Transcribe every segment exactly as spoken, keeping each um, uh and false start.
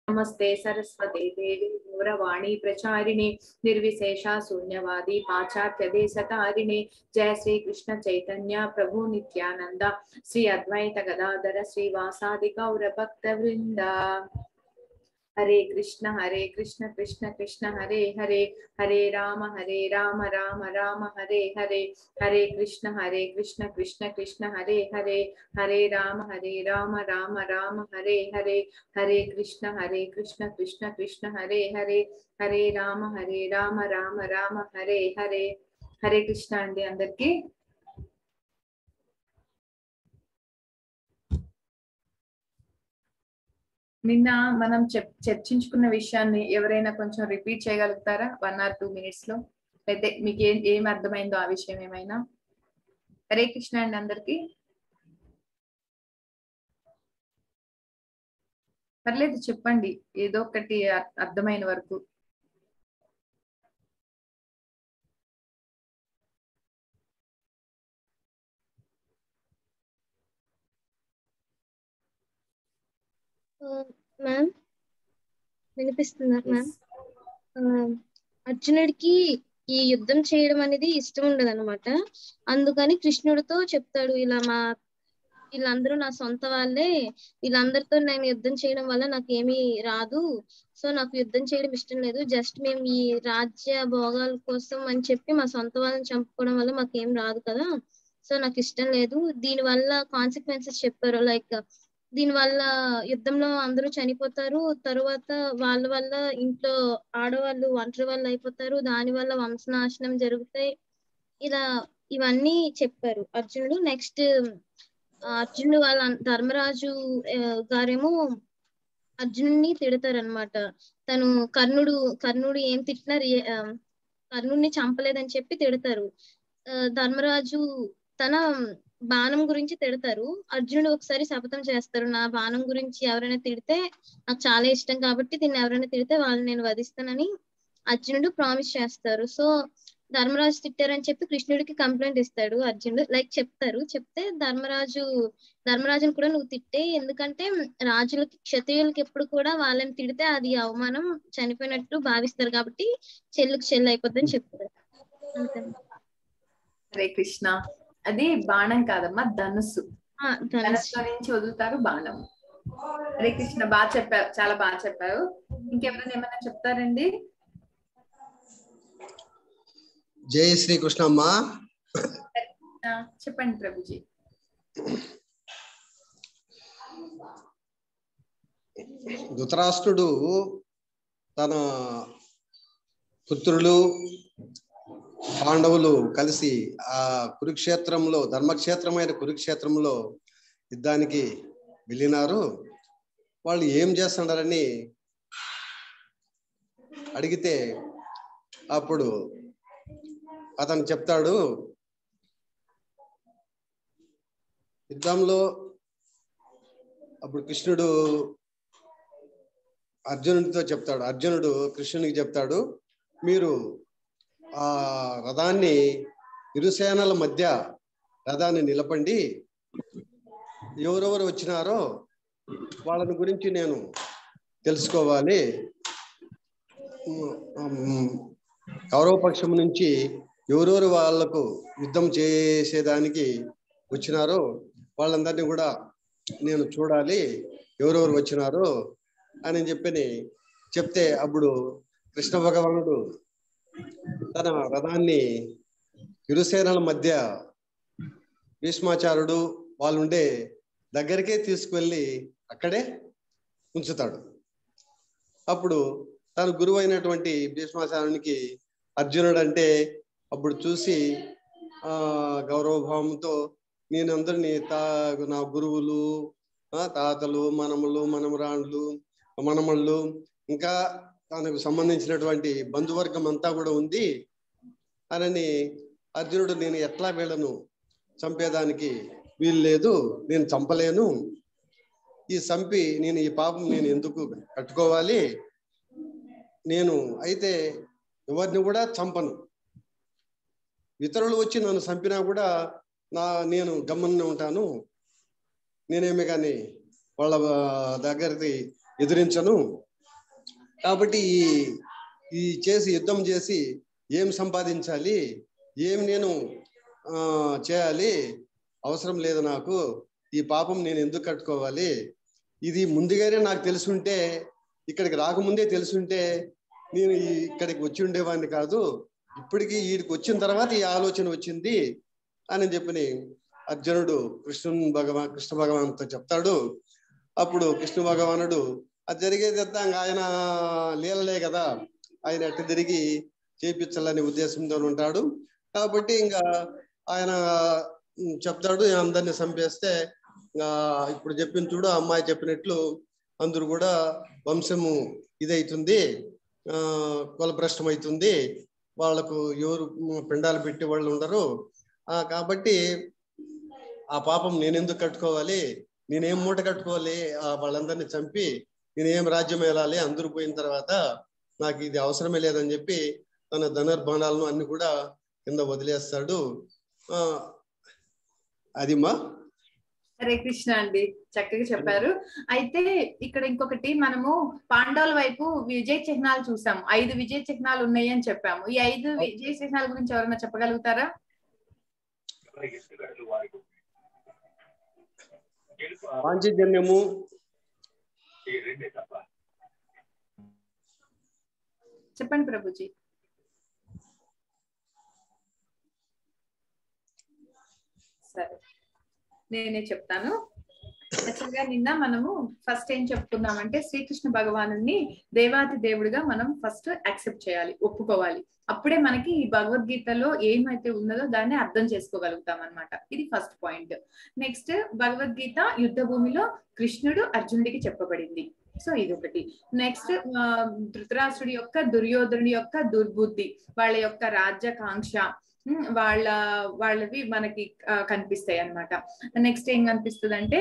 नमस्ते सरस्वते देवी गौरवाणी प्रचारिणे निर्विशेषा शून्यवादी पाश्चात्य देशतारिणे जय श्री कृष्ण चैतन्य प्रभु नित्यानंद श्री अद्वैत गदाधर श्रीवासादि गौर भक्त वृंद। हरे कृष्ण हरे कृष्ण कृष्ण कृष्ण हरे हरे हरे राम हरे राम राम राम हरे हरे हरे कृष्ण हरे कृष्ण कृष्ण कृष्ण हरे हरे हरे राम हरे राम राम राम हरे हरे हरे कृष्ण हरे कृष्ण कृष्ण कृष्ण हरे हरे हरे राम हरे राम राम राम हरे हरे हरे कृष्ण अंडी अंदरिकी నిన్న మనం చర్చించుకున్న విషయాన్ని ఎవరైనా కొంచెం రిపీట్ చేయగలుగుతారా వన్ ఆర్ టూ మినిట్స్ లో? అయితే మీకు ఏం ఏం అర్థమైందో ఆ విషయం ఏమైనా? హరే కృష్ణ అండి అందరికి. పర్లేదు చెప్పండి ఏదో ఒకటి అర్థమైన వరకు. మ్యామ్ వినిపిస్తున్నారు మ్యామ్? అర్జునుడికి ఈ యుద్ధం చేయడం అనేది ఇష్టం ఉండదు అనమాట. అందుకని కృష్ణుడితో చెప్తాడు, ఇలా మా వీళ్ళందరూ నా సొంత వాళ్ళే, వీళ్ళందరితో నేను యుద్ధం చేయడం వల్ల నాకు ఏమీ రాదు, సో నాకు యుద్ధం చేయడం ఇష్టం లేదు, జస్ట్ మేము ఈ రాజ్య భోగాల కోసం అని చెప్పి మా సొంత వాళ్ళని చంపుకోవడం వల్ల మాకు ఏం రాదు కదా, సో నాకు ఇష్టం లేదు. దీని వల్ల కాన్సిక్వెన్సెస్ చెప్పారు, లైక్ దీని వల్ల యుద్ధంలో అందరూ చనిపోతారు, తరువాత వాళ్ళ వల్ల ఇంట్లో ఆడవాళ్ళు ఒంటరి వాళ్ళు అయిపోతారు, దాని వల్ల వంశనాశనం జరుగుతాయి, ఇలా ఇవన్నీ చెప్పారు అర్జునుడు. నెక్స్ట్ అర్జునుడు వాళ్ళ ధర్మరాజు గారేమో అర్జునుడిని తిడతారనమాట. తను కర్ణుడు కర్ణుడు ఏం తిట్టినా కర్ణుడిని చంపలేదని చెప్పి తిడతారు. ధర్మరాజు తన బాణం గురించి తిడతారు. అర్జునుడు ఒకసారి శపథం చేస్తారు, నా బాణం గురించి ఎవరైనా తిడితే నాకు చాలా ఇష్టం కాబట్టి దీన్ని ఎవరైనా తిడితే వాళ్ళని నేను వధిస్తానని అర్జునుడు ప్రామిస్ చేస్తారు. సో ధర్మరాజు తిట్టారని చెప్పి కృష్ణుడికి కంప్లైంట్ ఇస్తాడు అర్జునుడు, లైక్ చెప్తారు. చెప్తే ధర్మరాజు ధర్మరాజును కూడా నువ్వు తిట్టే, ఎందుకంటే రాజులకి క్షత్రియులకి ఎప్పుడు కూడా వాళ్ళని తిడితే అది అవమానం, చనిపోయినట్టు భావిస్తారు కాబట్టి చెల్లుకు చెల్లు అయిపోద్దని చెప్తారు. అంతే. హరే కృష్ణ. అది బాణం కాదమ్మా, ధనుస్సు. ధనుస్సు నుంచి వదులుతారు బాణం. హరే కృష్ణ, బాగా చెప్పారు, చాలా బాగా చెప్పారు. ఇంకెవరైనా ఏమైనా చెప్తారండి? జై శ్రీ కృష్ణమ్మ. చెప్పండి ప్రభుజీ. ధృతరాష్ట్రుడు తన పుత్రులు పాండవులు కలిసి ఆ కురుక్షేత్రంలో, ధర్మక్షేత్రమైన కురుక్షేత్రంలో యుద్ధానికి వెళ్ళినారు. వాళ్ళు ఏం చేస్తున్నారని అడిగితే అప్పుడు అతను చెప్తాడు, యుద్ధంలో అప్పుడు కృష్ణుడు అర్జునుడితో చెప్తాడు, అర్జునుడు కృష్ణునికి చెప్తాడు, మీరు ఆ రథాన్ని ఇరుసేనల మధ్య రథాన్ని నిలపండి, ఎవరెవరు వచ్చినారో వాళ్ళని గురించి నేను తెలుసుకోవాలి, కౌరవపక్షం నుంచి ఎవరెవరు వాళ్లకు యుద్ధం చేసేదానికి వచ్చినారో వాళ్ళందరినీ కూడా నేను చూడాలి, ఎవరెవరు వచ్చినారో అని చెప్పని చెప్తే అప్పుడు కృష్ణ భగవానుడు తన రథాన్ని ఇరుసేనల మధ్య భీష్మాచార్యుడు వాళ్ళుండే దగ్గరికే తీసుకువెళ్ళి అక్కడే ఉంచుతాడు. అప్పుడు తన గురువు అయినటువంటి భీష్మాచార్యునికి అర్జునుడు అంటే అప్పుడు చూసి ఆ గౌరవభావంతో నేనందరినీ తా నా గురువులు, తాతలు, మనములు, మనమరాండ్లు, మనమళ్ళు, ఇంకా తనకు సంబంధించినటువంటి బంధువర్గం అంతా కూడా ఉంది అని అర్జునుడు, నేను ఎట్లా వీళ్ళను చంపేదానికి వీలు లేదు, నేను చంపలేను, ఈ చంపి నేను ఈ పాపం నేను ఎందుకు కట్టుకోవాలి, నేను అయితే ఎవరిని కూడా చంపను, ఇతరులు వచ్చి నన్ను చంపినా కూడా నా నేను గమ్మనే ఉంటాను, నేనేమి కానీ వాళ్ళ దగ్గరికి ఎదిరించను కాబట్టి ఈ ఈ చేసి యుద్ధం చేసి ఏం సంపాదించాలి, ఏం నేను ఆ చేయాలి, అవసరం లేదు నాకు, ఈ పాపం నేను ఎందుకు కట్టుకోవాలి, ఇది ముందుగానే నాకు తెలుసుంటే, ఇక్కడికి రాకముందే తెలుసుంటే నేను ఇక్కడికి వచ్చి ఉండేవాడిని కాదు, ఇప్పటికీ వీడికి వచ్చిన తర్వాత ఈ ఆలోచన వచ్చింది అని చెప్పని అర్జునుడు కృష్ణుని భగవాన్ కృష్ణ భగవానుతో చెప్తాడు. అప్పుడు కృష్ణ భగవానుడు అది జరిగేది అంతా ఆయన లీలలే కదా, ఆయన ఎట్ట తిరిగి చేయించాలనే ఉద్దేశంతో ఉంటాడు. కాబట్టి ఇంకా ఆయన చెప్తాడు, అందరిని చంపేస్తే ఇప్పుడు చెప్పిన చూడు అమ్మాయి చెప్పినట్లు అందరూ కూడా వంశము ఇదైతుంది, ఆ కులభ్రష్టం అవుతుంది, వాళ్ళకు ఎవరు పిండాలు పెట్టి వాళ్ళు ఉండరు. ఆ కాబట్టి ఆ పాపం నేనెందుకు కట్టుకోవాలి, నేనేం మూట కట్టుకోవాలి, ఆ వాళ్ళందరినీ చంపి నేనేం రాజ్యం వెళ్ళాలి, అందరూ పోయిన తర్వాత నాకు ఇది అవసరమే లేదని చెప్పి తన ధనుర్బాణాలను అన్ని కూడా కింద వదిలేస్తాడు. ఆ అది మా హరే కృష్ణ అండి, చక్కగా చెప్పారు. అయితే ఇక్కడ ఇంకొకటి, మనము పాండవుల వైపు విజయ చిహ్నాలు చూసాము, ఐదు విజయ చిహ్నాలు ఉన్నాయి అని చెప్పాము. ఈ ఐదు విజయ చిహ్నాల గురించి ఎవరైనా చెప్పగలుగుతారా? పాంచజన్యము, చెప్పండి ప్రభుజీ. సరే, నేనే చెప్తాను. యాక్చువల్గా నిన్న మనము ఫస్ట్ ఏం చెప్పుకున్నామంటే శ్రీకృష్ణ భగవానుని దేవాది దేవుడిగా మనం ఫస్ట్ యాక్సెప్ట్ చేయాలి, ఒప్పుకోవాలి. అప్పుడే మనకి ఈ భగవద్గీతలో ఏమైతే ఉన్నదో దాన్ని అర్థం చేసుకోగలుగుతాం అనమాట. ఇది ఫస్ట్ పాయింట్. నెక్స్ట్, భగవద్గీత యుద్ధ భూమిలో కృష్ణుడు అర్జునుడికి చెప్పబడింది. సో ఇది ఒకటి. నెక్స్ట్, ధృతరాష్ట్రుడి యొక్క దుర్యోధనుడి యొక్క దుర్బుద్ధి, వాళ్ళ యొక్క రాజ్యకాంక్ష, వాళ్ళ వాళ్ళవి మనకి కనిపిస్తాయి అన్నమాట. నెక్స్ట్ ఏం కనిపిస్తుంది అంటే,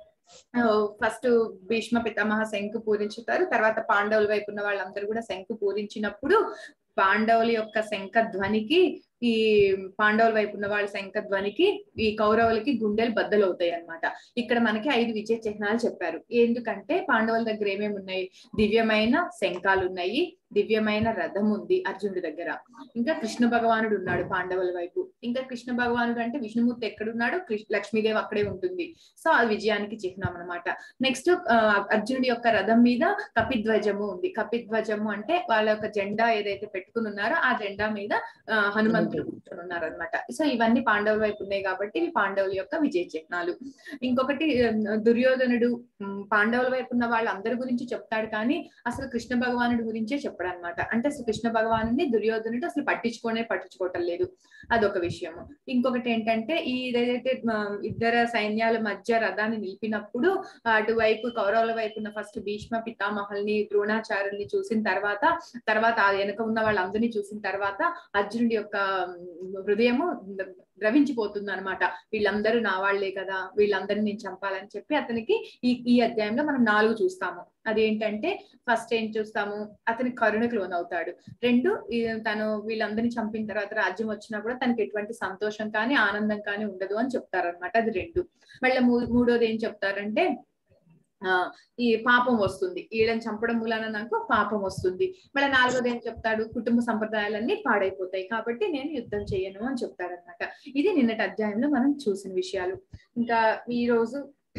ఫస్ట్ భీష్మ పితామహ శంకు పూరించుతారు, తర్వాత పాండవుల వైపు ఉన్న వాళ్ళందరూ కూడా శంకు పూరించినప్పుడు పాండవుల యొక్క శంఖ ధ్వనికి, ఈ పాండవుల వైపు ఉన్న వాళ్ళ శంఖ ధ్వనికి ఈ కౌరవులకి గుండెలు బద్దలు అవుతాయి అన్నమాట. ఇక్కడ మనకి ఐదు విజయ చిహ్నాలు చెప్పారు. ఎందుకంటే పాండవుల దగ్గర ఏమేమి ఉన్నాయి, దివ్యమైన శంఖాలు ఉన్నాయి, దివ్యమైన రథం ఉంది అర్జునుడి దగ్గర, ఇంకా కృష్ణ భగవానుడు ఉన్నాడు పాండవుల వైపు. ఇంకా కృష్ణ భగవానుడు అంటే విష్ణుమూర్తి ఎక్కడున్నాడు, లక్ష్మీదేవి అక్కడే ఉంటుంది. సో అది విజయానికి చిహ్నం అనమాట. నెక్స్ట్, అర్జునుడి యొక్క రథం మీద కపిధ్వజము ఉంది. కపిధ్వజము అంటే వాళ్ళ యొక్క జెండా ఏదైతే పెట్టుకుని ఉన్నారో ఆ జెండా మీద హనుమంతుడు కూర్చొని ఉన్నారు అనమాట. సో ఇవన్నీ పాండవుల వైపు ఉన్నాయి కాబట్టి ఇవి పాండవుల యొక్క విజయ చిహ్నాలు. ఇంకొకటి, దుర్యోధనుడు పాండవుల వైపు ఉన్న వాళ్ళందరి గురించి చెప్తాడు కానీ అసలు కృష్ణ భగవానుడి గురించే చెప్పాడు అనమాట. అంటే అసలు కృష్ణ భగవానుడిని దుర్యోధనుడు అసలు పట్టించుకోనే పట్టించుకోవటం లేదు, అదొక విషయము. ఇంకొకటి ఏంటంటే, ఈ ఏదైతే ఇద్దరు సైన్యాల మధ్య రథాన్ని నిలిపినప్పుడు అటువైపు కౌరవుల వైపు ఉన్న ఫస్ట్ భీష్మ పితామహల్ని, ద్రోణాచార్యుల్ని చూసిన తర్వాత తర్వాత ఆ వెనుక ఉన్న వాళ్ళందరినీ చూసిన తర్వాత అర్జునుడి యొక్క హృదయము ద్రవించిపోతుంది అనమాట. వీళ్ళందరూ నా వాళ్లే కదా, వీళ్ళందరినీ నేను చంపాలని చెప్పి అతనికి ఈ ఈ అధ్యాయంలో మనం నాలుగు చూస్తాము. అదేంటంటే, ఫస్ట్ ఏం చూస్తాము, అతని కరుణకు లోనవుతాడు. రెండు, తను వీళ్ళందరినీ చంపిన తర్వాత రాజ్యం వచ్చినా కూడా తనకి ఎటువంటి సంతోషం కానీ ఆనందం కానీ ఉండదు అని చెప్తారనమాట. అది రెండు. మళ్ళీ మూడోది ఏం చెప్తారంటే, ఆ ఈ పాపం వస్తుంది, వీళ్ళని చంపడం మూలాన నాకు పాపం వస్తుంది. మళ్ళీ నాలుగోది ఏం చెప్తాడు, కుటుంబ సంప్రదాయాలన్నీ పాడైపోతాయి కాబట్టి నేను యుద్ధం చేయను అని చెప్తాడనమాట. ఇది నిన్నటి అధ్యాయంలో మనం చూసిన విషయాలు. ఇంకా ఈ రోజు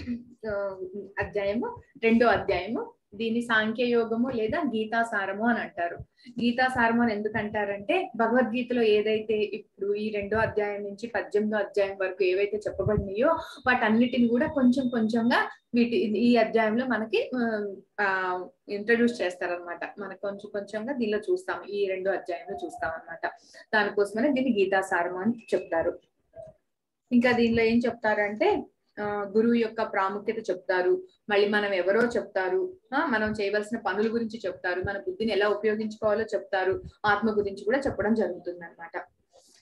అధ్యాయము రెండో అధ్యాయము, దీన్ని సాంఖ్య యోగము లేదా గీతాసారము అని అంటారు. గీతాసారము అని ఎందుకు అంటారంటే, భగవద్గీతలో ఏదైతే ఇప్పుడు ఈ రెండో అధ్యాయం నుంచి పద్దెనిమిదో అధ్యాయం వరకు ఏవైతే చెప్పబడినాయో వాటన్నిటిని కూడా కొంచెం కొంచెంగా వీటి ఈ అధ్యాయంలో మనకి ఆ ఇంట్రడ్యూస్ చేస్తారనమాట. మనకు కొంచెం కొంచెంగా దీనిలో చూస్తాం, ఈ రెండో అధ్యాయంలో చూస్తాం అనమాట. దానికోసమనే దీన్ని గీతాసారము అని చెప్తారు. ఇంకా దీనిలో ఏం చెప్తారంటే, ఆ గురువు యొక్క ప్రాముఖ్యత చెప్తారు, మళ్ళీ మనం ఎవరో చెప్తారు, ఆ మనం చేయవలసిన పనుల గురించి చెప్తారు, మన బుద్ధిని ఎలా ఉపయోగించుకోవాలో చెప్తారు, ఆత్మ గురించి కూడా చెప్పడం జరుగుతుంది అనమాట.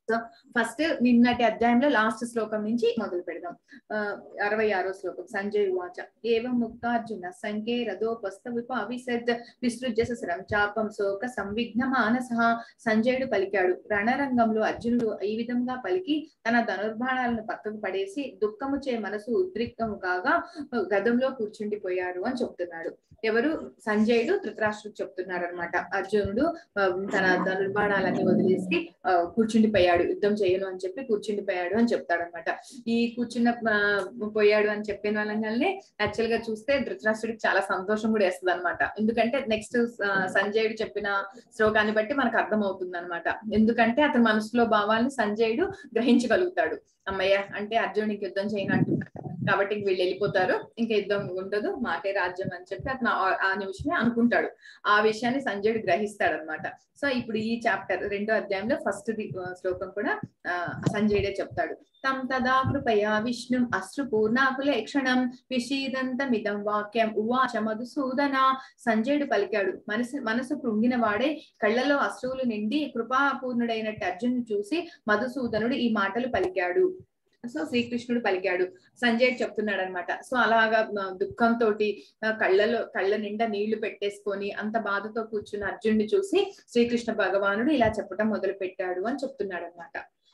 సో ఫస్ట్ నిన్నటి అధ్యాయంలో లాస్ట్ శ్లోకం నుంచి మొదలు పెడదాం. ఆ అరవై ఆరో శ్లోకం. సంజయ్ ఉవాచ ఏవం ముక్తార్జున సంకే రథోపస్థ విపావిశద్ విసృజ్య సహస్రం చాపం శోక సంవిఘ్న మానసః. సంజయుడు పలికాడు. రణరంగంలో అర్జునుడు ఈ విధంగా పలికి తన ధనుర్బాణాలను పక్కకు పడేసి దుఃఖముచే మనసు ఉద్రిక్తము కాగా గదంలో కూర్చుండిపోయాడు అని చెప్తున్నాడు. ఎవరు? సంజయుడు ధృతరాష్ట్రుడు చెప్తున్నారు అనమాట. అర్జునుడు తన ధనుర్బాణాలన్నీ వదిలేసి కూర్చుండిపోయాడు, యుద్ధం చేయను అని చెప్పి కూర్చుండిపోయాడు అని చెప్తాడు అనమాట. ఈ కూర్చున్న పోయాడు అని చెప్పిన వాళ్ళనే యాక్చువల్ గా చూస్తే ధృతరాష్ట్రుడికి చాలా సంతోషం కూడా వేస్తుంది అనమాట. ఎందుకంటే నెక్స్ట్ సంజయుడు చెప్పిన శ్లోకాన్ని బట్టి మనకు అర్థం అవుతుంది అనమాట. ఎందుకంటే అతని మనసులో భావాల్ని సంజయుడు గ్రహించగలుగుతాడు. అమ్మయ్య అంటే అర్జునుడికి యుద్ధం చేయనంటు కాబట్టి వీళ్ళు వెళ్ళిపోతారు, ఇంకా యుద్ధం ఉండదు, మాకే రాజ్యం అని చెప్పి అతను ఆ నిమిషమే అనుకుంటాడు. ఆ విషయాన్ని సంజయుడు గ్రహిస్తాడు అనమాట. సో ఇప్పుడు ఈ చాప్టర్ రెండో అధ్యాయంలో ఫస్ట్ శ్లోకం కూడా ఆ సంజయుడే చెప్తాడు. తం తదా కృపయా విష్ణుం అశ్రు పూర్ణాకులేక్షణం విషీదంతమిదం వాక్యం ఉవాచ మధుసూదన. సంజయుడు పలికాడు. మనసు మనసు కృంగిన వాడే కళ్ళలో అశ్రువులు నిండి కృపాపూర్ణుడైనట్టు అర్జునుడు చూసి మధుసూదనుడు ఈ మాటలు పలికాడు. సో శ్రీకృష్ణుడు పలికాడు. సంజయుడు చెప్తున్నాడు అనమాట. సో అలాగా దుఃఖంతో కళ్ళలో కళ్ళ నిండా నీళ్లు పెట్టేసుకొని అంత బాధతో కూర్చున్న అర్జునుడిని చూసి శ్రీకృష్ణ భగవానుడు ఇలా చెప్పడం మొదలు పెట్టాడు అని చెప్తున్నాడు అనమాట.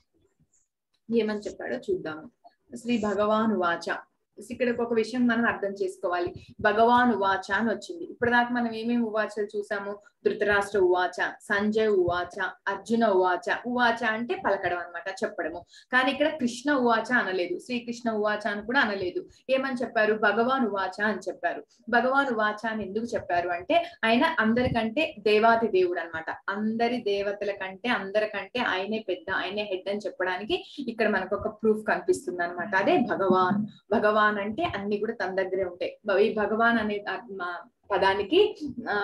ఏమని చెప్పాడో చూద్దాము. శ్రీ భగవాను వాచ. ఇక్కడ ఒక విషయం మనం అర్థం చేసుకోవాలి. భగవాన్ ఉవాచ అని వచ్చింది. ఇప్పటిదాకా మనం ఏమేమి ఉవాచలు చూసాము? ధృతరాష్ట్ర ఉవాచ, సంజయ్ ఉవాచ, అర్జున ఉవాచ. ఉవాచ అంటే పలకడం అనమాట, చెప్పడము. కానీ ఇక్కడ కృష్ణ ఉవాచ అనలేదు, శ్రీకృష్ణ ఉవాచ అని కూడా అనలేదు. ఏమని చెప్పారు? భగవాన్ ఉవాచ అని చెప్పారు. భగవాన్ ఉవాచ అని ఎందుకు చెప్పారు అంటే ఆయన అందరికంటే దేవాది దేవుడు అనమాట. అందరి దేవతల కంటే అందరికంటే ఆయనే పెద్ద, ఆయనే హెడ్ అని చెప్పడానికి ఇక్కడ మనకు ఒక ప్రూఫ్ కనిపిస్తుంది అనమాట. అదే భగవాన్. భగవాన్ అంటే అన్ని కూడా తన దగ్గరే ఉంటాయి. ఈ భగవాన్ అనే పదానికి ఆ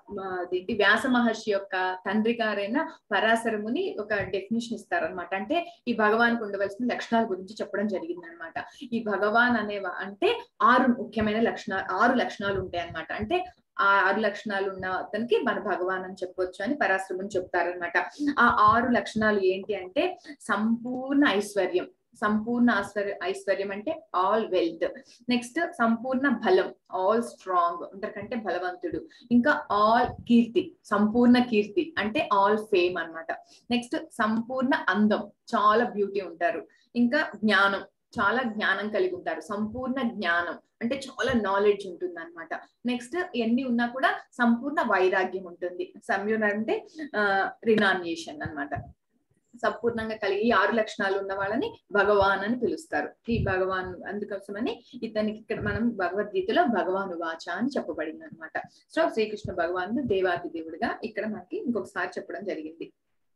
ఏంటి వ్యాస మహర్షి యొక్క తండ్రి గారైన పరాశరముని ఒక డెఫినేషన్ ఇస్తారనమాట. అంటే ఈ భగవాన్కి ఉండవలసిన లక్షణాల గురించి చెప్పడం జరిగింది అనమాట. ఈ భగవాన్ అనే అంటే ఆరు ముఖ్యమైన లక్షణాలు, ఆరు లక్షణాలు ఉంటాయి అనమాట. అంటే ఆ ఆరు లక్షణాలు ఉన్న అతనికి మన భగవాన్ అని చెప్పొచ్చు అని పరాశరముని చెప్తారనమాట. ఆ ఆరు లక్షణాలు ఏంటి అంటే సంపూర్ణ ఐశ్వర్యం. సంపూర్ణ ఐశ్వర్య ఐశ్వర్యం అంటే ఆల్ వెల్త్. నెక్స్ట్ సంపూర్ణ బలం, ఆల్ స్ట్రాంగ్, అందరికంటే బలవంతుడు. ఇంకా ఆల్ కీర్తి, సంపూర్ణ కీర్తి అంటే ఆల్ ఫేమ్ అన్నమాట. నెక్స్ట్ సంపూర్ణ అందం, చాలా బ్యూటీ ఉంటారు. ఇంకా జ్ఞానం, చాలా జ్ఞానం కలిగి ఉంటారు. సంపూర్ణ జ్ఞానం అంటే చాలా నాలెడ్జ్ ఉంటుంది అనమాట. నెక్స్ట్ ఇవన్నీ ఉన్నా కూడా సంపూర్ణ వైరాగ్యం ఉంటుంది. సంయూన్ అంటే ఆ రినాన్యేషన్ అన్నమాట. సంపూర్ణంగా కలిగి ఆరు లక్షణాలు ఉన్న వాళ్ళని భగవాన్ అని పిలుస్తారు. ఈ భగవాన్ అందుకోసమని ఇతనికి ఇక్కడ మనం భగవద్గీతలో భగవాను వాచ అని చెప్పబడింది అనమాట. సో శ్రీకృష్ణ భగవానుడు దేవాది దేవుడిగా ఇక్కడ మనకి ఇంకొకసారి చెప్పడం జరిగింది.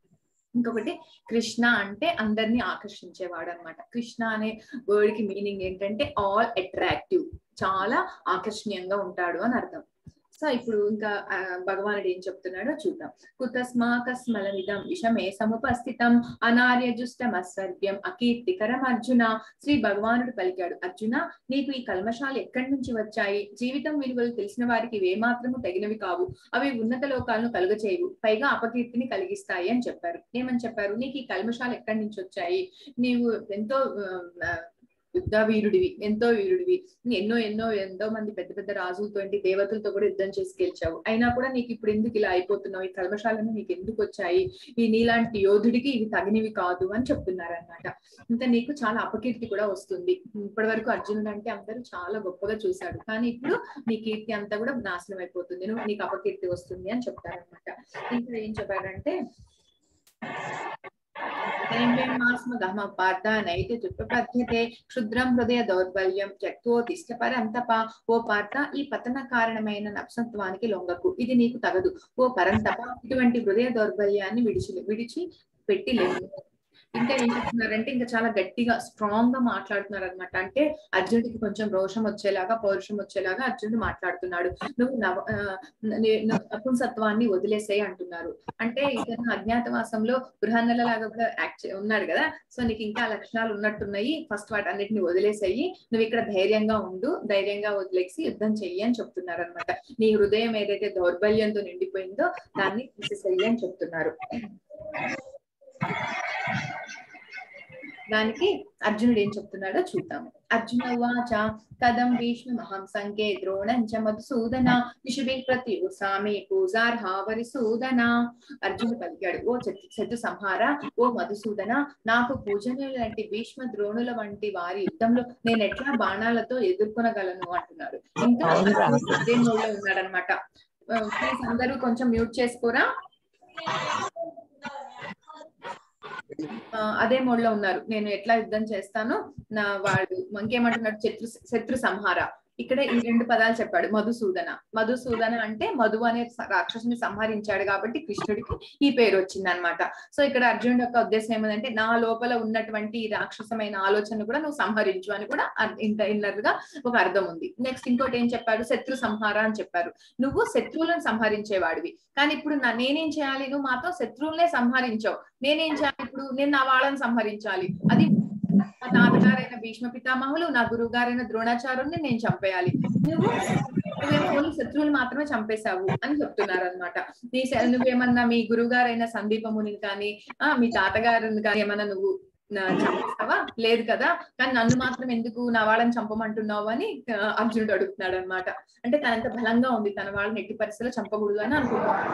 ఇంకొకటి కృష్ణ అంటే అందరినీ ఆకర్షించేవాడు అనమాట. కృష్ణ అనే వర్డ్ కి మీనింగ్ ఏంటంటే ఆల్ అట్రాక్టివ్, చాలా ఆకర్షణీయంగా ఉంటాడు అని అర్థం. సో ఇప్పుడు ఇంకా భగవానుడు ఏం చెప్తున్నాడో చూద్దాం. కుతస్మాకస్మలమిదం విషమే సముపస్థితం అనార్యజుష్టమస్వర్గ్యం అకీర్తికరం అర్జున. శ్రీ భగవానుడు పలికాడు. అర్జున, నీకు ఈ కల్మషాలు ఎక్కడి నుంచి వచ్చాయి? జీవితం విలువలు తెలిసిన వారికి ఇవేమాత్రము తగినవి కావు. అవి ఉన్నత లోకాలను కలుగచేయవు, పైగా అపకీర్తిని కలిగిస్తాయి అని చెప్పారు. ఏమని చెప్పారు? నీకు ఈ కల్మషాలు ఎక్కడి నుంచి వచ్చాయి? నీవు ఎంతో యుద్ధ వీరుడివి, ఎంతో వీరుడివి, ఎన్నో ఎన్నో ఎంతో మంది పెద్ద పెద్ద రాజులతో దేవతలతో కూడా యుద్ధం చేసి గెలిచావు. అయినా కూడా నీకు ఇప్పుడు ఎందుకు ఇలా అయిపోతున్నావు? ఈ కల్మషాలను నీకు ఎందుకు వచ్చాయి? ఈ నీలాంటి యోధుడికి ఇవి తగినవి కాదు అని చెప్తున్నారనమాట. ఇంకా నీకు చాలా అపకీర్తి కూడా వస్తుంది. ఇప్పటి వరకు అర్జునుడు అంటే అందరూ చాలా గొప్పగా చూశాడు, కానీ ఇప్పుడు నీ కీర్తి అంతా కూడా నాశనం అయిపోతుంది, నువ్వు నీకు అపకీర్తి వస్తుంది అని చెప్తారనమాట. ఇంకా ఏం చెప్పారంటే క్షుద్రం హృదయ దౌర్బల్యం త్యక్తోతిష్ట పరంతప. ఓ పార్థ, ఈ పతన కారణమైన నప్సత్వానికి లొంగకు, ఇది నీకు తగదు. ఓ పరంతప, ఇటువంటి హృదయ దౌర్బల్యాన్ని విడిచి విడిచి పెట్టి లేవు. ఇంకా ఏం చెప్తున్నారంటే ఇంకా చాలా గట్టిగా స్ట్రాంగ్ గా మాట్లాడుతున్నారు అనమాట. అంటే అర్జునుడికి కొంచెం రోషం వచ్చేలాగా, పౌరుషం వచ్చేలాగా అర్జునుడు మాట్లాడుతున్నాడు. నువ్వు నవ నపుంసత్వాన్ని వదిలేసేయి అంటున్నారు. అంటే ఇతను అజ్ఞాతవాసంలో బృహన్నల లాగా కూడా యాక్ట్ ఉన్నాడు కదా. సో నీకు ఇంకా లక్షణాలు ఉన్నట్టున్నాయి, ఫస్ట్ వాటి అన్నిటిని వదిలేసేయి, నువ్వు ఇక్కడ ధైర్యంగా ఉండు, ధైర్యంగా వదిలేసి యుద్ధం చెయ్యి అని చెప్తున్నారు అనమాట. నీ హృదయం ఏదైతే దౌర్బల్యంతో నిండిపోయిందో దాన్ని తీసేసేయి అని చెప్తున్నారు. దానికి అర్జునుడు ఏం చెప్తున్నాడో చూద్దాము. అర్జున ఉవాచ కథం భీష్మమహం సంఖ్యే ద్రోణం చ మధుసూదన శిశుభిః ప్రత్యుసామి పూజార్హావరిసూదన. అర్జునుడు పలికాడు, ఓ శత్రు సంహార, ఓ మధుసూదన, నాకు పూజనీయుల వంటి భీష్మ ద్రోణుల వంటి వారి యుద్ధంలో నేను ఎట్లా బాణాలతో ఎదుర్కొనగలను అంటున్నారు. ఇంకా అదే మూడ్లో ఉన్నాడనమాట. ప్లీజ్ అందరూ కొంచెం మ్యూట్ చేసుకోరా. అదే మోడ్ లో ఉన్నారు. నేను ఎట్లా యుద్ధం చేస్తాను, నా వాడు ఇంకేమంటున్నాడు, శత్రు శత్రు సంహార. ఇక్కడ ఈ రెండు పదాలు చెప్పాడు. మధుసూదన, మధుసూదన అంటే మధు అనే రాక్షసుని సంహరించాడు కాబట్టి కృష్ణుడికి ఈ పేరు వచ్చింది అనమాట. సో ఇక్కడ అర్జునుడి యొక్క ఉద్దేశం ఏమంటే, నా లోపల ఉన్నటువంటి రాక్షసమైన ఆలోచన కూడా నువ్వు సంహరించు అని కూడా ఇంత ఇన్నర్ గా ఒక అర్థం ఉంది. నెక్స్ట్ ఇంకోటి ఏం చెప్పాడు, శత్రు సంహార అని చెప్పారు. నువ్వు శత్రువులను సంహరించేవాడివి, కానీ ఇప్పుడు నేనేం చేయాలి, నువ్వు మాత్రం శత్రువులనే సంహరించావు, నేనేం చేయాలి ఇప్పుడు, నేను నా వాళ్ళని సంహరించాలి. అది మా తాతగారైన భీష్మ పితామహులు, నా గురువు గారైన ద్రోణాచార్యుని నేను చంపేయాలి, నువ్వు నువ్వేమో శత్రువులు మాత్రమే చంపేశావు అని చెప్తున్నారు అనమాట. నీ నువ్వేమన్నా మీ గురువు గారైన సందీపముని కానీ ఆ మీ తాతగారిని కానీ ఏమన్నా నువ్వు చంపేస్తావా? లేదు కదా, కానీ నన్ను మాత్రం ఎందుకు నా వాళ్ళని చంపమంటున్నావు అని అర్జునుడు అడుగుతున్నాడు అనమాట. అంటే తనంత బలంగా ఉంది, తన వాళ్ళని ఎట్టి పరిస్థితుల్లో చంపకూడదు అని అనుకుంటున్నాడు.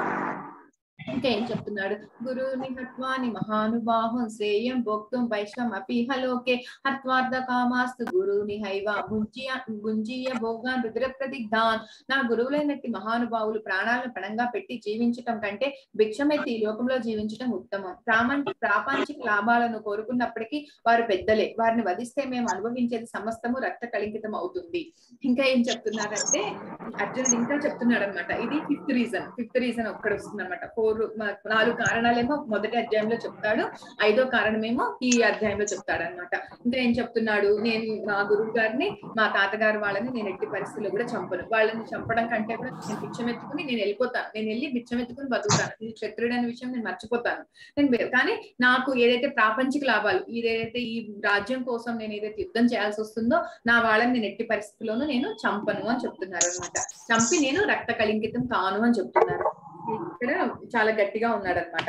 ఇంకా ఏం చెప్తున్నాడు, గురుని హత్వాని మహానుబాహుం శ్రేయం భోక్తుం వైశ్వం అపిహలోకే హత్వార్థ కామాస్తు గురుని హైవ భుంజియ భుంజీయ భోగాన్ రుద్ర ప్రతిగ్ధాన్. నా గురువులైనట్టి మహానుభావులు ప్రాణాలను పణంగా పెట్టి జీవించటం కంటే భిక్షమెత్తి ఈ లోకంలో జీవించటం ఉత్తమం. ప్రామాంచ ప్రాపంచిక లాభాలను కోరుకున్నప్పటికీ వారు పెద్దలే, వారిని వధిస్తే మేము అనుభవించేది సమస్తము రక్త కళంకితం అవుతుంది. ఇంకా ఏం చెప్తున్నారంటే అర్జునుడు ఇంకా చెప్తున్నాడు అనమాట. ఇది ఫిఫ్త్ రీజన్ ఫిఫ్త్ రీజన్ ఒక్కటి వస్తుంది అనమాట. ఫోర్ నాలుగు కారణాలేమో మొదటి అధ్యాయంలో చెప్తాడు, ఐదో కారణమేమో ఈ అధ్యాయంలో చెప్తాడు అనమాట. ఇంకా ఏం చెప్తున్నాడు, నేను మా గురువు గారిని మా తాతగారు వాళ్ళని నేను ఎట్టి పరిస్థితుల్లో కూడా చంపను, వాళ్ళని చంపడం కంటే కూడా నేను బిచ్చమెత్తుకుని నేను వెళ్ళిపోతాను, నేను వెళ్ళి బిచ్చమెత్తుకుని బతుకుతాను, నేను క్షత్రుడు అనే విషయం నేను మర్చిపోతాను. నేను కానీ నాకు ఏదైతే ప్రాపంచిక లాభాలు, ఏదైతే ఈ రాజ్యం కోసం నేను ఏదైతే యుద్ధం చేయాల్సి వస్తుందో నా వాళ్ళని నేను ఎట్టి పరిస్థితుల్లోనూ నేను చంపను అని చెప్తున్నారు అనమాట. చంపి నేను రక్త కళంకితం కాను అని చెప్తున్నారు. ఇక్కడ చాలా గట్టిగా ఉన్నాడు అనమాట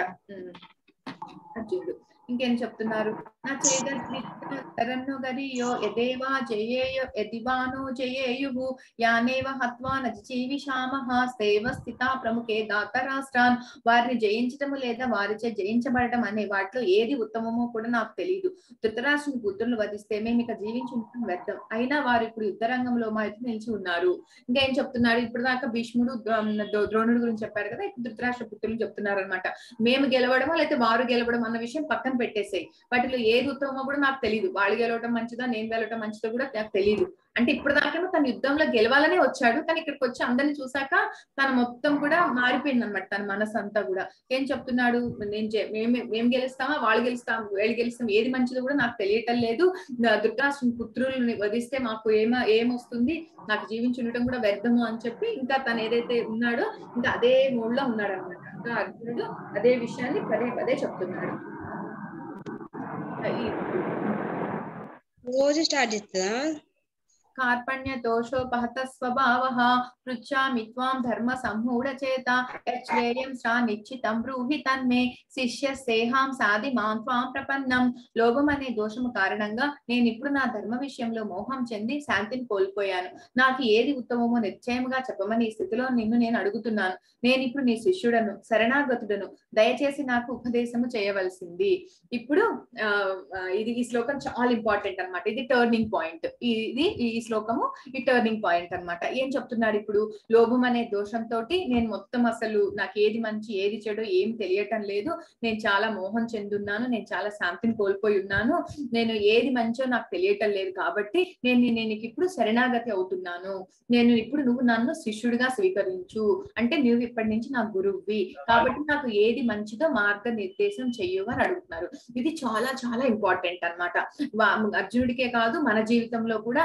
అర్జునుడు. ఇంకేం చెప్తున్నారు, నా చేదరన్నో గరియో యదేవా జయేయో యదివానో జయేయుః యానేవ హత్వా నజీవిషామః సేవ స్థిత ప్రముఖే దాతరాష్ట్రాన్. వారిని జయించటము లేదా వారిచే జయించబడటం అనే వాటిలో ఏది ఉత్తమమో కూడా నాకు తెలియదు. ధృతరాష్ట్రుని పుత్రులను వధిస్తే మేము ఇక జీవించి ఉండటం వ్యర్థం, అయినా వారు ఇప్పుడు యుద్ధ రంగంలో మా ఎదురు నిలిచి ఉన్నారు. ఇంకేం చెప్తున్నాడు, ఇప్పుడు దాకా భీష్ముడు ద్రోణుడు గురించి చెప్పారు కదా, ఇప్పుడు ధృతరాష్ట్ర పుత్రులు చెప్తున్నారు అనమాట. మేము గెలవడమో లేకపోతే వారు గెలవడం అన్న విషయం పక్కన పెట్టేసాయి, వాటిలో ఏది ఉత్తమమో కూడా నాకు తెలియదు, వాళ్ళు గెలవటం మంచిదా నేను గెలవటం మంచిదో కూడా నాకు తెలియదు. అంటే ఇప్పుడు దాకా తన యుద్ధంలో గెలవాలనే వచ్చాడు, కానీ ఇక్కడికి వచ్చి అందరిని చూసాక తన మొత్తం కూడా మారిపోయింది అనమాట, తన మనసు అంతా కూడా. ఏం చెప్తున్నాడు, నేను మేము మేము గెలుస్తామా వాళ్ళు గెలుస్తాం వీళ్ళు గెలుస్తాం ఏది మంచిదో కూడా నాకు తెలియటం లేదు, ధృతరాష్ట్రుని పుత్రుల్ని వధిస్తే మాకు ఏమ ఏమొస్తుంది, నాకు జీవించి ఉండటం కూడా వ్యర్థము అని చెప్పి ఇంకా తను ఏదైతే ఉన్నాడో ఇంకా అదే మూడ్ లో ఉన్నాడు అనమాట. ఇంకా అర్జునుడు అదే విషయాన్ని పదే పదే చెప్తున్నాడు. రోజు స్టార్ట్ చేస్తుందా? కార్పణ్య దోషోపహత స్వభావః పృచ్ఛామి త్వాం ధర్మ సంమూఢ చేత యచ్ఛేయం శ్రా నిశ్చితం బ్రూహి తన్మే శిష్యస్సేహాం సాది మాం త్వాం ప్రపన్నం. లోభం అనే దోషము కారణంగా నేను ఇప్పుడు నా ధర్మ విషయంలో మోహం చెంది శాంతిని కోల్పోయాను. నాకు ఏది ఉత్తమమో నిశ్చయముగా చెప్పమని ఈ స్థితిలో నిన్ను నేను అడుగుతున్నాను. నేను ఇప్పుడు నీ శిష్యుడను, శరణాగతుడను, దయచేసి నాకు ఉపదేశము చేయవలసింది. ఇప్పుడు ఆ ఇది ఈ శ్లోకం చాలా ఇంపార్టెంట్ అనమాట. ఇది టర్నింగ్ పాయింట్, ఇది ఈ శ్లోకము ఈ టర్నింగ్ పాయింట్ అన్నమాట. ఏం చెప్తున్నాడు ఇప్పుడు, లోభం అనే దోషంతో నేను మొత్తం అసలు నాకు ఏది మంచి ఏది చెడు ఏం తెలియటం లేదు, నేను చాలా మోహం చెందున్నాను, నేను చాలా శాంతిని కోల్పోయి ఉన్నాను, నేను ఏది మంచో నాకు తెలియటం లేదు, కాబట్టి నేను నేను ఇప్పుడు శరణాగతి అవుతున్నాను. నేను ఇప్పుడు నువ్వు నన్ను శిష్యుడిగా స్వీకరించు, అంటే నువ్వు ఇప్పటి నుంచి నా గురువువి, కాబట్టి నాకు ఏది మంచిదో మార్గ నిర్దేశం చెయ్యు అని అడుగుతున్నారు. ఇది చాలా చాలా ఇంపార్టెంట్ అన్నమాట. అర్జునుడికే కాదు మన జీవితంలో కూడా మనకి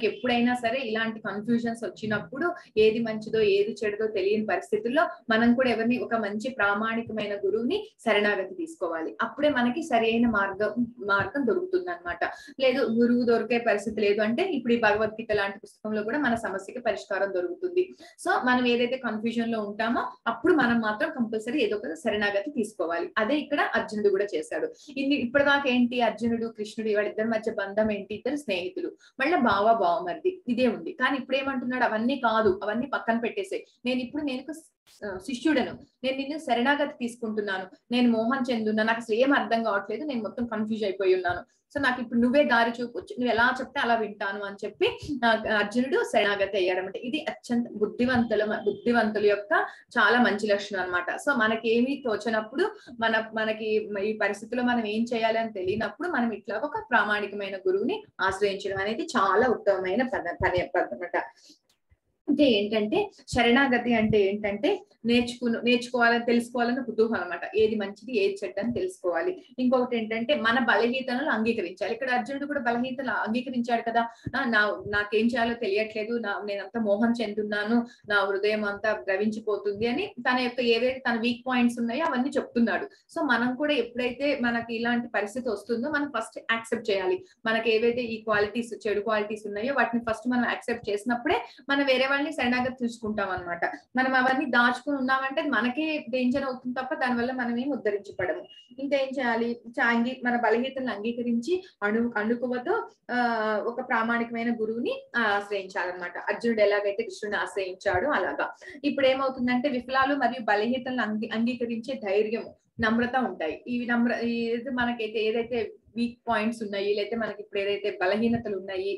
ఎప్పుడైనా సరే ఇలాంటి కన్ఫ్యూజన్స్ వచ్చినప్పుడు ఏది మంచిదో ఏది చెడుదో తెలియని పరిస్థితుల్లో మనం కూడా ఎవరిని ఒక మంచి ప్రామాణికమైన గురువుని శరణాగతి తీసుకోవాలి. అప్పుడే మనకి సరైన మార్గం మార్గం దొరుకుతుంది అనమాట. లేదు గురువు దొరికే పరిస్థితి లేదు అంటే ఇప్పుడు ఈ భగవద్గీత లాంటి పుస్తకంలో కూడా మన సమస్యకి పరిష్కారం దొరుకుతుంది. సో మనం ఏదైతే కన్ఫ్యూజన్ లో ఉంటామో అప్పుడు మనం మాత్రం కంపల్సరీ ఏదో ఒక శరణాగతి తీసుకోవాలి. అదే ఇక్కడ అర్జునుడు కూడా చేశాడు. ఇన్ని ఇప్పటిదాకా ఏంటి, అర్జునుడు కృష్ణుడు వాళ్ళిద్దరి మధ్య బంధం ఏంటి, ఇద్దరు స్నేహితులు, మళ్ళీ బావ బావమరిది ఇదే ఉంది. కానీ ఇప్పుడు ఏమంటున్నాడు, అవన్నీ కాదు, అవన్నీ పక్కన పెట్టేసాయి, నేను ఇప్పుడు నేను శిష్యుడను, నేను నిన్ను శరణాగతి తీసుకుంటున్నాను, నేను మోహన్ చెందున్నా, నాకు అసలు ఏం అర్థం కావట్లేదు, నేను మొత్తం కన్ఫ్యూజ్ అయిపోయి ఉన్నాను, సో నాకు ఇప్పుడు నువ్వే దారి చూపొచ్చు, నువ్వు ఎలా చెప్తే అలా వింటాను అని చెప్పి అర్జునుడు శరణాగతి అయ్యాడనమాట. ఇది అత్యంత బుద్ధివంతుల బుద్ధివంతుల యొక్క చాలా మంచి లక్షణం అనమాట. సో మనకేమీ తోచనప్పుడు, మన మనకి ఈ పరిస్థితుల్లో మనం ఏం చేయాలి అని తెలియనప్పుడు మనం ఇట్లా ఒక ప్రామాణికమైన గురువుని ఆశ్రయించడం అనేది చాలా ఉత్తమమైన పద పని అనమాట. అంటే ఏంటంటే శరణాగతి అంటే ఏంటంటే నేర్చుకు నేర్చుకోవాలని తెలుసుకోవాలని కుతూహలం అనమాట. ఏది మంచిది ఏది చెడ్డని తెలుసుకోవాలి. ఇంకొకటి ఏంటంటే మన బలహీనతలను అంగీకరించాలి. ఇక్కడ అర్జునుడు కూడా బలహీనతలు అంగీకరించాడు కదా, నా నాకేం చేయాలో తెలియట్లేదు, నా నేనంతా మోహం చెందున్నాను, నా హృదయం అంతా ద్రవించిపోతుంది అని తన యొక్క ఏవైతే తన వీక్ పాయింట్స్ ఉన్నాయో అవన్నీ చెప్తున్నాడు. సో మనం కూడా ఎప్పుడైతే మనకి ఇలాంటి పరిస్థితి వస్తుందో మనం ఫస్ట్ యాక్సెప్ట్ చేయాలి. మనకి ఏవైతే ఈ క్వాలిటీస్ చెడు క్వాలిటీస్ ఉన్నాయో వాటిని ఫస్ట్ మనం యాక్సెప్ట్ చేసినప్పుడే మనం వేరే వాళ్ళని శరణాగతి చూసుకుంటాం అనమాట. మనం అవన్నీ దాచుకుని ఉన్నామంటే మనకే డేంజర్ అవుతుంది తప్ప దానివల్ల మనం ఏం ఉద్ధరించబడము. ఇంకా ఏం చేయాలి, చాంగి మన బలహీనతలను అంగీకరించి అణు అణుకువతో ఆ ఒక ప్రామాణికమైన గురువుని ఆశ్రయించాలన్నమాట. అర్జునుడు ఎలాగైతే కృష్ణుని ఆశ్రయించాడో అలాగా. ఇప్పుడు ఏమవుతుందంటే విఫలాలు మరియు బలహీనతలను అంగీ అంగీకరించే ధైర్యము, నమ్రత ఉంటాయి. ఈ నమ్ర ఏదైతే మనకైతే ఏదైతే వీక్ పాయింట్స్ ఉన్నాయి, లేకపోతే మనకి ఇప్పుడు ఏదైతే బలహీనతలు ఉన్నాయి,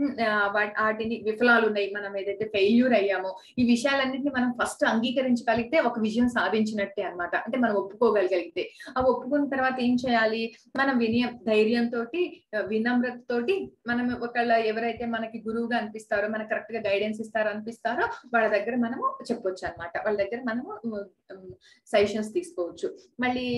వాటిని విఫలాలు ఉన్నాయి, మనం ఏదైతే ఫెయిల్యూర్ అయ్యామో ఈ విషయాలన్నింటినీ మనం ఫస్ట్ అంగీకరించగలిగితే ఒక విజయం సాధించినట్టే అనమాట. అంటే మనం ఒప్పుకోగలిగితే, ఆ ఒప్పుకున్న తర్వాత ఏం చేయాలి, మనం వినయ ధైర్యంతో వినమ్రతతోటి మనం ఒకళ్ళ ఎవరైతే మనకి గురువుగా అనిపిస్తారో, మనకు కరెక్ట్ గా గైడెన్స్ ఇస్తారో అనిపిస్తారో వాళ్ళ దగ్గర మనము చెప్పొచ్చు అనమాట. వాళ్ళ దగ్గర మనము సజెషన్స్ తీసుకోవచ్చు. మళ్ళీ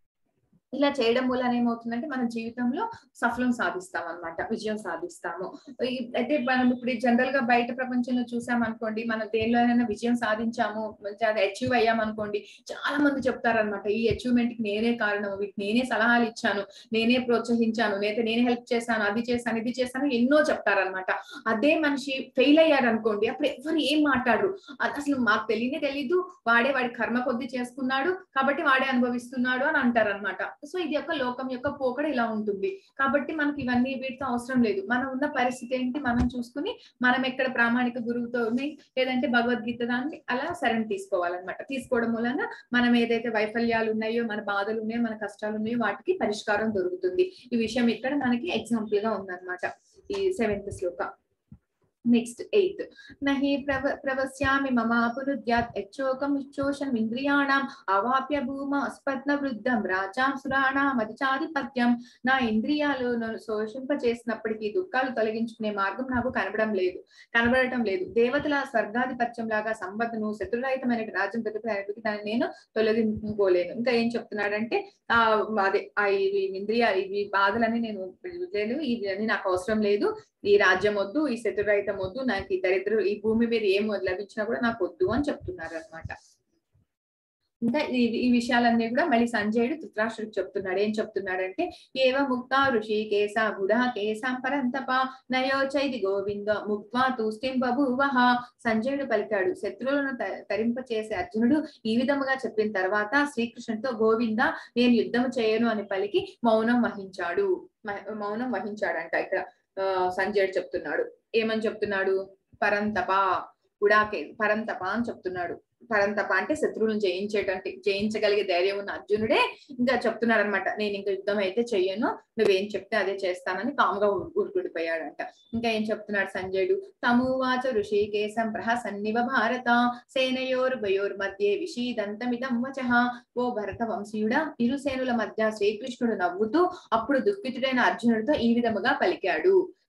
ఇలా చేయడం వల్ల ఏమవుతుందంటే మన జీవితంలో సఫలం సాధిస్తాం అనమాట, విజయం సాధిస్తాము. అయితే మనం ఇప్పుడు జనరల్ గా బయట ప్రపంచంలో చూసాం అనుకోండి, మనం దేనిలోనైనా విజయం సాధించాము, అచీవ్ అయ్యాం అనుకోండి, చాలా మంది చెప్తారనమాట ఈ అచీవ్మెంట్ కి నేనే కారణం, వీటికి నేనే సలహాలు ఇచ్చాను, నేనే ప్రోత్సహించాను, నేనైతే నేనే హెల్ప్ చేశాను, అది చేశాను ఇది చేశాను ఎన్నో చెప్తారనమాట. అదే మనిషి ఫెయిల్ అయ్యాడు అనుకోండి, అప్పుడు ఎవరు ఏం మాట్లాడరు, అసలు మాకు తెలియనే తెలీదు, వాడే వాడి కర్మ కొద్ది చేసుకున్నాడు కాబట్టి వాడే అనుభవిస్తున్నాడు అని అంటారు అనమాట. సో ఇది యొక్క లోకం యొక్క పోకడ ఇలా ఉంటుంది. కాబట్టి మనకి ఇవన్నీ వీటితో అవసరం లేదు. మనం ఉన్న పరిస్థితి ఏంటి మనం చూసుకుని మనం ఎక్కడ ప్రామాణిక గురువుతో లేదంటే భగవద్గీత దాన్ని అలా శరణ తీసుకోవాలన్నమాట. తీసుకోవడం వలన మనం ఏదైతే వైఫల్యాలు ఉన్నాయో, మన బాధలు ఉన్నాయో, మన కష్టాలు ఉన్నాయో వాటికి పరిష్కారం దొరుకుతుంది. ఈ విషయం ఇక్కడ మనకి ఎగ్జాంపుల్ గా ఉందన్నమాట ఈ సెవెంత్ శ్లోక. నెక్స్ట్ ఎయిత్, నహి ప్రవ ప్రవస్యామి మమాపురుద్యాత్ యచ్చోకం ఇచ్చోషం ఇంద్రియాణం అవాప్య భూమ స్పత్న వృద్ధం రాజాం సురాణం అధిచాధిపత్యం. నా ఇంద్రియాలు శోషింప చేసినప్పటికీ దుఃఖాలు తొలగించుకునే మార్గం నాకు కనబడం లేదు కనబడటం లేదు దేవతల స్వర్గాధిపత్యం లాగా సంపదను శత్రురహితమైన రాజ్యం దొరికి దాన్ని నేను తొలగించుకోలేను. ఇంకా ఏం చెప్తున్నాడంటే ఆ అదే ఆ ఇవి ఇంద్రియాలు ఇవి బాధలని నేను లేను, ఇవి నాకు అవసరం లేదు, ఈ రాజ్యం వద్దు, ఈ శత్రురహితం వద్దు, నాకు ఈ దరిద్రం ఈ భూమి మీద ఏం లభించినా కూడా నాకు వద్దు అని చెప్తున్నారు అనమాట. ఇంకా ఈ ఈ విషయాలన్నీ కూడా మళ్ళీ సంజయుడు ధృతరాష్ట్రుడికి చెప్తున్నాడు. ఏం చెప్తున్నాడంటే, ఏవ ముక్త ఋషి కేశ గుడా కేశం పరంతప నయోచైది గోవింద ముక్వా తూష్టిం బభూవః. సంజయుడు పలికాడు. శత్రువులను తరింప చేసే అర్జునుడు ఈ విధముగా చెప్పిన తర్వాత శ్రీకృష్ణుడితో గోవింద నేను యుద్ధము చేయను అని పలికి మౌనం వహించాడు మౌనం వహించాడంట. ఇక్కడ ఆ సంజయుడు చెప్తున్నాడు. ఏమని చెప్తున్నాడు, పరంతప గుడాకే పరంతప అని చెప్తున్నాడు. పరంతప అంటే శత్రువులను జయించేటంటే జయించగలిగే ధైర్యం ఉన్న అర్జునుడే ఇంకా చెప్తున్నాడు అనమాట, నేను ఇంకా యుద్ధం అయితే చెయ్యను, నువ్వేం చెప్తే అదే చేస్తానని కాముగా ఊరుకుడిపోయాడంట. ఇంకా ఏం చెప్తున్నాడు సంజయుడు, తమువాచ ఋషికేశం ప్రహసన్నివ భారత సేనయోర్భయోర్ మధ్య విషీదంతమిదం వచః. ఓ భరత వంశీయుడా, ఇరు సేనుల మధ్య శ్రీకృష్ణుడు నవ్వుతూ అప్పుడు దుఃఖితుడైన అర్జునుడితో ఈ విధముగా పలికాడు.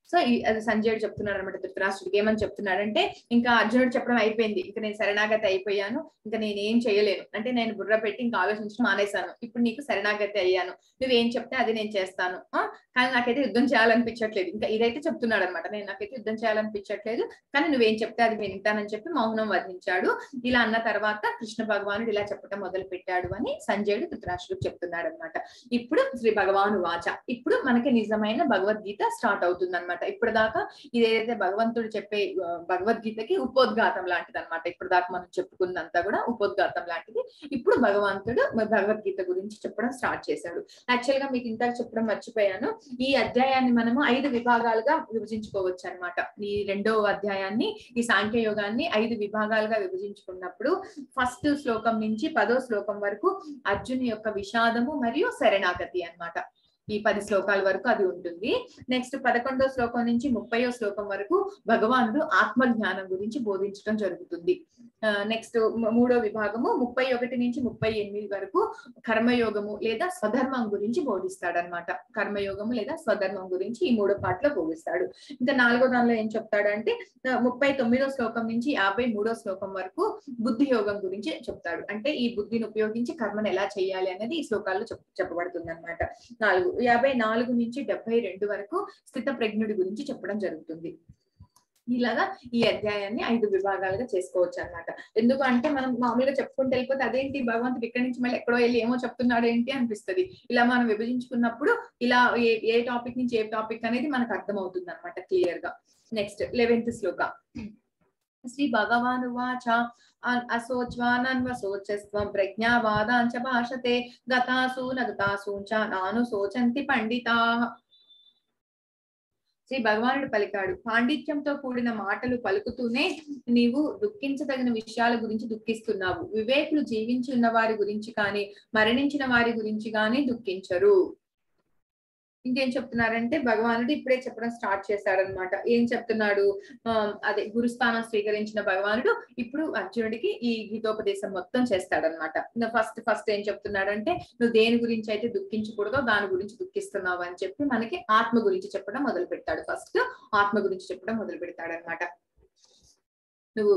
సో ఈ అది సంజయుడు చెప్తున్నాడు అనమాట ధృతరాష్ట్రుడికి. ఏమని చెప్తున్నాడంటే, ఇంకా అర్జునుడు చెప్పడం అయిపోయింది, ఇంకా నేను శరణాగతి అయిపోయాను, ఇంకా నేను ఏం చేయలేను, అంటే నేను బుర్ర పెట్టి ఇంకా ఆలోచించడం మానేశాను, ఇప్పుడు నీకు శరణాగతి అయ్యాను, నువ్వేం చెప్తే అది నేను చేస్తాను, కానీ నాకైతే యుద్ధం చేయాలనిపించట్లేదు, ఇంకా ఇదైతే చెప్తున్నాడు అనమాట, నేను నాకైతే యుద్ధం చేయాలనిపించట్లేదు, కానీ నువ్వేం చెప్తే అది వింటానని చెప్పి మౌనం వహించాడు. ఇలా అన్న తర్వాత కృష్ణ భగవానుడు ఇలా చెప్పడం మొదలు పెట్టాడు అని సంజయుడు ధృతరాష్ట్రుడికి చెప్తున్నాడు అనమాట. ఇప్పుడు శ్రీ భగవాను వాచ, ఇప్పుడు మనకి నిజమైన భగవద్గీత స్టార్ట్ అవుతుంది అనమాట. ఇప్పుడు దాకా ఇదేదైతే భగవంతుడు చెప్పే భగవద్గీతకి ఉపోద్ఘాతం లాంటిది అనమాట. ఇప్పుడు దాకా మనం చెప్పుకున్నంతా కూడా ఉపోద్ఘాతం లాంటిది. ఇప్పుడు భగవంతుడు భగవద్గీత గురించి చెప్పడం స్టార్ట్ చేశాడు. యాక్చువల్ గా మీకు ఇంతకు చెప్పడం మర్చిపోయాను, ఈ అధ్యాయాన్ని మనము ఐదు విభాగాలుగా విభజించుకోవచ్చు అనమాట. ఈ రెండవ అధ్యాయాన్ని, ఈ సాంఖ్య యోగాన్ని ఐదు విభాగాలుగా విభజించుకున్నప్పుడు ఫస్ట్ శ్లోకం నుంచి పదో శ్లోకం వరకు అర్జున్ యొక్క విషాదము మరియు శరణాగతి అన్నమాట. ఈ పది శ్లోకాల వరకు అది ఉంటుంది. నెక్స్ట్ పదకొండో శ్లోకం నుంచి ముప్పయో శ్లోకం వరకు భగవానుడు ఆత్మజ్ఞానం గురించి బోధించడం జరుగుతుంది. నెక్స్ట్ మూడో విభాగము ముప్పై ఒకటి నుంచి ముప్పై ఎనిమిది వరకు కర్మయోగము లేదా స్వధర్మం గురించి బోధిస్తాడనమాట. కర్మయోగము లేదా స్వధర్మం గురించి ఈ మూడో పాటలో బోధిస్తాడు. ఇంకా నాలుగో దానిలో ఏం చెప్తాడంటే ముప్పై తొమ్మిదో శ్లోకం నుంచి యాభై మూడో శ్లోకం వరకు బుద్ధి యోగం గురించి చెప్తాడు. అంటే ఈ బుద్ధిని ఉపయోగించి కర్మను ఎలా చేయాలి అనేది ఈ శ్లోకాల్లో చెప్పబడుతుంది అనమాట. నాలుగు యాభై నాలుగు నుంచి డెబ్బై రెండు వరకు స్థిత ప్రజ్ఞుడి గురించి చెప్పడం జరుగుతుంది. ఇలాగా ఈ అధ్యాయాన్ని ఐదు విభాగాలుగా చేసుకోవచ్చు అన్నమాట. ఎందుకంటే మనం మామూలుగా చెప్పుకుంటూ వెళ్ళిపోతే అదేంటి భగవంతుడు ఇక్కడి నుంచి మళ్ళీ ఎక్కడో వెళ్ళి ఏమో చెప్తున్నాడు ఏంటి అనిపిస్తుంది. ఇలా మనం విభజించుకున్నప్పుడు ఇలా ఏ ఏ టాపిక్ నుంచి ఏ టాపిక్ అనేది మనకు అర్థమవుతుంది అనమాట క్లియర్ గా. నెక్స్ట్ లెవెన్త్ శ్లోక. శ్రీ భగవాను వాచ అశోచ్వానన్వశోచస్వం ప్రజ్ఞావాదాంచ భాషతే గతాసు నగతాసూంచ నాను శోచంతి పండితాః. శ్రీ భగవానుడు పలికాడు, పాండిత్యంతో కూడిన మాటలు పలుకుతూనే నీవు దుఃఖించదగిన విషయాల గురించి దుఃఖిస్తున్నావు. వివేకులు జీవించి ఉన్న వారి గురించి కానీ మరణించిన వారి గురించి కానీ దుఃఖించరు. ఇంకేం చెప్తున్నారంటే భగవానుడు ఇప్పుడే చెప్పడం స్టార్ట్ చేశాడనమాట. ఏం చెప్తున్నాడు, ఆ అదే గురుస్థానం స్వీకరించిన భగవానుడు ఇప్పుడు అర్జునుడికి ఈ గీతోపదేశం మొత్తం చేస్తాడనమాట. ఫస్ట్ ఫస్ట్ ఏం చెప్తున్నాడంటే, నువ్వు దేని గురించి అయితే దుఃఖించకూడదో దాని గురించి దుఃఖిస్తున్నావు అని చెప్పి మనకి ఆత్మ గురించి చెప్పడం మొదలు పెడతాడు. ఫస్ట్ ఆత్మ గురించి చెప్పడం మొదలు పెడతాడు అనమాట. నువ్వు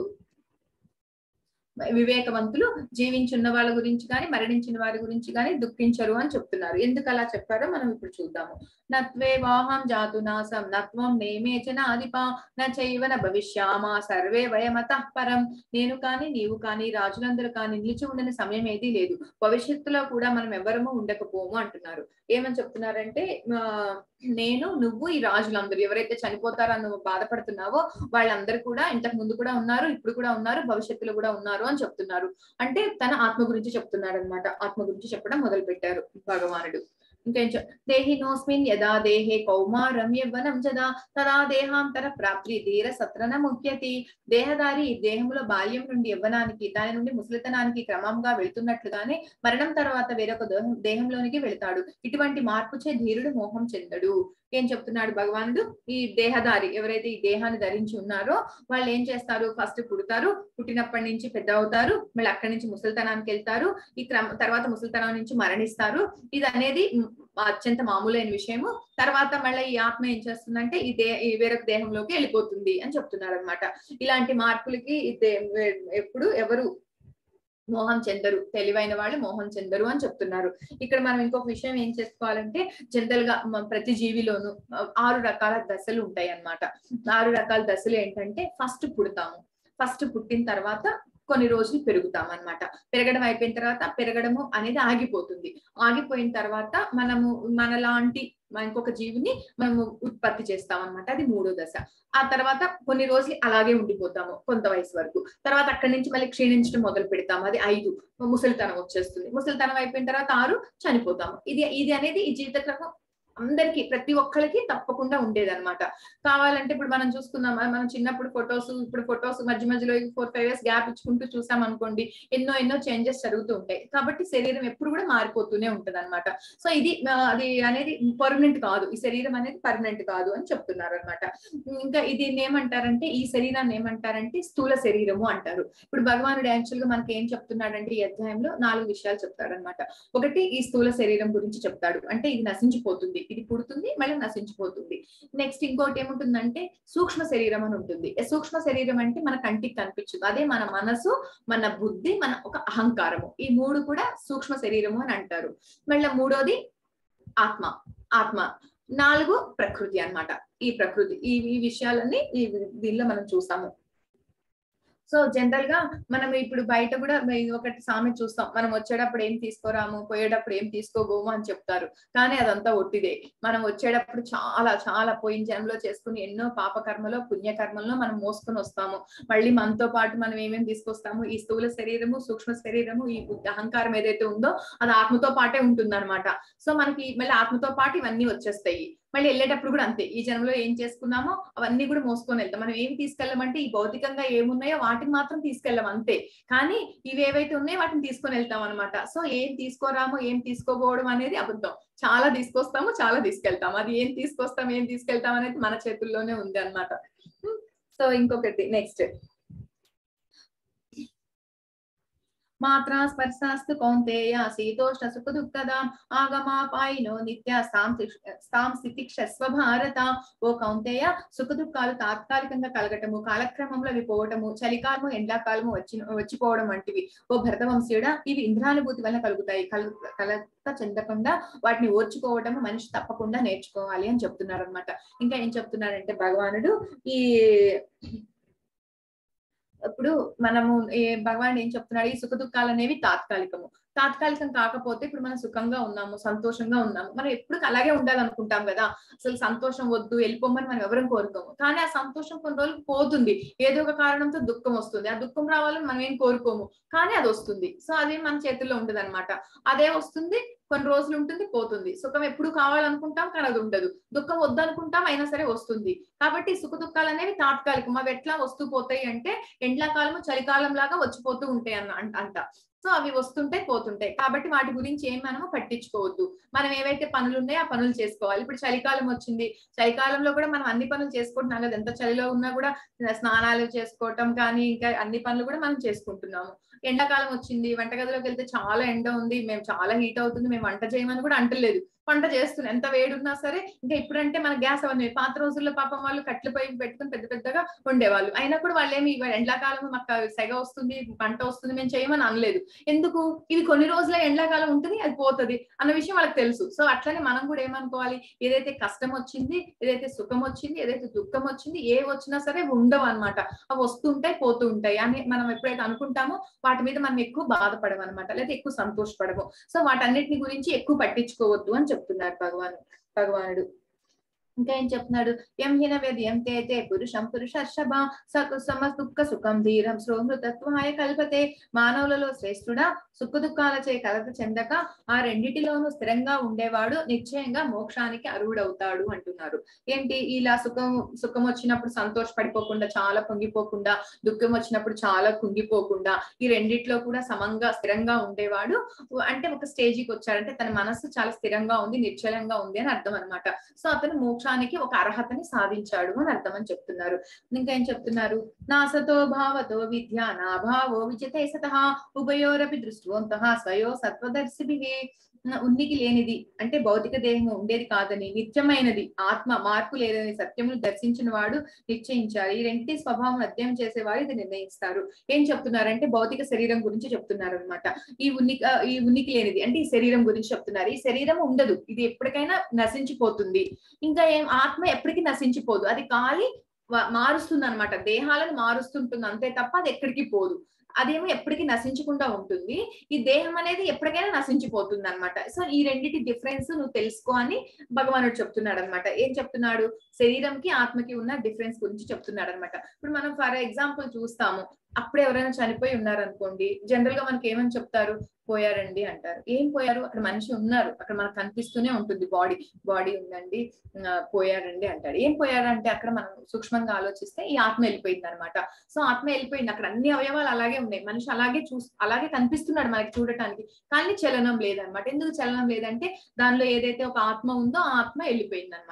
వివేకవంతులు జీవించున్న వాళ్ళ గురించి కానీ మరణించిన వారి గురించి కానీ దుఃఖించరు అని చెప్తున్నారు. ఎందుకు అలా చెప్పారో మనం ఇప్పుడు చూద్దాము. నత్వే వాహం జాతు నాసం నత్వం నేమే చనాదిప నైవన భవిష్యామా సర్వే వయమతః పరం. నేను కానీ నీవు కానీ రాజులందరూ కానీ నిలిచి ఉండని సమయం ఏదీ లేదు, భవిష్యత్తులో కూడా మనం ఎవరము ఉండకపోము అంటున్నారు. ఏమని చెప్తున్నారంటే, ఆ నేను నువ్వు ఈ రాజులందరూ ఎవరైతే చనిపోతారో నువ్వు బాధపడుతున్నావో వాళ్ళందరూ కూడా ఇంతకు ముందు కూడా ఉన్నారు, ఇప్పుడు కూడా ఉన్నారు, భవిష్యత్తులో కూడా ఉన్నారు అని చెప్తున్నారు. అంటే తన ఆత్మ గురించి చెప్తున్నాడు అనమాట. ఆత్మ గురించి చెప్పడం మొదలు పెట్టారు భగవానుడు. ఇంకేం దేహినోస్మిన్ యదా దేహే కౌమారం యవ్వనం జదా తదా దేహాంతర ప్రాప్తి ధీర సత్రన ముఖ్యతి. దేహదారి ఈ దేహంలో బాల్యం నుండి యవ్వనానికి, దాని నుండి ముసలితనానికి క్రమంగా వెళ్తున్నట్లుగానే మరణం తర్వాత వేరొక దేహం దేహంలోనికి వెళ్తాడు. ఇటువంటి మార్పుచే ధీరుడు మోహం చెందడు. ఏం చెప్తున్నాడు భగవానుడు, ఈ దేహదారి ఎవరైతే ఈ దేహాన్ని ధరించి ఉన్నారో వాళ్ళు ఏం చేస్తారు, ఫస్ట్ పుడతారు, పుట్టినప్పటి నుంచి పెద్ద అవుతారు, మళ్ళీ అక్కడి నుంచి ముసలితనానికి వెళ్తారు, ఈ క్రమ తర్వాత ముసలితనం నుంచి మరణిస్తారు. ఇది అనేది అత్యంత మామూలైన విషయము. తర్వాత మళ్ళీ ఈ ఆత్మ ఏం చేస్తుందంటే ఈ దే ఈ వేరొక దేహంలోకి వెళ్ళిపోతుంది అని చెప్తున్నారు అనమాట. ఇలాంటి మార్పులకి ఎప్పుడు ఎవరు మోహం చెందరు, తెలివైన వాళ్ళు మోహం చెందరు అని చెప్తున్నారు. ఇక్కడ మనం ఇంకొక విషయం ఏం చేసుకోవాలంటే, జనరల్ గా ప్రతి జీవిలోనూ ఆరు రకాల దశలు ఉంటాయి అన్నమాట. ఆరు రకాల దశలు ఏంటంటే, ఫస్ట్ పుడతాము, ఫస్ట్ పుట్టిన తర్వాత కొన్ని రోజులు పెరుగుతాం అనమాట. పెరగడం అయిపోయిన తర్వాత పెరగడము అనేది ఆగిపోతుంది. ఆగిపోయిన తర్వాత మనము మనలాంటి ఇంకొక జీవిని మనము ఉత్పత్తి చేస్తాం అనమాట. అది మూడో దశ. ఆ తర్వాత కొన్ని రోజులు అలాగే ఉండిపోతాము కొంత వయసు వరకు. తర్వాత అక్కడి నుంచి మళ్ళీ క్షీణించడం మొదలు పెడతాము. అది ఐదు, ముసలితనం వచ్చేస్తుంది. ముసలితనం అయిపోయిన తర్వాత ఆరు, చనిపోతాము. ఇది ఇది అనేది ఈ జీవిత క్రమం అందరికి ప్రతి ఒక్కరికి తప్పకుండా ఉండేదన్నమాట. కావాలంటే ఇప్పుడు మనం చూసుకుందాం, మనం చిన్నప్పుడు ఫొటోస్, ఇప్పుడు ఫొటోస్ మధ్య మధ్యలో ఫోర్ ఫైవ్ ఇయర్స్ గ్యాప్ ఇచ్చుకుంటూ చూసాం అనుకోండి, ఎన్నో ఎన్నో చేంజెస్ జరుగుతూ ఉంటాయి. కాబట్టి శరీరం ఎప్పుడు కూడా మారిపోతూనే ఉంటది అనమాట. సో ఇది అది అనేది పర్మనెంట్ కాదు, ఈ శరీరం అనేది పర్మనెంట్ కాదు అని చెప్తున్నారు అనమాట. ఇంకా ఇది ఏమంటారంటే, ఈ శరీరాన్ని ఏమంటారంటే స్థూల శరీరము అంటారు. ఇప్పుడు భగవానుడు యాక్చువల్ గా మనకి ఏం చెప్తున్నాడంటే, ఈ అధ్యాయంలో నాలుగు విషయాలు చెప్తాడు అనమాట. ఒకటి, ఈ స్థూల శరీరం గురించి చెప్తాడు. అంటే ఇది నశించిపోతుంది, ఇది పుడుతుంది మళ్ళీ నశించిపోతుంది. నెక్స్ట్ ఇంకోటి ఏముంటుందంటే సూక్ష్మ శరీరం అని ఉంటుంది. సూక్ష్మ శరీరం అంటే మన కంటికి కనిపించదు, అదే మన మనసు, మన బుద్ధి, మన ఒక అహంకారము, ఈ మూడు కూడా సూక్ష్మ శరీరము అని అంటారు. మళ్ళీ మూడోది ఆత్మ. ఆత్మ నాలుగు ప్రకృతి అన్నమాట. ఈ ప్రకృతి ఈ ఈ విషయాలన్నీ ఈ దీనిలో మనం చూసాము. సో జనరల్ గా మనం ఇప్పుడు బయట కూడా ఒకటి సామెత చూస్తాం, మనం వచ్చేటప్పుడు ఏం తీసుకోరాము, పోయేటప్పుడు ఏం తీసుకోబోము అని చెప్తారు. కానీ అదంతా ఒట్టిదే. మనం వచ్చేటప్పుడు చాలా చాలా పోయిన జన్మలో చేసుకుని ఎన్నో పాపకర్మలో పుణ్యకర్మల్లో మనం మోసుకొని వస్తాము. మళ్ళీ మనతో పాటు మనం ఏమేమి తీసుకొస్తాము, ఈ స్థూల శరీరము, సూక్ష్మ శరీరము, ఈ అహంకారం ఏదైతే ఉందో అది ఆత్మతో పాటే ఉంటుంది అనమాట. సో మనకి మళ్ళీ ఆత్మతో పాటు ఇవన్నీ వచ్చేస్తాయి. మళ్ళీ వెళ్ళేటప్పుడు కూడా అంతే, ఈ జన్మలో ఏం చేసుకున్నామో అవన్నీ కూడా మోసుకొని వెళ్తాం. మనం ఏమి తీసుకెళ్ళమంటే ఈ భౌతికంగా ఏమున్నాయో వాటిని మాత్రం తీసుకెళ్ళాం అంతే, కానీ ఇవి ఏవైతే ఉన్నాయో వాటిని తీసుకొని వెళ్తాం అనమాట. సో ఏం తీసుకోరామో ఏం తీసుకోపోవడం అనేది అబద్ధం. చాలా తీసుకొస్తాము, చాలా తీసుకెళ్తాము. అది ఏం తీసుకొస్తాం ఏం తీసుకెళ్తాం అనేది మన చేతుల్లోనే ఉంది అనమాట. సో ఇంకొకటి నెక్స్ట్, మాత్రా స్పర్శాస్తు కౌంతేయ శీతోష్ణ సుఖ దుఃఖదా ఆగమాపాయినో నిత్య స్థాం స్థితిక్షస్వ భారత. ఓ కౌంతేయ, సుఖ దుఃఖాలు తాత్కాలికంగా కలగటము, కాలక్రమంలో అవి పోవటము, చలికాలము ఎండాకాలము వచ్చి వచ్చిపోవడం వంటివి. ఓ భరతవంశీయుడా, ఇవి ఇంద్రానుభూతి వల్ల కలుగుతాయి. కలు కలత చెందకుండా వాటిని ఓర్చుకోవటము మనిషి తప్పకుండా నేర్చుకోవాలి అని చెప్తున్నారు అనమాట. ఇంకా ఏం చెప్తున్నారంటే భగవానుడు, ఈ ఇప్పుడు మనము ఏ భగవాన్ ఏం చెప్తున్నాడు, ఈ సుఖ దుఃఖాలు అనేవి తాత్కాలికము. తాత్కాలికం కాకపోతే ఇప్పుడు మనం సుఖంగా ఉన్నాము, సంతోషంగా ఉన్నాము, మనం ఎప్పుడు అలాగే ఉండాలనుకుంటాం కదా. అసలు సంతోషం వద్దు, వెళ్ళిపోమని మనం ఎవరం కోరుకోము. కానీ ఆ సంతోషం కొన్ని రోజులు పోతుంది, ఏదో ఒక కారణంతో దుఃఖం వస్తుంది. ఆ దుఃఖం రావాలని మనం ఏం కోరుకోము, కానీ అది వస్తుంది. సో అది మన చేతుల్లో ఉంటుంది అనమాట. అదే వస్తుంది, కొన్ని రోజులు ఉంటుంది, పోతుంది. సుఖం ఎప్పుడు కావాలనుకుంటాం కానీ అది ఉండదు, దుఃఖం వద్దనుకుంటాం అయినా సరే వస్తుంది. కాబట్టి సుఖ దుఃఖాలు అనేవి తాత్కాలికం. అవి ఎట్లా వస్తూ పోతాయి అంటే ఎండాకాలము చలికాలం లాగా వచ్చిపోతూ ఉంటాయి అన్న అంట. సో అవి వస్తుంటాయి పోతుంటాయి, కాబట్టి వాటి గురించి ఏం మనము పట్టించుకోవద్దు. మనం ఏవైతే పనులు ఉన్నాయో ఆ పనులు చేసుకోవాలి. ఇప్పుడు చలికాలం వచ్చింది, చలికాలంలో కూడా మనం అన్ని పనులు చేసుకుంటున్నాం కదా. ఎంత చలిలో ఉన్నా కూడా స్నానాలు చేసుకోవటం కానీ ఇంకా అన్ని పనులు కూడా మనం చేసుకుంటున్నాము. ఎండాకాలం వచ్చింది, వంటగదిలోకి వెళ్తే చాలా ఎండ ఉంది, మేము చాలా హీట్ అవుతుంది, మేము వంట చేయమని కూడా అంటలేదు, వంట చేస్తున్నాం. ఎంత వేడి ఉన్నా సరే. ఇంకా ఇప్పుడంటే మన గ్యాస్ అవన్నీ, పాత రోజుల్లో పాపం వాళ్ళు కట్లు పొయ్యి పెట్టుకుని పెద్ద పెద్దగా ఉండేవాళ్ళు. అయినా కూడా వాళ్ళు ఏమి ఎండాకాలం మాకు సెగ వస్తుంది, పంట వస్తుంది, మేము చేయమని అనలేదు. ఎందుకు, ఇది కొన్ని రోజుల ఎండాకాలం ఉంటుంది, అది పోతుంది అన్న విషయం వాళ్ళకి తెలుసు. సో అట్లనే మనం కూడా ఏమనుకోవాలి, ఏదైతే కష్టం వచ్చింది, ఏదైతే సుఖం వచ్చింది, ఏదైతే దుఃఖం వచ్చింది, ఏ వచ్చినా సరే ఉండవు అనమాట. అవి వస్తుంటాయి పోతూ ఉంటాయి అని మనం ఎప్పుడైతే అనుకుంటామో వాటి మీద మనం ఎక్కువ బాధపడము అనమాట, లేదా ఎక్కువ సంతోషపడము. సో వాటన్నిటిని గురించి ఎక్కువ పట్టించుకోవద్దు అని చెప్తున్నారు భగవాన్ భగవానుడు. ఇంకా ఏం చెప్తున్నాడు, ఎం హిన వ్యద్యం తేతే పురుషం పురుషర్షభ సమ దుఃఖ సుఖం ధీరం శ్రోమృతత్వాయ కల్పతే. మానవులలో శ్రేష్ఠుడా, సుఖ దుఃఖాలచే కలత చెందక ఆ రెండిటిలోనూ స్థిరంగా ఉండేవాడు నిశ్చయంగా మోక్షానికి అర్హుడవుతాడు అంటున్నారు. ఏంటి, ఇలా సుఖం సుఖం వచ్చినప్పుడు సంతోషపడిపోకుండా చాలా పొంగిపోకుండా, దుఃఖం వచ్చినప్పుడు చాలా కుంగిపోకుండా, ఈ రెండిట్లో కూడా సమంగా స్థిరంగా ఉండేవాడు అంటే ఒక స్టేజికి వచ్చాడంటే తన మనస్సు చాలా స్థిరంగా ఉంది, నిశ్చలంగా ఉంది అని అర్థం అనమాట. సో అతను మోక్షానికి ఒక అర్హతని సాధించాడు అని అర్థం అని చెప్తున్నారు. ఇంకా ఏం చెప్తున్నారు, నాసతో భావతో విద్య నా భావో విజతే సతః ఉభయోరపి దృష్టివంతః స్వయో సత్వదర్శిభిః. ఉనికి లేనిది అంటే భౌతిక దేహం ఉండేది కాదని, నిత్యమైనది ఆత్మ మార్పు లేదని సత్యమును దర్శించిన వాడు నిశ్చయించారు. ఈ రెంటి స్వభావం అధ్యయనం చేసేవారు ఇది నిర్ణయిస్తారు. ఏం చెప్తున్నారంటే భౌతిక శరీరం గురించి చెప్తున్నారు అనమాట. ఈ ఉనికి ఈ ఉనికి లేనిది అంటే ఈ శరీరం గురించి చెప్తున్నారు. ఈ శరీరం ఉండదు, ఇది ఎప్పటికైనా నశించిపోతుంది. ఇంకా ఏం, ఆత్మ ఎప్పటికీ నశించిపోదు, అది ఖాళీ మారుస్తుంది అనమాట, దేహాలను మారుస్తుంటుంది అంతే తప్ప అది ఎక్కడికి పోదు. అదేమో ఎప్పటికీ నశించకుండా ఉంటుంది, ఈ దేహం అనేది ఎప్పటికైనా నశించిపోతుంది అనమాట. సో ఈ రెండింటి డిఫరెన్స్ నువ్వు తెలుసుకో అని భగవానుడు చెప్తున్నాడు అనమాట. ఏం చెప్తున్నాడు, శరీరంకి ఆత్మకి ఉన్న డిఫరెన్స్ గురించి చెప్తున్నాడు అనమాట. ఇప్పుడు మనం ఫర్ ఎగ్జాంపుల్ చూస్తాము, అప్పుడు ఎవరైనా చనిపోయి ఉన్నారు అనుకోండి, జనరల్ గా మనకి ఏమని చెప్తారు, పోయారండి అంటారు. ఏం పోయారు, అక్కడ మనిషి ఉన్నారు, అక్కడ మనకు కనిపిస్తూనే ఉంటుంది, బాడీ బాడీ ఉందండి పోయారండి అంటారు. ఏం పోయారంటే అక్కడ మనం సూక్ష్మంగా ఆలోచిస్తే ఈ ఆత్మ వెళ్ళిపోయింది అనమాట. సో ఆత్మ వెళ్ళిపోయింది, అక్కడ అన్ని అవయవాలు అలాగే ఉన్నాయి, మనిషి అలాగే చూ అలాగే కనిపిస్తున్నాడు మనకి చూడటానికి, కానీ చలనం లేదనమాట. ఎందుకు చలనం లేదంటే దానిలో ఏదైతే ఒక ఆత్మ ఉందో ఆ ఆత్మ వెళ్ళిపోయింది అనమాట.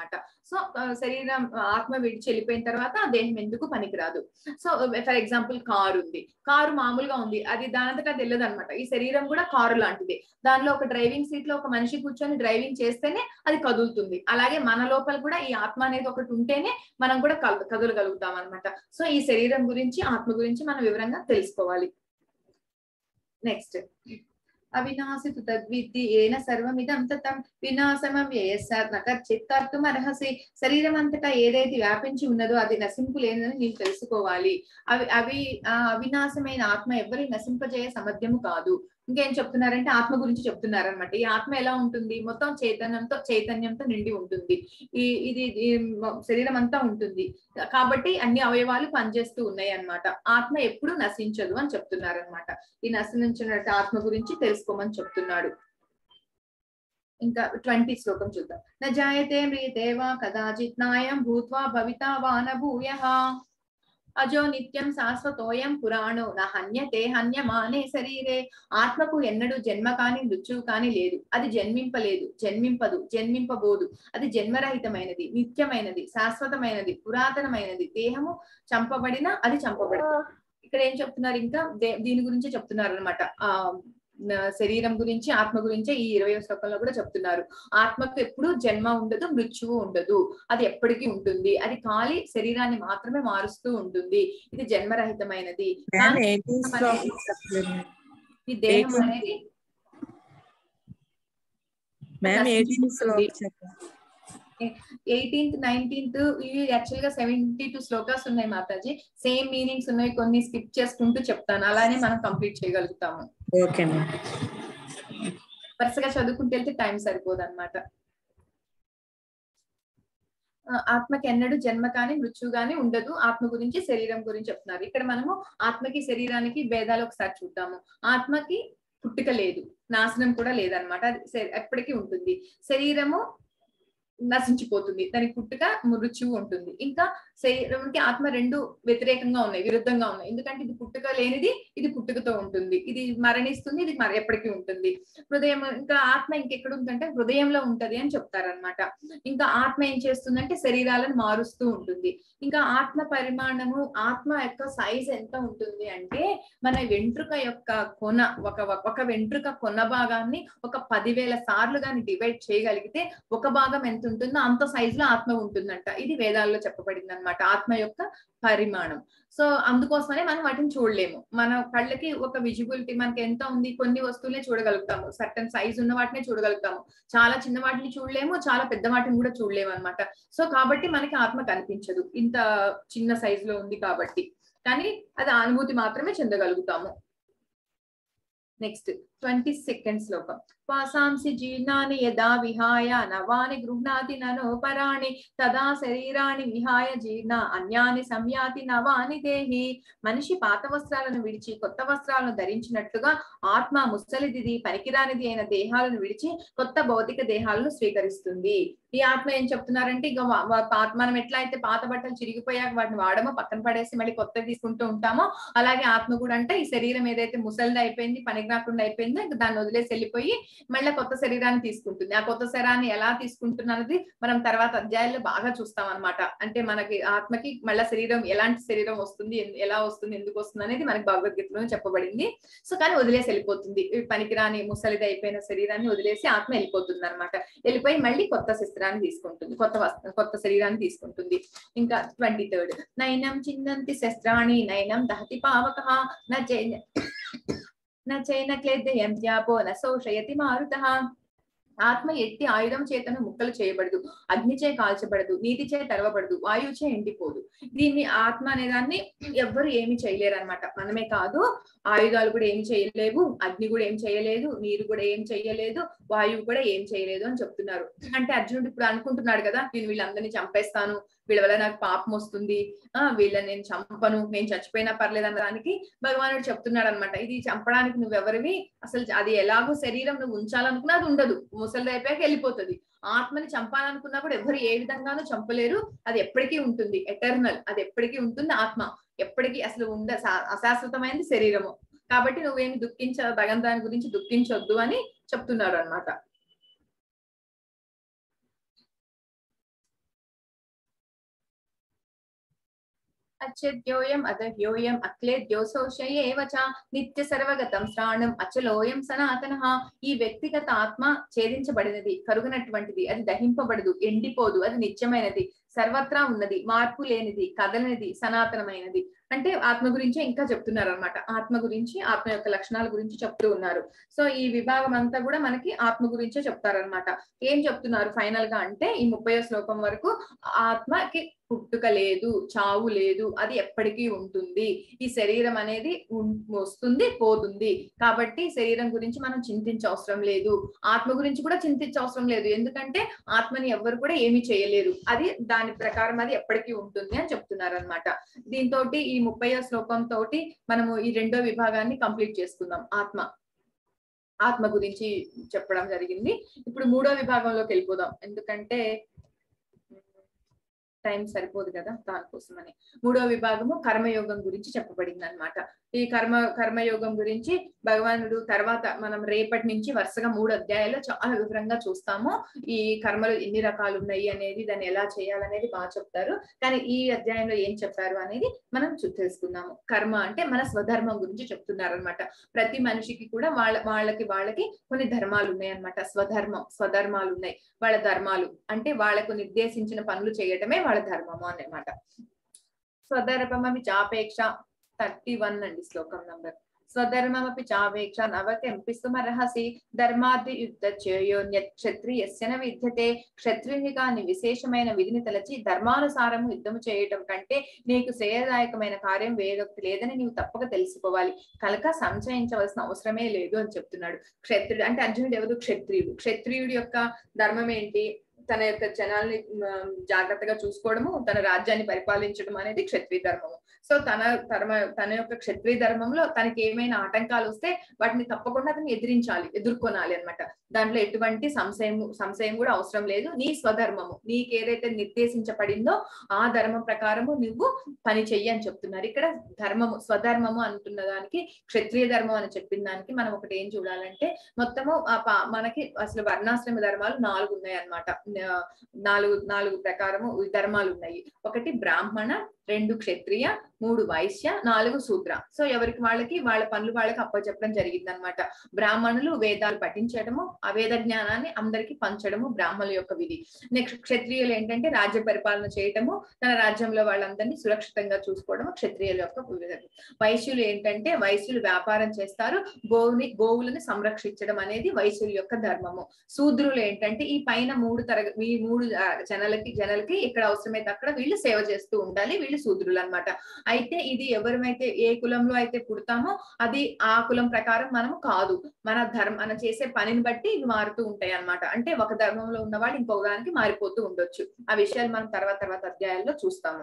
సో శరీరం ఆత్మ విడిచి వెళ్ళిపోయిన తర్వాత ఆ దేహం ఎందుకు పనికిరాదు. సో ఫర్ ఎగ్జాంపుల్ కారు ఉంది, కారు మామూలుగా ఉంది, అది దానంతటా తెలియదు అనమాట. ఈ శరీరం కూడా కారు లాంటిది. దానిలో ఒక డ్రైవింగ్ సీట్ లో ఒక మనిషి కూర్చొని డ్రైవింగ్ చేస్తేనే అది కదులుతుంది. అలాగే మన లోపల కూడా ఈ ఆత్మ అనేది ఒకటి ఉంటేనే మనం కూడా కదలగలుగుతాం అనమాట. సో ఈ శరీరం గురించి ఆత్మ గురించి మనం వివరంగా తెలుసుకోవాలి. నెక్స్ట్ అవినాశి తు తద్విద్ధి ఏన సర్వమిదం తతం వినాశమవ్యయస్యాత్ నకచ్చిత్ కర్తుమర్హసి. శరీరం అంతటా ఏదైతే వ్యాపించి ఉన్నదో అది నశింపు లేదని నీవు తెలుసుకోవాలి. అవి అవి అవినాశమైన ఆత్మ ఎవరి నశింపజేయ సమర్థ్యము కాదు. ఇంకేం చెప్తున్నారంటే ఆత్మ గురించి చెప్తున్నారనమాట. ఈ ఆత్మ ఎలా ఉంటుంది, మొత్తం చైతన్యంతో చైతన్యంతో నిండి ఉంటుంది. ఈ ఇది శరీరం అంతా ఉంటుంది కాబట్టి అన్ని అవయవాలు పనిచేస్తూ ఉన్నాయి అన్నమాట. ఆత్మ ఎప్పుడు నశించదు అని చెప్తున్నారనమాట. ఈ నశించినట్టు ఆత్మ గురించి తెలుసుకోమని చెప్తున్నాడు. ఇంకా ట్వంటీ శ్లోకం చూద్దాం. న జాయతే మ్రియతే వా కదాచిత్ నాయం భూత్వా భవితా వా న భూయః అజో నిత్యం శాశ్వతోయం పురాణో న హన్యతే హన్యమానే శరీరే. ఆత్మకు ఎన్నడూ జన్మ కాని మృత్యువు కాని లేదు. అది జన్మింపలేదు, జన్మింపదు, జన్మింపబోదు. అది జన్మరహితమైనది, నిత్యమైనది, శాశ్వతమైనది, పురాతనమైనది. దేహము చంపబడిన అది చంపబడదు. ఇక్కడ ఏం చెప్తున్నారు, ఇంకా దీని గురించి చెప్తున్నారు అనమాట. ఆ శరీరం గురించి ఆత్మ గురించి ఈ ఇరవై శ్లోకంలో కూడా చెప్తున్నారు. ఆత్మకు ఎప్పుడు జన్మ ఉండదు, మృత్యువు ఉండదు, అది ఎప్పటికీ ఉంటుంది. అది ఖాళీ శరీరాన్ని మాత్రమే మారుస్తూ ఉంటుంది. ఇది జన్మరహితమైనది. ఈ దేహం అనేది ఎయిటీన్త్ నైన్టీన్త్ ఇవి యాక్చువల్ గా సెవెంటీ టూ శ్లోకాస్ ఉన్నాయి మాతాజీ. సేమ్ మీనింగ్స్ ఉన్నాయి, కొన్ని స్కిప్ చేసుకుంటూ చెప్తాను, అలానే మనం కంప్లీట్ చేయగలుగుతాము. వరుసగా చదువుకుంటూ వెళ్తే టైం సరిపోదు అనమాట. ఆత్మకి ఎన్నడూ జన్మ కానీ మృత్యు గాని ఉండదు. ఆత్మ గురించి శరీరం గురించి చెప్తున్నారు. ఇక్కడ మనము ఆత్మకి శరీరానికి భేదాలు ఒకసారి చూద్దాము. ఆత్మకి పుట్టుక లేదు, నాశనం కూడా లేదనమాట. అది ఎప్పటికీ ఉంటుంది. శరీరము నశించిపోతుంది, దానికి పుట్టుక మృత్యువు ఉంటుంది. ఇంకా శరీరానికి ఆత్మ రెండు వ్యతిరేకంగా ఉన్నాయి, విరుద్ధంగా ఉన్నాయి. ఎందుకంటే ఇది పుట్టుక లేనిది, ఇది పుట్టుకతో ఉంటుంది. ఇది మరణిస్తుంది, ఇది మరి ఎప్పటికీ ఉంటుంది. హృదయం ఇంకా ఆత్మ ఇంకెక్కడ ఉందంటే హృదయంలో ఉంటది అని చెప్తారనమాట. ఇంకా ఆత్మ ఏం చేస్తుందంటే శరీరాలను మారుస్తూ ఉంటుంది. ఇంకా ఆత్మ పరిమాణము, ఆత్మ యొక్క సైజ్ ఎంత ఉంటుంది అంటే మన వెంట్రుక యొక్క కొన, ఒక ఒక వెంట్రుక కొన భాగాన్ని ఒక పదివేల సార్లు గాని డివైడ్ చేయగలిగితే ఒక భాగం ఎంత ఉంటుందో అంత సైజ్ లో ఆత్మ ఉంటుందంట. ఇది వేదాల్లో చెప్పబడింది అనమాట, ఆత్మ యొక్క పరిమాణం. సో అందుకోసమనే మనం వాటిని చూడలేము. మన కళ్ళకి ఒక విజిబిలిటీ మనకి ఎంత ఉంది, కొన్ని వస్తువులే చూడగలుగుతాము, సర్టన్ సైజ్ ఉన్న వాటినే చూడగలుగుతాము. చాలా చిన్న వాటిని చూడలేము, చాలా పెద్ద వాటిని కూడా చూడలేము అనమాట. సో కాబట్టి మనకి ఆత్మ కనిపించదు, ఇంత చిన్న సైజ్ లో ఉంది కాబట్టి. కానీ అది అనుభూతి మాత్రమే చెందగలుగుతాము. నెక్స్ట్ ట్వంటీ సెకండ్ శ్లోకం. వాసాంసి జీర్ణాని యదా విహాయ నవాని గృహ్ణాతి ననోపరాణి తదా శరీరాన్ని విహాయ జీర్ణ అన్యాని సంయాతి నవాని దేహి. మనిషి పాత వస్త్రాలను విడిచి కొత్త వస్త్రాలను ధరించినట్లుగా ఆత్మ ముసలిది పనికిరానిది అయిన దేహాలను విడిచి కొత్త భౌతిక దేహాలను స్వీకరిస్తుంది. ఈ ఆత్మ ఏం చెప్తున్నారంటే, ఇక మనం ఎట్లా అయితే పాత బట్టలు చిరిగిపోయాక వాటిని వాడమో పక్కన పడేసి మళ్ళీ కొత్తవి తీసుకుంటూ ఉంటామో, అలాగే ఆత్మ కూడా అంటే ఈ శరీరం ఏదైతే ముసలిది అయిపోయింది, పనికి రాకుండా అయిపోయిందో ఇంకా దాన్ని వదిలేసి వెళ్ళిపోయి మళ్ళీ కొత్త శరీరాన్ని తీసుకుంటుంది. ఆ కొత్త శరీరాన్ని ఎలా తీసుకుంటున్నది మనం తర్వాత అధ్యాయాల్లో బాగా చూస్తాం అనమాట. అంటే మనకి ఆత్మకి మళ్ళీ శరీరం ఎలాంటి శరీరం వస్తుంది, ఎలా వస్తుంది, ఎందుకు వస్తుంది అనేది మనకి భగవద్గీతలో చెప్పబడింది. సో కానీ వదిలేసి వెళ్ళిపోతుంది, పనికిరాని ముసలిది అయిపోయిన శరీరాన్ని వదిలేసి ఆత్మ వెళ్ళిపోతుంది అనమాట. వెళ్ళిపోయి మళ్ళీ కొత్త శస్త్రాన్ని తీసుకుంటుంది, కొత్త కొత్త శరీరాన్ని తీసుకుంటుంది. ఇంకా ట్వంటీ థర్డ్ నైనం చిందంతి శస్త్రాణి నైనం దహతి పావక నైన చైన క్లేద్యయంత్యాపో న శోషయతి మారుతః. ఆత్మ ఎట్టి ఆయుధం చేతను ముక్కలు చేయబడదు, అగ్నిచే కాల్చబడదు, నీటిచే తరవబడదు, వాయువుచే ఎండిపోదు. దీన్ని ఆత్మ అనేదాన్ని ఎవ్వరు ఏమి చేయలేరు అనమాట. మనమే కాదు, ఆయుధాలు కూడా ఏం చేయలేవు, అగ్ని కూడా ఏం చేయలేదు, నీరు కూడా ఏం చేయలేదు, వాయువు కూడా ఏం చేయలేదు అని చెప్తున్నారు. అంటే అర్జునుడు ఇప్పుడు అనుకుంటున్నాడు కదా, నేను వీళ్ళందరినీ చంపేస్తాను, వీళ్ళ వల్ల నాకు పాపం వస్తుంది, ఆ వీళ్ళని నేను చంపను, నేను చచ్చిపోయినా పర్లేదు అన్నదానికి భగవానుడు చెప్తున్నాడు అనమాట. ఇది చంపడానికి నువ్వెవరివి, అసలు అది ఎలాగో శరీరం నువ్వు ఉంచాలనుకున్నా అది ఉండదు, ముసలి అయిపోయాక వెళ్ళిపోతుంది. ఆత్మని చంపాలనుకున్నా కూడా ఎవరు ఏ విధంగానూ చంపలేరు, అది ఎప్పటికీ ఉంటుంది, ఎటర్నల్, అది ఎప్పటికీ ఉంటుంది. ఆత్మ ఎప్పటికీ అసలు ఉండ అశాశ్వతమైనది శరీరము. కాబట్టి నువ్వేమి దుఃఖించ తగని దాని గురించి దుఃఖించొద్దు అని చెప్తున్నారు అనమాట. అచ్చేద్యోయం అదహ్యోయం అక్లేద్యోసౌషయేవ చ నిత్య సర్వగతం శ్రాణం అచలోయం సనాతనః. ఈ వ్యక్తిగత ఆత్మ ఛేదించబడినది, కరుగునటువంటిది, అది దహింపబడదు, ఎండిపోదు, అది నిత్యమైనది, సర్వత్రా ఉన్నది, మార్పు లేనిది, కదలనిది, సనాతనమైనది. అంటే ఆత్మ గురించి ఇంకా చెప్తున్నారు అనమాట. ఆత్మ గురించి, ఆత్మ యొక్క లక్షణాల గురించి చెప్తూ ఉన్నారు. సో ఈ విభాగం అంతా కూడా మనకి ఆత్మ గురించే చెప్తారనమాట. ఏం చెప్తున్నారు ఫైనల్ గా అంటే ఈ ముప్పయో శ్లోకం వరకు ఆత్మకి పుట్టుక లేదు, చావు లేదు, అది ఎప్పటికీ ఉంటుంది. ఈ శరీరం అనేది వస్తుంది, పోతుంది. కాబట్టి శరీరం గురించి మనం చింతించే అవసరం లేదు, ఆత్మ గురించి కూడా చింతించే అవసరం లేదు. ఎందుకంటే ఆత్మని ఎవ్వరు కూడా ఏమీ చేయలేరు, అది దాని ప్రకారం అది ఎప్పటికీ ఉంటుంది అని చెప్తున్నారు అనమాట. దీంతో ఈ ముప్పయో శ్లోకం తోటి మనము ఈ రెండో విభాగాన్ని కంప్లీట్ చేసుకుందాం. ఆత్మ ఆత్మ గురించి చెప్పడం జరిగింది. ఇప్పుడు మూడో విభాగంలోకి వెళ్ళిపోదాం, ఎందుకంటే టైం సరిపోదు కదా, దానికోసమని. మూడో విభాగము కర్మయోగం గురించి చెప్పబడింది అనమాట. ఈ కర్మ కర్మయోగం గురించి భగవానుడు తర్వాత మనం రేపటి నుంచి వరుసగా మూడు అధ్యాయాల్లో చాలా వివరంగా చూస్తాము. ఈ కర్మలు ఎన్ని రకాలు ఉన్నాయి అనేది, దాన్ని ఎలా చేయాలనేది బాగా చెప్తారు. కానీ ఈ అధ్యాయంలో ఏం చెప్పారు అనేది మనం తెలుసుకుందాము. కర్మ అంటే మన స్వధర్మం గురించి చెప్తున్నారు అనమాట. ప్రతి మనిషికి కూడా వాళ్ళ వాళ్ళకి వాళ్ళకి కొన్ని ధర్మాలు ఉన్నాయి అనమాట. స్వధర్మం స్వధర్మాలు ఉన్నాయి, వాళ్ళ ధర్మాలు అంటే వాళ్ళకు నిర్దేశించిన పనులు చేయటమే వాళ్ళ ధర్మము అన్నమాట. స్వధర్మమి చాపేక్ష థర్టీ వన్ అండి శ్లోకం నంబర్. స్వధర్మమపి చావేక్ష నవకెంపిస్తుమర్హసి ధర్మాద్రి యుద్ధ చేయోన్యత్ క్షత్రియస్య న విద్యతే. క్షత్రియుని కాని విశేషమైన విధిని తలచి ధర్మానుసారము యుద్ధము చేయటం కంటే నీకు శ్రేయదాయకమైన కార్యం వేరొకటి లేదని నీవు తప్పక తెలుసుకోవాలి, కనుక సంశయించవలసిన అవసరమే లేదు అని చెప్తున్నాడు. క్షత్రుడు అంటే అర్జునుడు ఎవరు? క్షత్రియుడు. క్షత్రియుడి యొక్క ధర్మం ఏంటి? తన యొక్క జనాల్ని జాగ్రత్తగా చూసుకోవడము, తన రాజ్యాన్ని పరిపాలించడం అనేది క్షత్రియ ధర్మము. సో తన ధర్మ తన యొక్క క్షత్రియ ధర్మంలో తనకి ఏమైనా ఆటంకాలు వస్తే వాటిని తప్పకుండా అతన్ని ఎదిరించాలి, ఎదుర్కొనాలి అనమాట. దాంట్లో ఎటువంటి సంశయం సంశయం కూడా అవసరం లేదు. నీ స్వధర్మము, నీకు ఏదైతే నిర్దేశించబడిందో ఆ ధర్మం ప్రకారము నువ్వు పని చెయ్యి అని చెప్తున్నారు. ఇక్కడ ధర్మము స్వధర్మము అంటున్న దానికి క్షత్రియ ధర్మం అని చెప్పిన దానికి మనం ఒకటి ఏం చూడాలంటే, మొత్తము మనకి అసలు వర్ణాశ్రమ ధర్మాలు నాలుగు ఉన్నాయి అన్నమాట. నాలుగు నాలుగు ప్రకారము ధర్మాలు ఉన్నాయి. ఒకటి బ్రాహ్మణ, రెండు క్షత్రియ, మూడు వైశ్య, నాలుగు శూద్ర. సో ఎవరికి వాళ్ళకి వాళ్ళ పనులు వాళ్ళకి అప్పచెప్పడం జరిగింది అనమాట. బ్రాహ్మణులు వేదాలు పఠించడము, ఆ వేద జ్ఞానాన్ని అందరికి పంచడము బ్రాహ్మణుల యొక్క విధి. నెక్స్ట్ క్షత్రియులు ఏంటంటే రాజ్య పరిపాలన చేయటము, తన రాజ్యంలో వాళ్ళందరినీ సురక్షితంగా చూసుకోవడము క్షత్రియుల యొక్క విధి. వైశ్యులు ఏంటంటే వైశ్యులు వ్యాపారం చేస్తారు, గోవుని గోవులను సంరక్షించడం అనేది వైశ్యుల యొక్క ధర్మము. శూద్రులు ఏంటంటే ఈ పైన మూడు తరగ ఈ మూడు జనాలకి జనాలకి ఇక్కడ అవసరమైతే అక్కడ వీళ్ళు సేవ చేస్తూ ఉండాలి, వీళ్ళు శూద్రులు అన్నమాట. అయితే ఇది ఎవరైతే ఏ కులంలో అయితే పుడతామో అది ఆ కులం ప్రకారం మనం కాదు, మన ధర్మ మనం చేసే పనిని బట్టి ఇవి మారుతూ ఉంటాయి అన్నమాట. అంటే ఒక ధర్మంలో ఉన్న వాళ్ళు ఇంకొక దానికి మారిపోతూ ఉండొచ్చు. ఆ విషయాలు మనం తర్వాత తర్వాత అధ్యాయాల్లో చూస్తాము.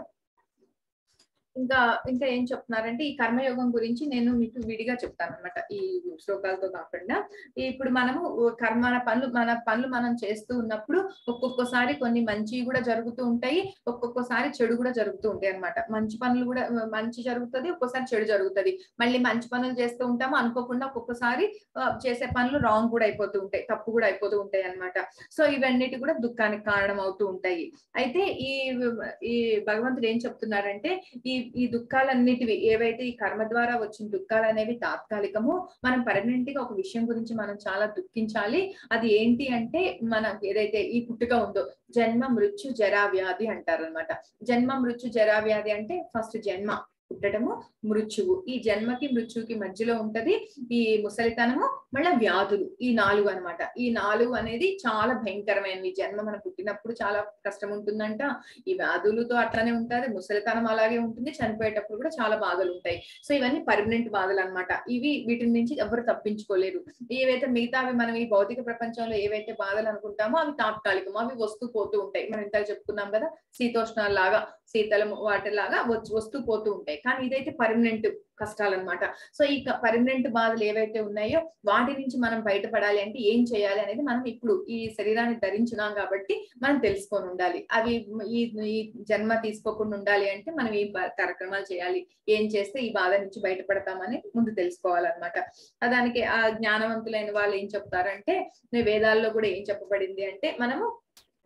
ఇంకా ఇంకా ఏం చెప్తున్నారంటే ఈ కర్మయోగం గురించి నేను మీకు విడిగా చెప్తాను అనమాట, ఈ శ్లోకాలతో కాకుండా. ఇప్పుడు మనము కర్మ మన పనులు మన పనులు మనం చేస్తూ ఉన్నప్పుడు ఒక్కొక్కసారి కొన్ని మంచి కూడా జరుగుతూ ఉంటాయి, ఒక్కొక్కసారి చెడు కూడా జరుగుతూ ఉంటాయి అనమాట. మంచి పనులు కూడా మంచి జరుగుతుంది, ఒక్కొక్కసారి చెడు జరుగుతుంది. మళ్ళీ మంచి పనులు చేస్తూ ఉంటాము, అనుకోకుండా ఒక్కొక్కసారి చేసే పనులు రాంగ్ కూడా అయిపోతూ ఉంటాయి, తప్పు కూడా అయిపోతూ ఉంటాయి అనమాట. సో ఇవన్నిటి కూడా దుఃఖానికి కారణం అవుతూ ఉంటాయి. అయితే ఈ ఈ భగవంతుడు ఏం చెప్తున్నారంటే, ఈ ఈ దుఃఖాలన్నిటివి ఏవైతే ఈ కర్మ ద్వారా వచ్చిన దుఃఖాలు అనేవి తాత్కాలికము. మనం పర్మనెంట్ గా ఒక విషయం గురించి మనం చాలా దుఃఖించాలి. అది ఏంటి అంటే, మనం ఏదైతే ఈ పుట్టుక ఉందో జన్మ మృత్యు జరా వ్యాధి అంటారు అనమాట. జన్మ మృత్యు జరా వ్యాధి అంటే ఫస్ట్ జన్మ, పుట్టడము, మృత్యువు. ఈ జన్మకి మృత్యువుకి మధ్యలో ఉంటది ఈ ముసలితనము, మళ్ళీ వ్యాధులు. ఈ నాలుగు అనమాట. ఈ నాలుగు అనేది చాలా భయంకరమైనవి. జన్మ మనం పుట్టినప్పుడు చాలా కష్టం ఉంటుందంట, ఈ వ్యాధులతో అట్లానే ఉంటుంది, ముసలితనం అలాగే ఉంటుంది, చనిపోయేటప్పుడు కూడా చాలా బాధలు ఉంటాయి. సో ఇవన్నీ పర్మనెంట్ బాధలు అనమాట. ఇవి వీటి నుంచి ఎవరు తప్పించుకోలేరు. ఏవైతే మిగతావి మనం ఈ భౌతిక ప్రపంచంలో ఏవైతే బాధలు అనుకుంటామో అవి తాత్కాలికము, అవి వస్తూ పోతూ ఉంటాయి. మనం ఇంత చెప్పుకున్నాం కదా, శీతోష్ణాలాగా శీతలము వాటిలాగా వస్తూ పోతూ ఉంటాయి. కానీ ఇదైతే పర్మనెంట్ కష్టాలు అనమాట. సో ఈ పర్మనెంట్ బాధలు ఏవైతే ఉన్నాయో వాటి నుంచి మనం బయటపడాలి అంటే ఏం చేయాలి అనేది మనం ఇప్పుడు ఈ శరీరాన్ని ధరించున్నాం కాబట్టి మనం తెలుసుకొని ఉండాలి. అవి ఈ ఈ జన్మ తీసుకోకుండా ఉండాలి అంటే మనం ఈ కార్యక్రమాలు చేయాలి, ఏం చేస్తే ఈ బాధ నుంచి బయటపడతామని ముందు తెలుసుకోవాలన్నమాట. దానికి ఆ జ్ఞానవంతులైన వాళ్ళు ఏం చెప్తారంటే, వేదాల్లో కూడా ఏం చెప్పబడింది అంటే, మనము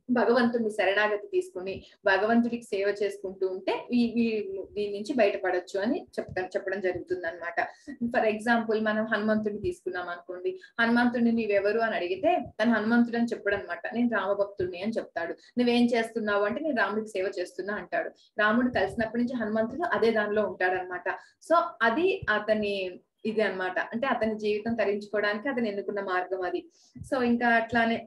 భగవంతుడిని శరణాగతి తీసుకుని భగవంతుడికి సేవ చేసుకుంటూ ఉంటే ఈ దీని నుంచి బయటపడొచ్చు అని చెప్తాను చెప్పడం జరుగుతుంది అనమాట. ఫర్ ఎగ్జాంపుల్ మనం హనుమంతుడిని తీసుకున్నాం అనుకోండి. హనుమంతుడిని నీవెవరు అని అడిగితే తను హనుమంతుడు అని చెప్పడం అనమాట. నేను రామభక్తుడిని అని చెప్తాడు. నువ్వేం చేస్తున్నావు అంటే నేను రాముడికి సేవ చేస్తున్నా అంటాడు. రాముడు కలిసినప్పటి నుంచి హనుమంతుడు అదే దానిలో ఉంటాడనమాట. సో అది అతని ఇది అన్నమాట. అంటే అతని జీవితం తరించుకోవడానికి అతను ఎన్నుకున్న మార్గం అది. సో ఇంకా అట్లానే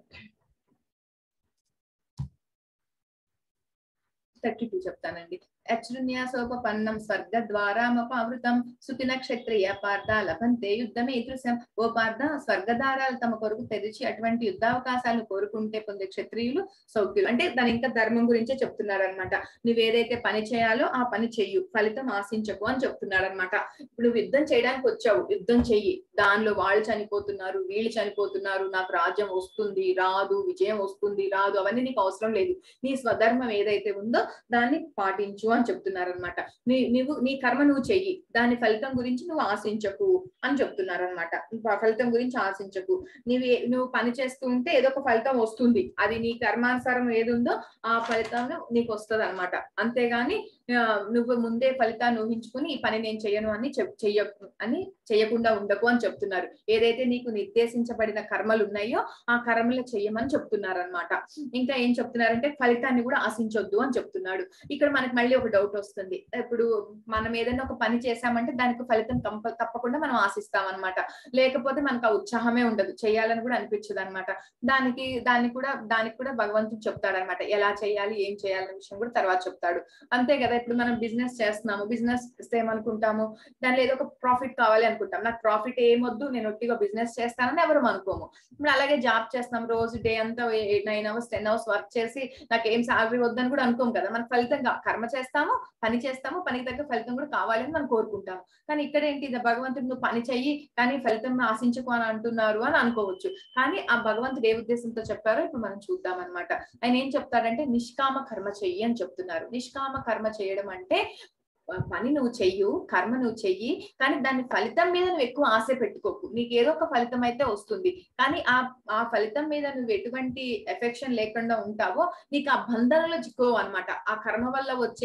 థర్టీ టూ చెప్తానండి. అచ్రున్యాసోపన్నం స్వర్గ ద్వారామపావృతం సుఖిన క్షత్రియ పార్థ లభంతే యుద్ధమే దృశ్యం. ఓ పార్థ, స్వర్గదారాలు తమ కొరకు తెరిచి అటువంటి యుద్ధావకాశాలను కోరుకుంటే పొందే క్షత్రియులు సౌఖ్యులు. అంటే దాని ఇంకా ధర్మం గురించే చెప్తున్నారు అనమాట. నువ్వేదైతే పని చేయాలో ఆ పని చెయ్యు, ఫలితం ఆశించకు అని చెప్తున్నారు అనమాట. ఇప్పుడు నువ్వు యుద్ధం చేయడానికి వచ్చావు, యుద్ధం చెయ్యి. దానిలో వాళ్ళు చనిపోతున్నారు, వీళ్ళు చనిపోతున్నారు, నాకు రాజ్యం వస్తుంది రాదు, విజయం వస్తుంది రాదు, అవన్నీ నీకు అవసరం లేదు. నీ స్వధర్మం ఏదైతే ఉందో దాన్ని పాటించు అని చెప్తున్నారు అనమాట. నీ నువ్వు నీ కర్మ నువ్వు చెయ్యి, దాని ఫలితం గురించి నువ్వు ఆశించకు అని చెప్తున్నారు అనమాట. ఫలితం గురించి ఆశించకు. నువ్వు నువ్వు పని చేస్తూ ఉంటే ఏదో ఒక ఫలితం వస్తుంది, అది నీ కర్మానుసారం ఏది ఉందో ఆ ఫలితం నీకు వస్తుంది అనమాట. అంతేగాని నువ్వు ముందే ఫలితాన్ని ఊహించుకుని ఈ పని నేను చెయ్యను అని చెయ్య అని చెయ్యకుండా ఉండకు అని చెప్తున్నారు. ఏదైతే నీకు నిర్దేశించబడిన కర్మలు ఉన్నాయో ఆ కర్మలు చెయ్యమని చెప్తున్నారు అనమాట. ఇంకా ఏం చెప్తున్నారంటే ఫలితాన్ని కూడా ఆశించొద్దు అని చెప్తున్నాడు. ఇక్కడ మనకి మళ్ళీ ఒక డౌట్ వస్తుంది. ఇప్పుడు మనం ఏదైనా ఒక పని చేసామంటే దానికి ఫలితం తప్పకుండా మనం ఆశిస్తాం అనమాట. లేకపోతే మనకు ఆ ఉత్సాహమే ఉండదు, చేయాలని కూడా అనిపించదు అనమాట. దానికి దాన్ని కూడా దానికి కూడా భగవంతుడు చెప్తాడు అనమాట. ఎలా చేయాలి ఏం చేయాలనే విషయం కూడా తర్వాత చెప్తాడు. అంతే కదా. ఇప్పుడు మనం బిజినెస్ చేస్తున్నాము, బిజినెస్ చేస్తే ఏమనుకుంటాము, దానిలో ఏదో ఒక ప్రాఫిట్ కావాలి అనుకుంటాం. నాకు ప్రాఫిట్ ఏమొద్దు, నేను ఒట్టిగా బిజినెస్ చేస్తానని ఎవరు అనుకోము. ఇప్పుడు అలాగే జాబ్ చేస్తున్నాం, రోజు డే అంతా nine hours ten hours work చేసి నాకు ఏం సాలరీ వద్దని కూడా అనుకోము కదా. మనకు ఫలితంగా కర్మ చేస్తాము, పని చేస్తాము, పనికి తగ్గ ఫలితం కూడా కావాలని మనం కోరుకుంటాము. కానీ ఇక్కడ ఏంటి, భగవంతుడు నువ్వు పని చెయ్యి కానీ ఫలితం ఆశించుకో అని అంటున్నారు అని అనుకోవచ్చు. కానీ ఆ భగవంతుడు ఏ ఉద్దేశంతో చెప్పారో ఇప్పుడు మనం చూద్దాం అనమాట. ఆయన ఏం చెప్తారంటే నిష్కామ కర్మ చెయ్యి అని చెప్తున్నారు. నిష్కామ కర్మ చేయడం అంటే పని నువ్వు చెయ్యు, కర్మ నువ్వు చెయ్యి, కానీ దాని ఫలితం మీద నువ్వు ఎక్కువ ఆశ పెట్టుకోకు. నీకు ఏదో ఒక ఫలితం అయితే వస్తుంది, కానీ ఆ ఆ ఫలితం మీద నువ్వు ఎటువంటి ఎఫెక్షన్ లేకుండా ఉంటావో నీకు ఆ బంధనలో చిక్కువ అనమాట. ఆ కర్మ వల్ల వచ్చే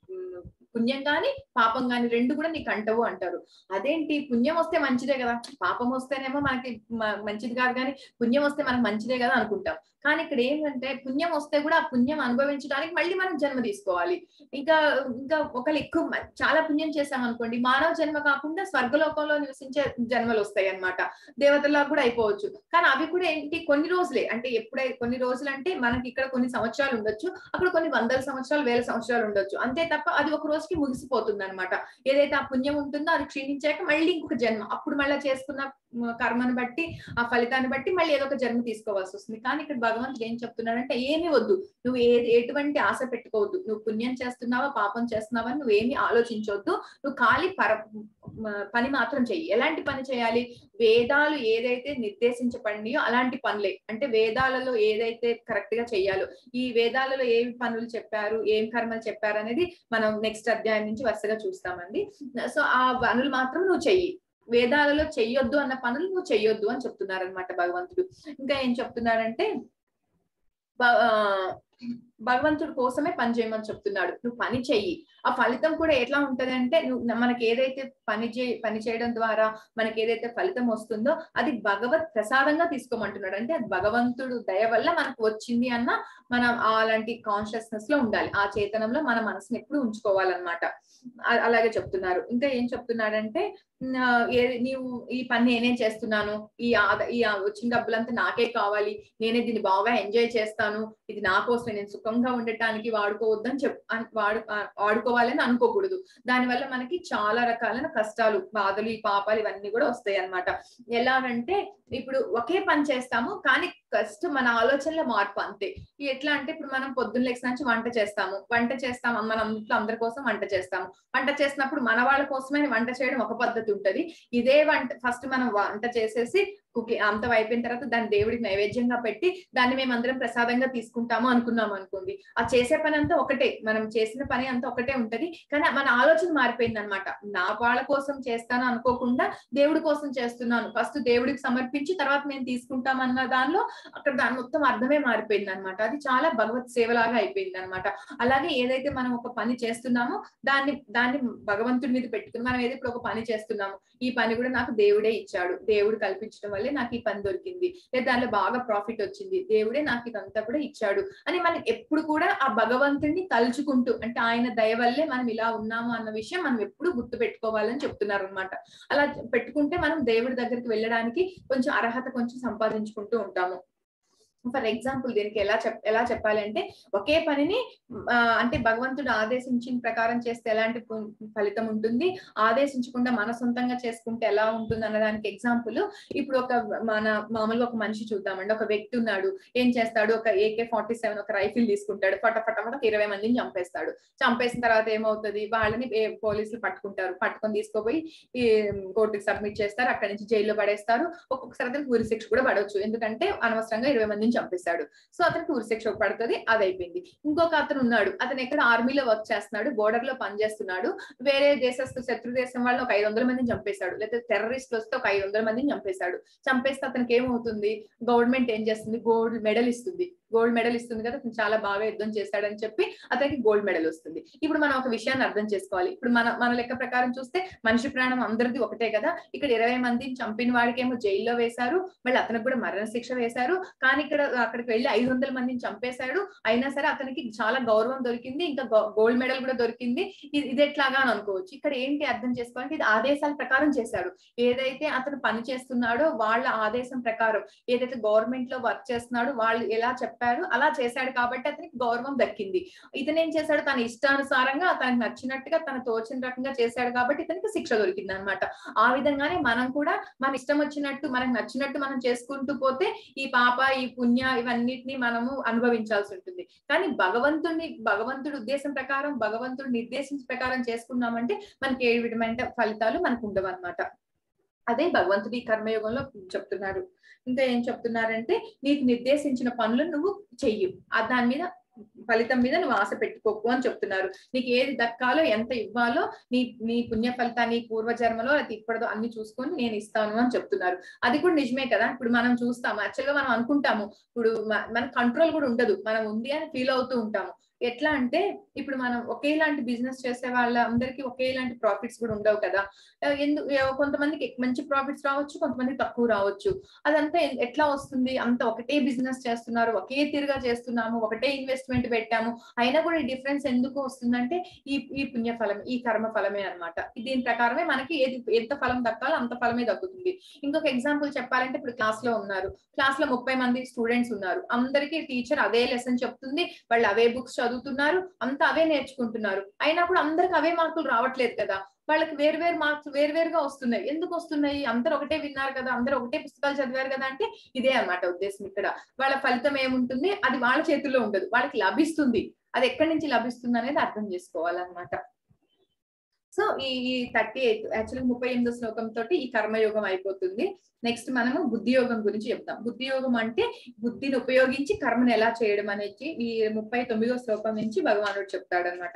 పుణ్యం గాని పాపం గాని రెండు కూడా నీకు అంటవు అంటారు. అదేంటి, పుణ్యం వస్తే మంచిదే కదా, పాపం వస్తేనేమో మనకి మంచిది కాదు, కానీ పుణ్యం వస్తే మనకు మంచిదే కదా అనుకుంటాం. కానీ ఇక్కడ ఏంటంటే పుణ్యం వస్తే కూడా ఆ పుణ్యం అనుభవించడానికి మళ్ళీ మనం జన్మ తీసుకోవాలి. ఇంకా ఇంకా ఒకళ్ళు ఎక్కువ చాలా పుణ్యం చేసాం అనుకోండి, మానవ జన్మ కాకుండా స్వర్గలోకంలో నివసించే జన్మలు వస్తాయి అన్నమాట. దేవతలకు కూడా అయిపోవచ్చు. కానీ అవి కూడా ఏంటి, కొన్ని రోజులే. అంటే ఎప్పుడై కొన్ని రోజులు అంటే మనకి ఇక్కడ కొన్ని సంవత్సరాలు ఉండొచ్చు, అక్కడ కొన్ని వందల సంవత్సరాలు వేల సంవత్సరాలు ఉండొచ్చు. అంతే తప్ప అది ఒక రోజుకి ముగిసిపోతుంది అనమాట. ఏదైతే ఆ పుణ్యం ఉంటుందో అది క్షీణించాక మళ్ళీ ఇంకొక జన్మ, అప్పుడు మళ్ళీ చేసుకున్న కర్మను బట్టి ఆ ఫలితాన్ని బట్టి మళ్ళీ ఏదో ఒక జన్మ తీసుకోవాల్సి వస్తుంది. కానీ ఇక్కడ భగవంతుడు ఏం చెప్తున్నాడంటే ఏమీ వద్దు, నువ్వు ఏ ఎటువంటి ఆశ పెట్టుకోవద్దు. నువ్వు పుణ్యం చేస్తున్నావా పాపం చేస్తున్నావా నువ్వు ఏమీ ఆలోచించవద్దు. నువ్వు ఖాళీ పర పని మాత్రం చెయ్యి. ఎలాంటి పని చేయాలి, వేదాలు ఏదైతే నిర్దేశించబడినాయో అలాంటి పనులే. అంటే వేదాలలో ఏదైతే కరెక్ట్ గా చెయ్యాలో, ఈ వేదాలలో ఏమి పనులు చెప్పారు, ఏం కర్మలు చెప్పారు అనేది మనం నెక్స్ట్ అధ్యాయం నుంచి వరుసగా చూస్తామండి. సో ఆ పనులు మాత్రం నువ్వు చెయ్యి. వేదాలలో చెయ్యొద్దు అన్న పనులు నువ్వు చెయ్యొద్దు అని చెప్తున్నారు అనమాట భగవంతుడు. ఇంకా ఏం చెప్తున్నాడంటే భగవంతుడి కోసమే పని చేయమని చెప్తున్నాడు. నువ్వు పని చెయ్యి, ఆ ఫలితం కూడా ఎట్లా ఉంటది అంటే, నువ్వు మనకి ఏదైతే పని చే పని చేయడం ద్వారా మనకి ఏదైతే ఫలితం వస్తుందో అది భగవత్ ప్రసాదంగా తీసుకోమంటున్నాడు. అంటే అది భగవంతుడు దయ వల్ల మనకు వచ్చింది అన్న మనం అలాంటి కాన్షియస్నెస్ లో ఉండాలి. ఆ చేతనంలో మన మనసుని ఎప్పుడు ఉంచుకోవాలన్నమాట. అలాగే చెప్తున్నారు. ఇంకా ఏం చెప్తున్నాడంటే నీవు ఈ పని నేనే చేస్తున్నాను, ఈ ఆద ఈ వచ్చిన డబ్బులంతా నాకే కావాలి, నేనే దీన్ని బాగా ఎంజాయ్ చేస్తాను, ఇది నా కోసమే, నేను సుఖంగా ఉండటానికి వాడుకోవద్దని చెప్ వాడు వాడుకోవాలని అనుకోకూడదు. దానివల్ల మనకి చాలా రకాలైన కష్టాలు, బాధలు, ఈ పాపాలు ఇవన్నీ కూడా వస్తాయి అన్నమాట. ఎలాగంటే ఇప్పుడు ఒకే పని చేస్తాము కానీ ఫస్ట్ మన ఆలోచనలో మార్పు అంతే. ఎట్లా అంటే ఇప్పుడు మనం పొద్దున్న లేచిన నుంచి వంట చేస్తాము వంట చేస్తాము మన ఇంట్లో అందరి కోసం వంట చేస్తాము. వంట చేసినప్పుడు మన వాళ్ళ కోసమే వంట చేయడం ఒక పద్ధతి ఉంటది. ఇదే వంట ఫస్ట్ మనం వంట చేసేసి కుకి అంత అయిపోయిన తర్వాత దాన్ని దేవుడికి నైవేద్యంగా పెట్టి దాన్ని మేమందరం ప్రసాదంగా తీసుకుంటాము అనుకున్నాం అనుకోండి, ఆ చేసే పని అంతా ఒకటే, మనం చేసిన పని అంతా ఒకటే ఉంటది. కానీ మన ఆలోచన మారిపోయింది అనమాట. నా వాళ్ళ కోసం చేస్తాను అనుకోకుండా దేవుడి కోసం చేస్తున్నాను, ఫస్ట్ దేవుడికి సమర్పించి తర్వాత మేము తీసుకుంటాం అన్న దానిలో అక్కడ దాని మొత్తం అర్థమే మారిపోయింది అనమాట. అది చాలా భగవత్ సేవలాగా అయిపోయింది అనమాట. అలాగే ఏదైతే మనం ఒక పని చేస్తున్నామో దాన్ని దాన్ని భగవంతుడి మీద పెట్టుకుని మనం ఏదైతే ఒక పని చేస్తున్నామో ఈ పని కూడా నాకు దేవుడే ఇచ్చాడు, దేవుడు కల్పించడం వల్లే నాకు ఈ పని దొరికింది, లేదా దానిలో బాగా ప్రాఫిట్ వచ్చింది, దేవుడే నాకు ఇదంతా కూడా ఇచ్చాడు అని మనం ఎప్పుడు కూడా ఆ భగవంతుడిని తలుచుకుంటూ, అంటే ఆయన దయ వల్లే మనం ఇలా ఉన్నాము అన్న విషయం మనం ఎప్పుడు గుర్తు పెట్టుకోవాలని చెప్తున్నారు అనమాట. అలా పెట్టుకుంటే మనం దేవుడి దగ్గరికి వెళ్ళడానికి కొంచెం అర్హత కొంచెం సంపాదించుకుంటూ ఉంటాము. ఫర్ ఎగ్జాంపుల్ దీనికి ఎలా చెప్ ఎలా చెప్పాలి అంటే ఒకే పనిని అంటే భగవంతుడు ఆదేశించిన ప్రకారం చేస్తే ఎలాంటి ఫలితం ఉంటుంది, ఆదేశించకుండా మన సొంతంగా చేసుకుంటే ఎలా ఉంటుంది అన్నదానికి ఎగ్జాంపుల్ ఇప్పుడు ఒక మన మామూలుగా ఒక మనిషి చూద్దామండి. ఒక వ్యక్తి ఉన్నాడు, ఏం చేస్తాడు, ఒక ఏకే ఫార్టీ సెవెన్ ఒక రైఫిల్ తీసుకుంటాడు, ఫటఫట ఇరవై మందిని చంపేస్తాడు. చంపేసిన తర్వాత ఏమవుతుంది, వాళ్ళని పోలీసులు పట్టుకుంటారు, పట్టుకొని తీసుకుపోయి ఈ కోర్టుకి సబ్మిట్ చేస్తారు, అక్కడి నుంచి జైల్లో పడేస్తారు. ఒక్కొక్కసారి అతనికి ఉరి శిక్ష కూడా పడవచ్చు, ఎందుకంటే అనవసరంగా ఇరవై మందిని చంపేశాడు. సో అతనికి ఉరి శిక్ష పడుతుంది, అది అయిపోయింది. ఇంకొక అతను ఉన్నాడు, అతను ఎక్కడ ఆర్మీలో వర్క్ చేస్తున్నాడు, బోర్డర్ లో పనిచేస్తున్నాడు, వేరే దేశస్తు శత్రు దేశం వాళ్ళని ఒక ఐదు వందల మందిని చంపేశాడు, లేదా టెర్రరిస్ట్ వస్తే ఒక ఐదు వందల మందిని చంపేశాడు. చంపేస్తే అతనికి ఏమవుతుంది, గవర్నమెంట్ ఏం చేస్తుంది, గోల్డ్ మెడల్ ఇస్తుంది. గోల్డ్ మెడల్ ఇస్తుంది కదా, అతను చాలా బాగా యుద్ధం చేశాడని చెప్పి అతనికి గోల్డ్ మెడల్ వస్తుంది. ఇప్పుడు మనం ఒక విషయాన్ని అర్థం చేసుకోవాలి. ఇప్పుడు మన మన లెక్క ప్రకారం చూస్తే మనిషి ప్రాణం అందరిది ఒకటే కదా. ఇక్కడ ఇరవై మందిని చంపిన వాడికి ఏమో జైల్లో వేశారు, మళ్ళీ అతనికి కూడా మరణ శిక్ష వేశారు. కానీ ఇక్కడ అక్కడికి వెళ్ళి ఐదు వందల మందిని చంపేశాడు, అయినా సరే అతనికి చాలా గౌరవం దొరికింది, ఇంకా గోల్డ్ మెడల్ కూడా దొరికింది. ఇది ఎట్లాగా అని అనుకోవచ్చు. ఇక్కడ ఏంటి అర్థం చేసుకోవాలంటే ఇది ఆదేశాల ప్రకారం చేశాడు. ఏదైతే అతను పని చేస్తున్నాడో వాళ్ళ ఆదేశం ప్రకారం, ఏదైతే గవర్నమెంట్ లో వర్క్ చేస్తున్నాడో వాళ్ళు ఎలా చెప్పారు అలా చేశాడు కాబట్టి అతనికి గౌరవం దక్కింది. ఇతను ఏం చేశాడు, తన ఇష్టానుసారంగా తనకు నచ్చినట్టుగా తన తోచిన రకంగా చేశాడు కాబట్టి ఇతనికి శిక్ష దొరికింది అనమాట. ఆ విధంగానే మనం కూడా మన ఇష్టం వచ్చినట్టు మనకు నచ్చినట్టు మనం చేసుకుంటూ పోతే ఈ పాప ఈ పుణ్య ఇవన్నిటిని మనము అనుభవించాల్సి ఉంటుంది. కానీ భగవంతుడిని భగవంతుడి ఉద్దేశం ప్రకారం భగవంతుడు నిర్దేశించిన ప్రకారం చేసుకున్నామంటే మనకి ఏ విధమైన ఫలితాలు మనకు ఉండవు అనమాట. అదే భగవంతుడి కర్మయోగంలో చెప్తున్నారు. ఇంకా ఏం చెప్తున్నారంటే నీకు నిర్దేశించిన పనులు నువ్వు చెయ్యి, ఆ దాని మీద ఫలితం మీద నువ్వు ఆశ పెట్టుకోకు అని చెప్తున్నారు. నీకు ఏది దక్కాలో ఎంత ఇవ్వాలో నీ నీ పుణ్య ఫలితాన్ని పూర్వజన్మలో అది ఇప్పటిదో అన్ని చూసుకొని నేను ఇస్తాను అని చెప్తున్నారు. అది కూడా నిజమే కదా. ఇప్పుడు మనం చూస్తాము, యాక్చువల్ గా మనం అనుకుంటాము, ఇప్పుడు మన కంట్రోల్ కూడా ఉండదు, మనం ఉంది అని ఫీల్ అవుతూ ఉంటాము. ఎట్లా అంటే ఇప్పుడు మనం ఒకేలాంటి బిజినెస్ చేసే వాళ్ళ అందరికీ ఒకేలాంటి ప్రాఫిట్స్ కూడా ఉండవు కదా. ఎందుకు కొంతమందికి మంచి ప్రాఫిట్స్ రావచ్చు, కొంతమందికి తక్కువ రావచ్చు. అదంతా ఎట్లా వస్తుంది, అంత ఒకటే బిజినెస్ చేస్తున్నారు, ఒకే తీరుగా చేస్తున్నాము, ఒకటే ఇన్వెస్ట్మెంట్ పెట్టాము, అయినా కూడా ఈ డిఫరెన్స్ ఎందుకు వస్తుందంటే ఈ ఈ పుణ్య ఫలం, ఈ కర్మ ఫలమే అనమాట. దీని ప్రకారమే మనకి ఏది ఎంత ఫలం దక్కాలో అంత ఫలమే దక్కుతుంది. ఇంకొక ఎగ్జాంపుల్ చెప్పాలంటే ఇప్పుడు క్లాస్ లో ఉన్నారు, క్లాస్ లో ముప్పై మంది స్టూడెంట్స్ ఉన్నారు, అందరికీ టీచర్ అదే లెసన్ చెప్తుంది, వాళ్ళు అవే బుక్స్ చదువుతున్నారు, అంతా అవే నేర్చుకుంటున్నారు, అయినా కూడా అందరికి అవే మార్కులు రావట్లేదు కదా. వాళ్ళకి వేరు వేరు మార్క్స్ వేరు వేరుగా వస్తున్నాయి. ఎందుకు వస్తున్నాయి, అందరూ ఒకటే విన్నారు కదా, అందరూ ఒకటే పుస్తకాలు చదివారు కదా అంటే ఇదే అన్నమాట ఉద్దేశం. ఇక్కడ వాళ్ళ ఫలితం ఏముంటుంది, అది వాళ్ళ చేతుల్లో ఉండదు, వాళ్ళకి లభిస్తుంది. అది ఎక్కడి నుంచి లభిస్తుంది అనేది అర్థం చేసుకోవాలన్నమాట. సో ఈ థర్టీ ఎయిత్ యాక్చువల్గా ముప్పై ఎనిమిదో శ్లోకం తోటి ఈ కర్మయోగం అయిపోతుంది. నెక్స్ట్ మనము బుద్ధి యోగం గురించి చెప్తాం. బుద్ధి యోగం అంటే బుద్ధిని ఉపయోగించి కర్మను ఎలా చేయడం అనేది ఈ ముప్పై తొమ్మిదో శ్లోకం నుంచి భగవానుడు చెప్తాడు అనమాట.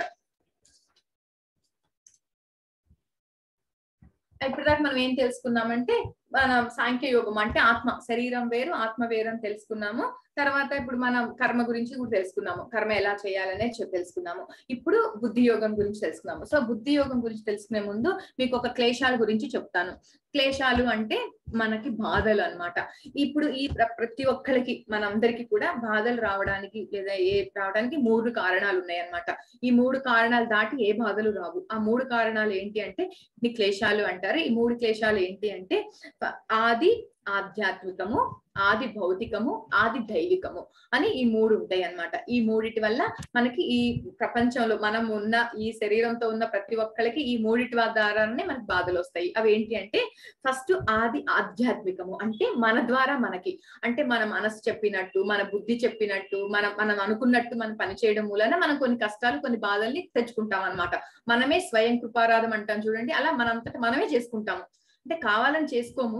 ఇప్పుడు దాకా మనం ఏం తెలుసుకున్నామంటే మన సాంఖ్య యోగం అంటే ఆత్మ, శరీరం వేరు ఆత్మ వేరు అని తెలుసుకున్నాము. తర్వాత ఇప్పుడు మనం కర్మ గురించి కూడా తెలుసుకున్నాము, కర్మ ఎలా చేయాలనే తెలుసుకున్నాము. ఇప్పుడు బుద్ధి యోగం గురించి తెలుసుకున్నాము. సో బుద్ధి యోగం గురించి తెలుసుకునే ముందు మీకు ఒక క్లేశాల గురించి చెప్తాను. క్లేశాలు అంటే మనకి బాధలు అన్నమాట. ఇప్పుడు ఈ ప్రతి ఒక్కరికి మనందరికి కూడా బాధలు రావడానికి లేదా ఏ రావడానికి మూడు కారణాలు ఉన్నాయన్నమాట. ఈ మూడు కారణాలు దాటి ఏ బాధలు రావు. ఆ మూడు కారణాలు ఏంటి అంటే ఈ క్లేశాలు అంటారు. ఈ మూడు క్లేశాలు ఏంటి అంటే ఆది ఆధ్యాత్మికము, ఆది భౌతికము, ఆది దైవికము అని ఈ మూడు ఉంటాయి అన్నమాట. ఈ మూడిటి వల్ల మనకి ఈ ప్రపంచంలో మనం ఉన్న ఈ శరీరంతో ఉన్న ప్రతి ఒక్కరికి ఈ మూడిటి ద్వారానే మనకి బాధలు వస్తాయి. అవి ఏంటి అంటే ఫస్ట్ ఆది ఆధ్యాత్మికము అంటే మన ద్వారా మనకి, అంటే మన మనసు చెప్పినట్టు మన బుద్ధి చెప్పినట్టు మనం మనం అనుకున్నట్టు మనం పని చేయడం మూలన మనం కొన్ని కష్టాలు కొన్ని బాధల్ని తెచ్చుకుంటాం అన్నమాట. మనమే స్వయం కృపారాధం అంటాం చూడండి, అలా మనంతట మనమే చేసుకుంటాము. అంటే కావాలని చేసుకోము,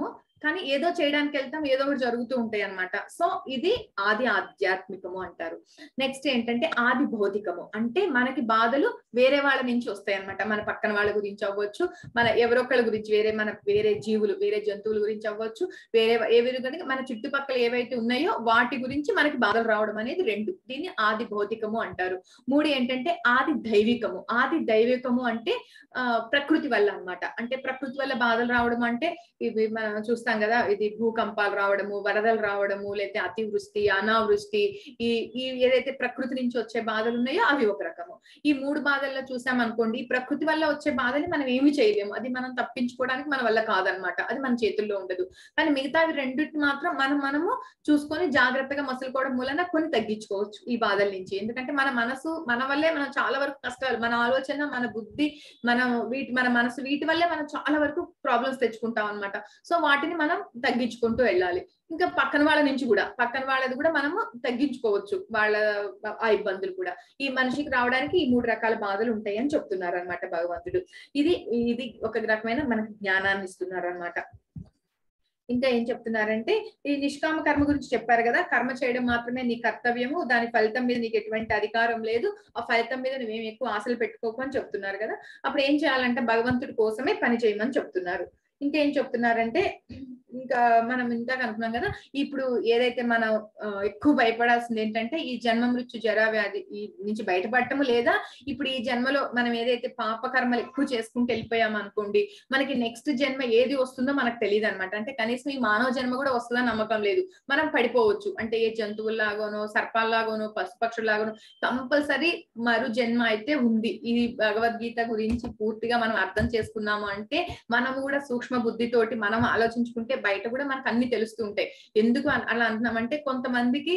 కానీ ఏదో చేయడానికి వెళ్తాం, ఏదో ఒకటి జరుగుతూ ఉంటాయి అన్నమాట. సో ఇది ఆది ఆధ్యాత్మికము అంటారు. నెక్స్ట్ ఏంటంటే ఆది భౌతికము, అంటే మనకి బాధలు వేరే వాళ్ళ నుంచి వస్తాయి అనమాట. మన పక్కన వాళ్ళ గురించి అవ్వచ్చు, మన ఎవరొక్కళ్ళ గురించి, వేరే మన వేరే జీవులు వేరే జంతువుల గురించి అవ్వచ్చు, వేరే ఏవి మన చుట్టుపక్కల ఏవైతే ఉన్నాయో వాటి గురించి మనకి బాధలు రావడం అనేది రెండు. దీన్ని ఆది భౌతికము అంటారు. మూడు ఏంటంటే ఆది దైవికము. ఆది దైవికము అంటే ఆ ప్రకృతి వల్ల అన్నమాట. అంటే ప్రకృతి వల్ల బాధలు రావడం అంటే ఇవి మనం చూస్తాం కదా, ఇది భూకంపాలు రావడము, వరదలు రావడము, లేకపోతే అతివృష్టి, అనావృష్టి, ఈ ఈ ఏదైతే ప్రకృతి నుంచి వచ్చే బాధలు ఉన్నాయో అవి ఒక రకము. ఈ మూడు బాధల్లో చూసాం అనుకోండి, ఈ ప్రకృతి వల్ల వచ్చే బాధని మనం ఏమి చేయలేము, అది మనం తప్పించుకోవడానికి మన వల్ల కాదనమాట, అది మన చేతుల్లో ఉండదు. కానీ మిగతావి రెండింటిని మాత్రం మనం మనము చూసుకొని జాగ్రత్తగా మసులుకోవడం మూలన కొన్ని తగ్గించుకోవచ్చు ఈ బాధల నుంచి. ఎందుకంటే మన మనసు మన వల్లే మనం చాలా వరకు కష్టాలు, మన ఆలోచన, మన బుద్ధి, మన వీటి మన మనసు, వీటి వల్లే మనం చాలా వరకు ప్రాబ్లమ్స్ తెచ్చుకుంటాం అనమాట. సో వాటిని మనం తగ్గించుకుంటూ వెళ్ళాలి. ఇంకా పక్కన వాళ్ళ నుంచి కూడా, పక్కన వాళ్ళది కూడా మనము తగ్గించుకోవచ్చు, వాళ్ళ ఆ ఇబ్బందులు కూడా. ఈ మనిషికి రావడానికి ఈ మూడు రకాల బాధలు ఉంటాయి అని చెప్తున్నారు అనమాట భగవంతుడు. ఇది ఇది ఒక రకమైన మనకి జ్ఞానాన్ని ఇస్తున్నారు అనమాట. ఇంకా ఏం చెప్తున్నారంటే ఈ నిష్కామ కర్మ గురించి చెప్పారు కదా, కర్మ చేయడం మాత్రమే నీ కర్తవ్యము, దాని ఫలితం మీద నీకు ఎటువంటి అధికారం లేదు, ఆ ఫలితం మీద నువ్వేం ఎక్కువ ఆశలు పెట్టుకోకు అని చెప్తున్నారు కదా. అప్పుడు ఏం చేయాలంటే భగవంతుడి కోసమే పని చేయమని చెప్తున్నారు. ఇంకేం చెప్తున్నారంటే ఇంకా మనం ఇందాక అనుకున్నాం కదా, ఇప్పుడు ఏదైతే మనం ఎక్కువ భయపడాల్సింది ఏంటంటే ఈ జన్మ మృత్యు జరా వ్యాధి ఈ నుంచి బయటపడటము, లేదా ఇప్పుడు ఈ జన్మలో మనం ఏదైతే పాపకర్మలు ఎక్కువ చేసుకుంటూ వెళ్ళిపోయాం అనుకోండి, మనకి నెక్స్ట్ జన్మ ఏది వస్తుందో మనకు తెలియదు అనమాట. అంటే కనీసం ఈ మానవ జన్మ కూడా వస్తుందని నమ్మకం లేదు, మనం పడిపోవచ్చు. అంటే ఏ జంతువుల్లాగానో, సర్పాల్లాగానో, పశుపక్షుల్లాగానో కంపల్సరీ మరు జన్మ అయితే ఉంది. ఈ భగవద్గీత గురించి పూర్తిగా మనం అర్థం చేసుకున్నాము అంటే, మనము కూడా సూక్ష్మ బుద్ధితోటి మనం ఆలోచించుకుంటే బయట కూడా మనకు అన్ని తెలుస్తూ ఉంటాయి. ఎందుకు అలా అంటున్నామంటే, కొంతమందికి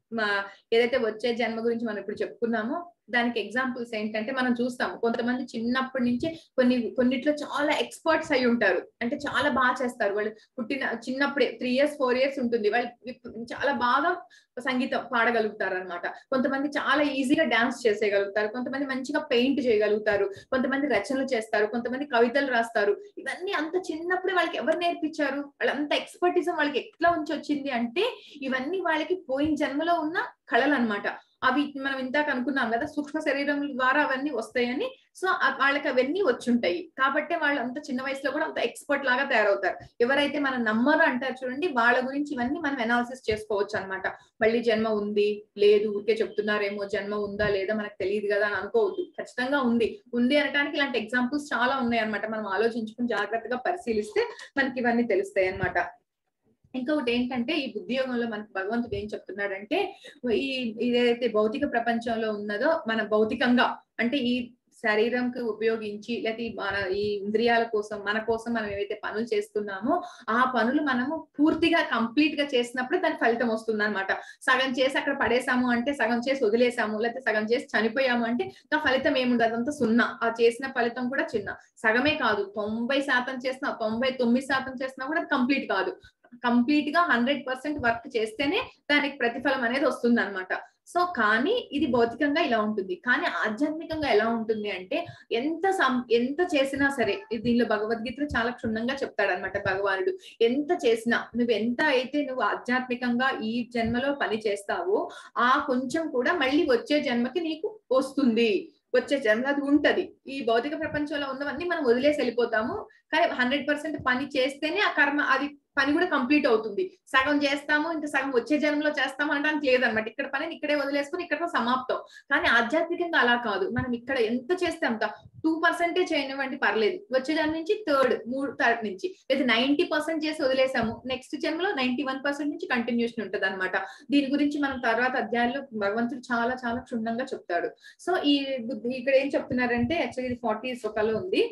ఏదైతే వచ్చే జన్మ గురించి మనం ఇప్పుడు చెప్పుకున్నామో దానికి ఎగ్జాంపుల్స్ ఏంటంటే మనం చూస్తాము, కొంతమంది చిన్నప్పటి నుంచి కొన్ని కొన్నిట్లో చాలా ఎక్స్పర్ట్స్ అయి ఉంటారు, అంటే చాలా బాగా చేస్తారు. వాళ్ళు పుట్టిన చిన్నప్పుడే త్రీ ఇయర్స్ ఫోర్ ఇయర్స్ ఉంటుంది, వాళ్ళు చాలా బాగా సంగీతం పాడగలుగుతారు అనమాట. కొంతమంది చాలా ఈజీగా డాన్స్ చేసేయగలుగుతారు, కొంతమంది మంచిగా పెయింట్ చేయగలుగుతారు, కొంతమంది రచనలు చేస్తారు, కొంతమంది కవితలు రాస్తారు. ఇవన్నీ అంత చిన్నప్పుడే వాళ్ళకి ఎవరు నేర్పించారు? వాళ్ళంత ఎక్స్పర్టిజం వాళ్ళకి ఎట్లా ఉంచి వచ్చింది అంటే, ఇవన్నీ వాళ్ళకి పోయిన జన్మలో ఉన్న కళలు అనమాట. అవి మనం ఇందాక అనుకున్నాం కదా, సూక్ష్మ శరీరం ద్వారా అవన్నీ వస్తాయని. సో వాళ్ళకి అవన్నీ వచ్చుంటాయి కాబట్టి వాళ్ళు అంత చిన్న వయసులో కూడా అంత ఎక్స్పర్ట్ లాగా తయారవుతారు. ఎవరైతే మనం నమ్మరు అంటారు చూడండి, వాళ్ళ గురించి ఇవన్నీ మనం అనాలిసిస్ చేసుకోవచ్చు అనమాట. మళ్ళీ జన్మ ఉంది లేదు, ఊరికే చెప్తున్నారేమో, జన్మ ఉందా లేదా మనకు తెలియదు కదా అని అనుకోవద్దు. ఖచ్చితంగా ఉంది ఉంది అనడానికి ఇలాంటి ఎగ్జాంపుల్స్ చాలా ఉన్నాయి అనమాట. మనం ఆలోచించుకుని జాగ్రత్తగా పరిశీలిస్తే మనకి ఇవన్నీ తెలుస్తాయి అనమాట. ఇంకొకటి ఏంటంటే, ఈ బుద్ధి యోగంలో మనకు భగవంతుడు ఏం చెప్తున్నాడంటే, ఈ ఏదైతే భౌతిక ప్రపంచంలో ఉన్నదో మన భౌతికంగా అంటే ఈ శరీరంకి ఉపయోగించి, లేకపోతే మన ఈ ఇంద్రియాల కోసం మన కోసం మనం ఏవైతే పనులు చేస్తున్నామో ఆ పనులు మనము పూర్తిగా కంప్లీట్ గా చేసినప్పుడు దాని ఫలితం వస్తుంది అనమాట. సగం చేసి అక్కడ పడేసాము అంటే, సగం చేసి వదిలేసాము, లేకపోతే సగం చేసి చనిపోయాము అంటే ఆ ఫలితం ఏముండదు, అదంతా సున్నా. ఆ చేసిన ఫలితం కూడా చిన్న సగమే కాదు, తొంభై శాతం చేసినా తొంభై తొమ్మిది శాతం చేసినా కూడా కంప్లీట్ కాదు. కంప్లీట్ గా హండ్రెడ్ పర్సెంట్ వర్క్ చేస్తేనే దానికి ప్రతిఫలం అనేది వస్తుంది అనమాట. సో కానీ ఇది భౌతికంగా ఇలా ఉంటుంది. కానీ ఆధ్యాత్మికంగా ఎలా ఉంటుంది అంటే, ఎంత సం ఎంత చేసినా సరే, దీనిలో భగవద్గీతలో చాలా క్షుణ్ణంగా చెప్తాడనమాట భగవానుడు. ఎంత చేసినా, నువ్వు ఎంత అయితే నువ్వు ఆధ్యాత్మికంగా ఈ జన్మలో పని చేస్తావో ఆ కొంచెం కూడా మళ్ళీ వచ్చే జన్మకి నీకు వస్తుంది. వచ్చే జన్మ అది ఉంటది. ఈ భౌతిక ప్రపంచంలో ఉన్నవన్నీ మనం వదిలేసి వెళ్ళిపోతాము, కానీ హండ్రెడ్ పర్సెంట్ పని చేస్తేనే ఆ కర్మ అది పని కూడా కంప్లీట్ అవుతుంది. సగం చేస్తాము ఇంకా సగం వచ్చే జన్మలో చేస్తాము అనడానికి లేదనమాట. ఇక్కడ పనిని ఇక్కడే వదిలేసుకుని ఇక్కడ సమాప్తం. కానీ ఆధ్యాత్మికంగా అలా కాదు. మనం ఇక్కడ ఎంత చేస్తే అంత, టూ పర్సెంటే చేయనివ్వండి పర్లేదు, వచ్చే జన్మ నుంచి థర్డ్ మూడు థర్డ్ నుంచి లేదా నైన్టీ పర్సెంట్ చేసి వదిలేసాము, నెక్స్ట్ జన్మలో నైన్టీ వన్ పర్సెంట్ నుంచి కంటిన్యూషన్ ఉంటుంది అనమాట. దీని గురించి మనం తర్వాత అధ్యాయంలో భగవంతుడు చాలా చాలా క్షుణ్ణంగా చెప్తాడు. సో ఈ ఇక్కడ ఏం చెప్తున్నారంటే, యాక్చువల్లీ ఇది ఫార్టీ శ్లోకాలో ఉంది.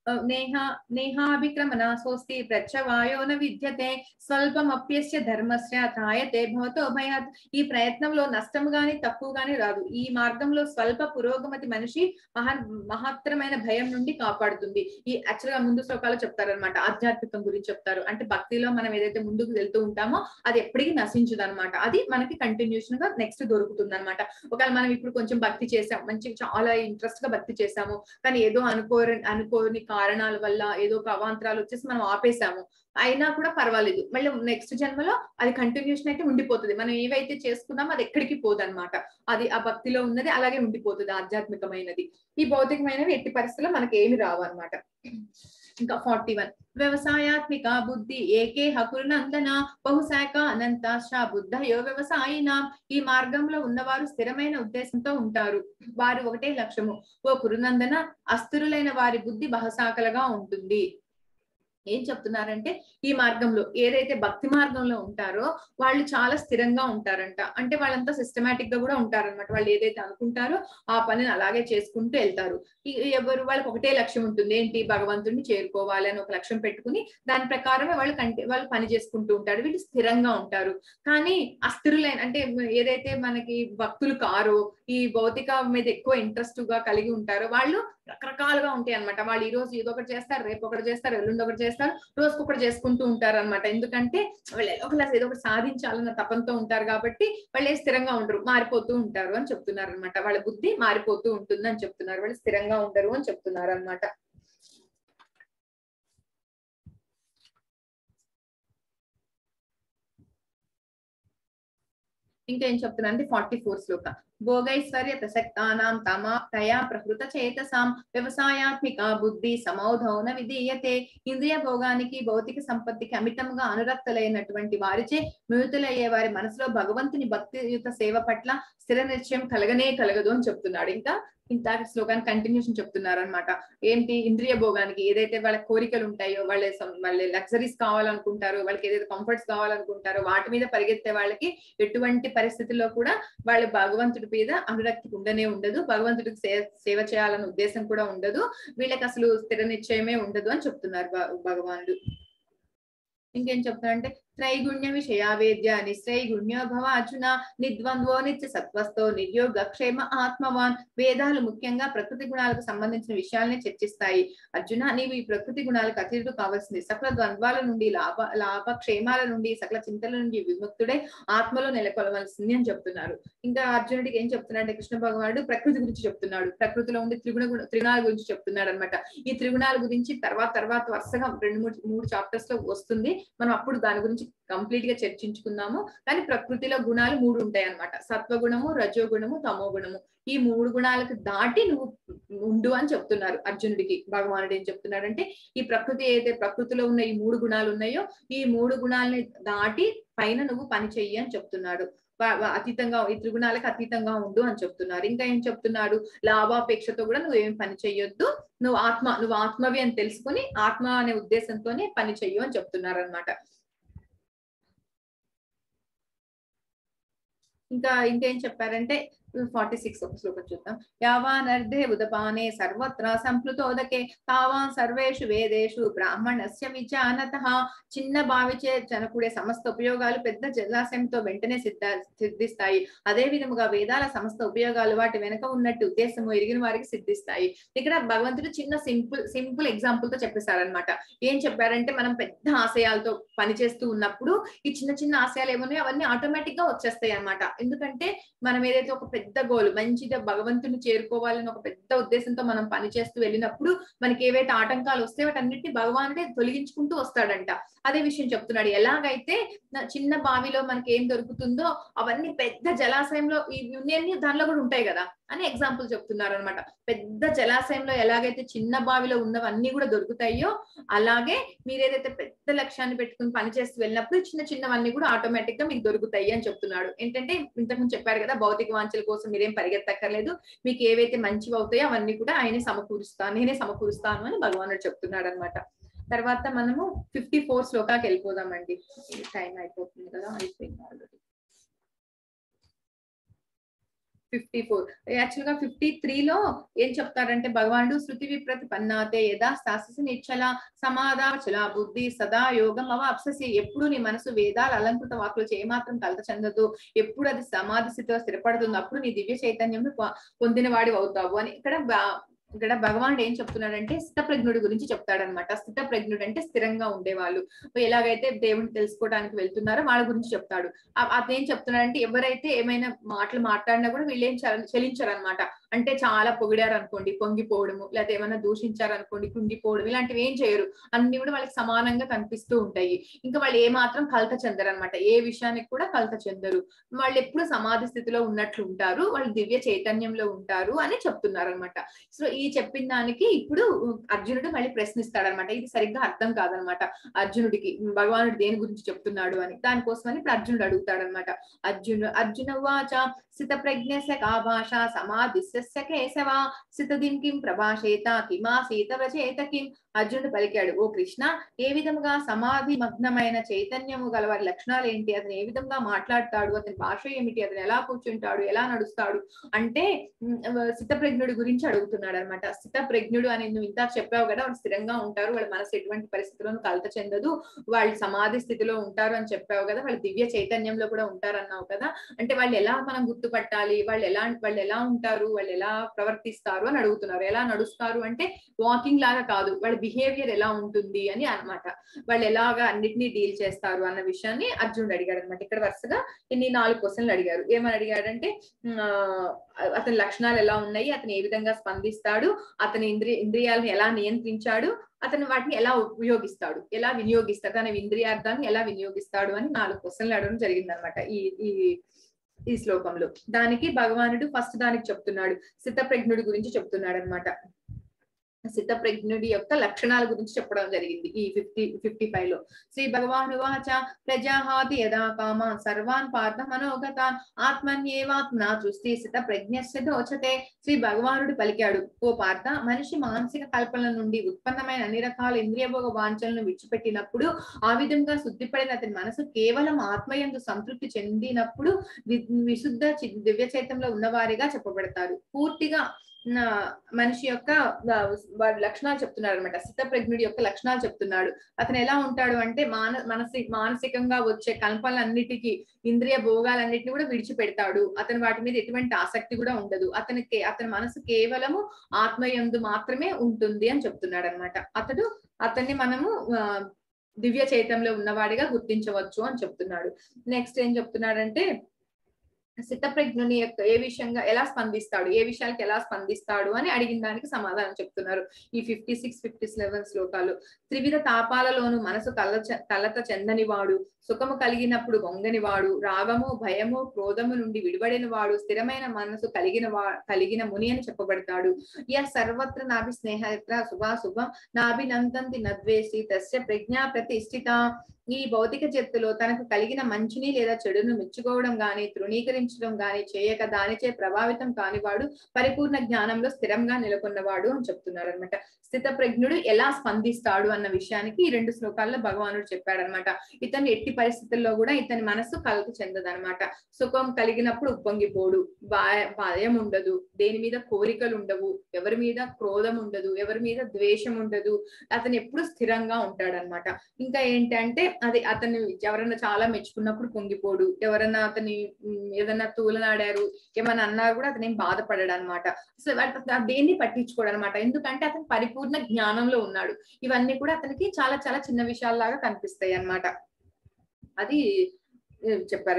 నేహ నేహాభిక్రమనాసోస్తి ప్రచ్చవాయో న విద్యతే స్వల్పమప్యస్య ధర్మస్య తాయతే భవతో భయాత్. ఈ ప్రయత్నంలో నష్టం గాని తక్కువ గాని రాదు. ఈ మార్గంలో స్వల్ప పురోగమతి మనిషి మహా మహత్తరమైన భయం నుండి కాపాడుతుంది. ఈ యాక్చువల్ గా ముందు శ్లోకాలు చెప్తారనమాట, ఆధ్యాత్మికం గురించి చెప్తారు. అంటే భక్తిలో మనం ఏదైతే ముందుకు వెళ్తూ ఉంటామో అది ఎప్పటికీ నశించదు అనమాట. అది మనకి కంటిన్యూషన్ గా నెక్స్ట్ దొరుకుతుంది అనమాట. ఒకవేళ మనం ఇప్పుడు కొంచెం భక్తి చేసాం, మంచి చాలా ఇంట్రెస్ట్ గా భక్తి చేసాము, కానీ ఏదో అనుకో అనుకోని కారణాల వల్ల ఏదో ఒక అవాంతరాలు వచ్చేసి మనం ఆపేసాము, అయినా కూడా పర్వాలేదు, మళ్ళీ నెక్స్ట్ జన్మలో అది కంటిన్యూషన్ అయితే ఉండిపోతుంది. మనం ఏవైతే చేసుకున్నామో అది ఎక్కడికి పోదన్నమాట. అది ఆ భక్తిలో ఉన్నది అలాగే ఉండిపోతుంది, ఆధ్యాత్మికమైనది. ఈ భౌతికమైనవి ఎట్టి పరిస్థితుల్లో మనకి ఏమి రావు అనమాట. ఇంకా ఫార్టీ వన్ వ్యవసాయాత్మిక బుద్ధి ఏకే హకురునందన బహుశాఖ అనంతాశ బుద్ధయో వ్యవసాయిన. ఈ మార్గంలో ఉన్నవారు స్థిరమైన ఉద్దేశంతో ఉంటారు, వారు ఒకటే లక్ష్యము. ఓ కురునందన, అస్థిరులైన వారి బుద్ధి బహుశాఖలుగా ఉంటుంది. ఏం చెప్తున్నారంటే ఈ మార్గంలో ఏదైతే భక్తి మార్గంలో ఉంటారో వాళ్ళు చాలా స్థిరంగా ఉంటారంట. అంటే వాళ్ళంతా సిస్టమేటిక్ గా కూడా ఉంటారనమాట. వాళ్ళు ఏదైతే అనుకుంటారో ఆ పనిని అలాగే చేసుకుంటూ వెళ్తారు. ఎవరు వాళ్ళకి ఒకటే లక్ష్యం ఉంటుంది, ఏంటి, భగవంతుడిని చేరుకోవాలి అని ఒక లక్ష్యం పెట్టుకుని దాని ప్రకారమే వాళ్ళు కంటి వాళ్ళు పని చేసుకుంటూ ఉంటారు. వీళ్ళు స్థిరంగా ఉంటారు. కానీ అస్థిరులైన అంటే ఏదైతే మనకి భక్తులు కారో, ఈ భౌతిక మీద ఎక్కువ ఇంట్రెస్ట్ గా కలిగి ఉంటారో వాళ్ళు రకరకాలుగా ఉంటాయి అనమాట. వాళ్ళు ఈ రోజు ఏదో ఒకటి చేస్తారు, రేపు ఒకటి చేస్తారు, ఎల్లుండి ఒకటి చేస్తారు, రోజుకొకటి చేసుకుంటూ ఉంటారు అనమాట. ఎందుకంటే వాళ్ళు ఏదో ఒకటి సాధించాలన్న తపంతో ఉంటారు కాబట్టి వాళ్ళు స్థిరంగా ఉండరు, మారిపోతూ ఉంటారు అని చెప్తున్నారు అనమాట. వాళ్ళ బుద్ధి మారిపోతూ ఉంటుంది అని చెప్తున్నారు, వాళ్ళు స్థిరంగా ఉండరు అని చెప్తున్నారు అనమాట. ఇంకా ఏం చెప్తున్నా అంటే ఫార్టీ ఫోర్ శ్లోక భోగైశ్వర్య ప్రసక్తానాం తమా తయా ప్రకృత చేతసాం వ్యవసాయాత్మిక బుద్ధి సమౌధౌన విధీయతే. ఇంద్రియ భోగానికి భౌతిక సంపత్తికి అమితంగా అనురక్తులైనటువంటి వారిచే మిళితులయ్యే వారి మనసులో భగవంతుని భక్తియుత సేవ పట్ల స్థిర నిశ్చయం కలగనే కలగదు అని చెప్తున్నాడు. ఇంకా ఇంత శ్లోకాన్ని కంటిన్యూషన్ చెప్తున్నారు అనమాట. ఏంటి, ఇంద్రియ భోగానికి ఏదైతే వాళ్ళ కోరికలు ఉంటాయో, వాళ్ళ వాళ్ళ లగ్జరీస్ కావాలనుకుంటారో, వాళ్ళకి ఏదైతే కంఫర్ట్స్ కావాలనుకుంటారో వాటి మీద పరిగెత్తే వాళ్ళకి ఎటువంటి పరిస్థితుల్లో కూడా వాళ్ళు భగవంతుడి మీద అనురక్తి ఉండనే ఉండదు, భగవంతుడికి సేవ సేవ చేయాలన్న ఉద్దేశం కూడా ఉండదు, వీళ్ళకి అసలు స్థిర నిశ్చయమే ఉండదు అని చెప్తున్నారు భగవానుడు. ఇంకేం చెప్తారంటే త్రైగుణ్య విషయావేద్య నిశ్రైగుణ్యో భవ అర్జున నిద్వంద్వో నిత్య సత్వస్థో నిర్యోగ క్షేమ ఆత్మవాన్. వేదాలు ముఖ్యంగా ప్రకృతి గుణాలకు సంబంధించిన విషయాలనే చర్చిస్తాయి. అర్జున, నీవు ఈ ప్రకృతి గుణాలకు అతీతుడు కావాల్సింది. సకల ద్వంద్వాల నుండి లాభ లాభ క్షేమాల నుండి సకల చింతల నుండి విముక్తుడే ఆత్మలో నెలకొలవలసింది అని చెప్తున్నారు. ఇంకా అర్జునుడికి ఏం చెప్తున్నాడంటే కృష్ణ భగవానుడు ప్రకృతి గురించి చెప్తున్నాడు, ప్రకృతిలో ఉండే త్రిగుణ త్రిగుణాల గురించి చెప్తున్నాడు అనమాట. ఈ త్రిగుణాల గురించి తర్వాత తర్వాత వరుసగా రెండు మూడు మూడు చాప్టర్స్ లో వస్తుంది, మనం అప్పుడు దాని గురించి కంప్లీట్ గా చర్చించుకుందాము. కానీ ప్రకృతిలో గుణాలు మూడు ఉంటాయి అన్నమాట, సత్వగుణము, రజోగుణము, తమో గుణము. ఈ మూడు గుణాలకు దాటి నువ్వు ఉండు అని చెప్తున్నారు అర్జునుడికి. భగవానుడు ఏం చెప్తున్నాడంటే ఈ ప్రకృతి ఏదైతే ప్రకృతిలో ఉన్న ఈ మూడు గుణాలు ఉన్నాయో ఈ మూడు గుణాలని దాటి పైన నువ్వు పని చెయ్యి అని చెప్తున్నాడు. అతీతంగా ఈ త్రిగుణాలకు అతీతంగా ఉండు అని చెప్తున్నారు. ఇంకా ఏం చెప్తున్నాడు, లాభాపేక్షతో కూడా నువ్వు ఏం పని చెయ్యొద్దు, నువ్వు ఆత్మ నువ్వు ఆత్మవి అని తెలుసుకుని ఆత్మ అనే ఉద్దేశంతోనే పని చెయ్యు అని చెప్తున్నారు అనమాట. ఇంకా ఇంకేం చెప్పారంటే ఫార్టీ సిక్స్ ఒక శ్లోకం చూద్దాం. యావాన్ అర్ధే ఉదపానే సర్వత్ర సంప్లుతోదకే తావాన్ సర్వేషు వేదేషు బ్రాహ్మణస్య విజానతః. చిన్న బావిచే చనకుడే సమస్త ఉపయోగాలు పెద్ద జలాశయంతో వెంటనే సిద్ధ సిద్ధిస్తాయి. అదే విధముగా వేదాల సమస్త ఉపయోగాలు వాటి వెనక ఉన్నట్టు ఉద్దేశము ఎరిగిన వారికి సిద్ధిస్తాయి. ఇక్కడ భగవంతుడు చిన్న సింపుల్ సింపుల్ ఎగ్జాంపుల్ తో చెప్పేశారనమాట. ఏం చెప్పారంటే మనం పెద్ద ఆశయాలతో పనిచేస్తూ ఉన్నప్పుడు ఈ చిన్న చిన్న ఆశయాలు ఏమన్నాయో అవన్నీ ఆటోమేటిక్ గా వచ్చేస్తాయి అనమాట. ఎందుకంటే మనం ఏదైతే ఒక పెద్ద గోల్ మంచిగా భగవంతుని చేరుకోవాలని ఒక పెద్ద ఉద్దేశంతో మనం పనిచేస్తూ వెళ్ళినప్పుడు మనకి ఏవైతే ఆటంకాలు వస్తే వాటన్నిటిని భగవానుడే తొలగించుకుంటూ వస్తాడంట. అదే విషయం చెప్తున్నాడు. ఎలాగైతే చిన్న బావిలో మనకి ఏం దొరుకుతుందో అవన్నీ పెద్ద జలాశయంలో ఇవన్నీ దానిలో కూడా ఉంటాయి కదా అని ఎగ్జాంపుల్ చెప్తున్నారు అనమాట. పెద్ద జలాశయంలో ఎలాగైతే చిన్న బావిలో ఉన్నవన్నీ కూడా దొరుకుతాయో అలాగే మీరు ఏదైతే పెద్ద లక్ష్యాన్ని పెట్టుకుని పనిచేస్తూ వెళ్ళినప్పుడు చిన్న చిన్నవన్నీ కూడా ఆటోమేటిక్ గా మీకు దొరుకుతాయి అని చెప్తున్నాడు. ఏంటంటే ఇంతకుముందు చెప్పారు కదా, భౌతిక వాంఛల కోసం మీరేం పరిగెత్తక్కర్లేదు, మీకు ఏవైతే మంచివి అవుతాయో అవన్నీ కూడా ఆయనే సమకూరుస్తాను నేనే సమకూరుస్తాను అని భగవానుడు చెప్తున్నాడు అనమాట. తర్వాత మనము ఫిఫ్టీ ఫోర్ శ్లోకాకి వెళ్ళిపోదామండి, టైం అయిపోతుంది కదా, అయిపోయింది ఆల్రెడీ. ఫిఫ్టీ ఫోర్ యాక్చువల్ గా ఫిఫ్టీ త్రీ లో ఏం చెప్తారంటే భగవానుడు శృతి విప్రతి పన్నాతే యదా శాస్త్ర నిచ్చల సమాధాచల బుద్ధి సదా యోగం అవ అప్ససి, ఎప్పుడు నీ మనసు వేదాల అలంకృత వాక్కులు చేయమాత్రం కలత చెందదు, ఎప్పుడు అది సమాధి స్థితిలో స్థిరపడుతుంది అప్పుడు నీ దివ్య చైతన్యం పొందిన వాడి అవుతావు అని ఇక్కడ ఇక్కడ భగవానుడు ఏం చెప్తున్నాడంటే స్థితప్రజ్ఞుడి గురించి చెప్తాడనమాట. స్థితప్రజ్ఞుడు అంటే స్థిరంగా ఉండేవాళ్ళు, ఎలాగైతే దేవుని తెలుసుకోవడానికి వెళ్తున్నారో వాళ్ళ గురించి చెప్తాడు. అదేం చెప్తున్నాడంటే ఎవరైతే ఏమైనా మాటలు మాట్లాడినా కూడా వీళ్ళు ఏం చలించారు అనమాట. అంటే చాలా పొగిడారు అనుకోండి పొంగిపోవడము, లేకపోతే ఏమైనా దూషించారు అనుకోండి కుంగిపోవడం, ఇలాంటివి ఏం చేయరు, అన్ని కూడా వాళ్ళకి సమానంగా కనిపిస్తూ ఉంటాయి. ఇంకా వాళ్ళు ఏ మాత్రం కలత చెందరు అనమాట, ఏ విషయానికి కూడా కలత చెందరు, వాళ్ళు ఎప్పుడు సమాధి స్థితిలో ఉన్నట్లు ఉంటారు, వాళ్ళు దివ్య చైతన్యంలో ఉంటారు అని చెప్తున్నారు అనమాట. సో ఈ చెప్పిన దానికి ఇప్పుడు అర్జునుడు మళ్ళీ ప్రశ్నిస్తాడనమాట. ఇది సరిగ్గా అర్థం కాదనమాట అర్జునుడికి, భగవానుడు దేని గురించి చెప్తున్నాడు అని. దానికోసమని ఇప్పుడు అర్జునుడు అడుగుతాడనమాట. అర్జును అర్జున వాచ స్థిత ప్రజ్ఞస్య కా భాష సమాధిస్య కేశవ స్థితదిం కిం ప్రభాషేత కిమాసీత వ్రచేత కిం. అర్జునుడు పలికాడు, ఓ కృష్ణ, ఏ విధంగా సమాధి మగ్నమైన చైతన్యము గల వారి లక్షణాలు ఏంటి, అతను ఏ విధంగా మాట్లాడతాడు, అతని భాష ఏమిటి, అతను ఎలా కూర్చుంటాడు, ఎలా నడుస్తాడు అంటే స్థితప్రజ్ఞుడి గురించి అడుగుతున్నాడు అనమాట. స్థితప్రజ్ఞుడు అని నువ్వు ఇంత చెప్పావు కదా, వాళ్ళు స్థిరంగా ఉంటారు, వాళ్ళ మనసు ఎటువంటి పరిస్థితుల్లోనూ కలత చెందదు, వాళ్ళు సమాధి స్థితిలో ఉంటారు అని చెప్పావు కదా, వాళ్ళు దివ్య చైతన్యంలో కూడా ఉంటారు అన్నావు కదా, అంటే వాళ్ళు ఎలా మనం గుర్తుపట్టాలి, వాళ్ళు ఎలా వాళ్ళు ఎలా ఉంటారు, వాళ్ళు ఎలా ప్రవర్తిస్తారు అని అడుగుతున్నారు. ఎలా నడుస్తారు అంటే వాకింగ్ లాగా కాదు, వాళ్ళ బిహేవియర్ ఎలా ఉంటుంది అని అన్నమాట. వాళ్ళు ఎలాగా అన్నిటినీ డీల్ చేస్తారు అన్న విషయాన్ని అర్జునుడు అడిగాడు అనమాట. ఇక్కడ వరుసగా ఇన్ని నాలుగు క్వశ్చన్లు అడిగారు. ఏమని అడిగాడంటే ఆ అతని లక్షణాలు ఎలా ఉన్నాయి, అతను ఏ విధంగా స్పందిస్తాడు, అతని ఇంద్రియ ఇంద్రియాలను ఎలా నియంత్రించాడు, అతను వాటిని ఎలా ఉపయోగిస్తాడు, ఎలా వినియోగిస్తాడు, తన ఇంద్రియార్థాన్ని ఎలా వినియోగిస్తాడు అని నాలుగు క్వశ్చన్లు అడగడం జరిగింది అనమాట ఈ ఈ ఈ శ్లోకంలో. దానికి భగవానుడు ఫస్ట్ దానికి చెప్తున్నాడు, స్థితప్రజ్ఞుడి గురించి చెప్తున్నాడు అనమాట. స్థితప్రజ్ఞుడి యొక్క లక్షణాల గురించి చెప్పడం జరిగింది ఈ ఫిఫ్టీ ఫిఫ్టీ ఫైవ్ లో. శ్రీ భగవాను వాచ ప్రజాహాతి యదా కామ సర్వాన్ పార్థ మనోగతాన్ ఆత్మన్యేవాత్మనా దృష్టి స్థిత ప్రజ్ఞస్య దోచతే. శ్రీ భగవానుడు పలికాడు, ఓ పార్థ, మనిషి మానసిక కల్పనల నుండి ఉత్పన్నమైన అన్ని రకాల ఇంద్రియభోగ వాంఛలను విడిచిపెట్టినప్పుడు, ఆ విధంగా శుద్ధిపడిన అతని మనసు కేవలం ఆత్మయందు సంతృప్తి చెందినప్పుడు విశుద్ధ దివ్య చైతంలో ఉన్నవారిగా చెప్పబడతారు. పూర్తిగా మనిషి యొక్క లక్షణాలు చెప్తున్నాడు అనమాట. స్థితప్రజ్ఞుడి యొక్క లక్షణాలు చెప్తున్నాడు. అతను ఎలా ఉంటాడు అంటే మాన మనసి మానసికంగా వచ్చే కల్పనలన్నిటికీ, ఇంద్రియ భోగాలన్నిటిని కూడా విడిచిపెడతాడు. అతను వాటి మీద ఎటువంటి ఆసక్తి కూడా ఉండదు. అతనికి అతని మనసు కేవలము ఆత్మయందు మాత్రమే ఉంటుంది అని చెప్తున్నాడు అనమాట. అతడు అతన్ని మనము ఆ దివ్య చైతంలో ఉన్నవాడిగా గుర్తించవచ్చు అని చెప్తున్నాడు. నెక్స్ట్ ఏం చెప్తున్నాడంటే స్థితప్రజ్ఞుని యొక్క ఏ విషయంగా ఎలా స్పందిస్తాడు, ఏ విషయాలకు ఎలా స్పందిస్తాడు అని అడిగిన దానికి సమాధానం చెప్తున్నారు ఈ ఫిఫ్టీ సిక్స్ ఫిఫ్టీ సెవెన్ శ్లోకాలు. త్రివిధ తాపాలలోను మనసు కల కలత చెందని వాడు, సుఖము కలిగినప్పుడు వంగని వాడు, రాగము భయము క్రోధము నుండి విడిపడిన వాడు, స్థిరమైన మనసు కలిగిన వా కలిగిన ముని అని చెప్పబడతాడు. య సర్వత్ర నాభి స్నేహత్ర శుభాశుభం నాభినంతంతి నద్వేసి తస్య ప్రజ్ఞా ప్రతిష్ఠిత. ఈ భౌతిక జగత్తులో తనకు కలిగిన మంచిని లేదా చెడును మెచ్చుకోవడం గాని తృణీకరించడం గాని చేయక దానిచే ప్రభావితం కానివాడు పరిపూర్ణ జ్ఞానంలో స్థిరంగా నెలకొన్నవాడు అని చెప్తున్నారు అనమాట. స్థితప్రజ్ఞుడు ఎలా స్పందిస్తాడు అన్న విషయానికి ఈ రెండు శ్లోకాల్లో భగవానుడు చెప్పాడనమాట. ఇతను ఎట్టి పరిస్థితుల్లో కూడా ఇతని మనసు కలత చెందదనమాట. సుఖం కలిగినప్పుడు ఉప్పొంగిపోడు, భయం ఉండదు, దేని మీద కోరికలు ఉండవు, ఎవరి మీద క్రోధం ఉండదు, ఎవరి మీద ద్వేషం ఉండదు, అతను ఎప్పుడు స్థిరంగా ఉంటాడనమాట. ఇంకా ఏంటంటే అది అతను ఎవరన్నా చాలా మెచ్చుకున్నప్పుడు పొంగిపోడు, ఎవరన్నా అతని ఏదన్నా తూలనాడారు ఏమన్నా అన్నారు కూడా అతను ఏం బాధపడాడు అనమాట. సో దేన్ని పట్టించుకోడు అనమాట, ఎందుకంటే అతను పరిపూర్ణ జ్ఞానంలో ఉన్నాడు. ఇవన్నీ కూడా అతనికి చాలా చాలా చిన్న విషయాల్లాగా కనిపిస్తాయి అన్నమాట. అది చెప్పారు.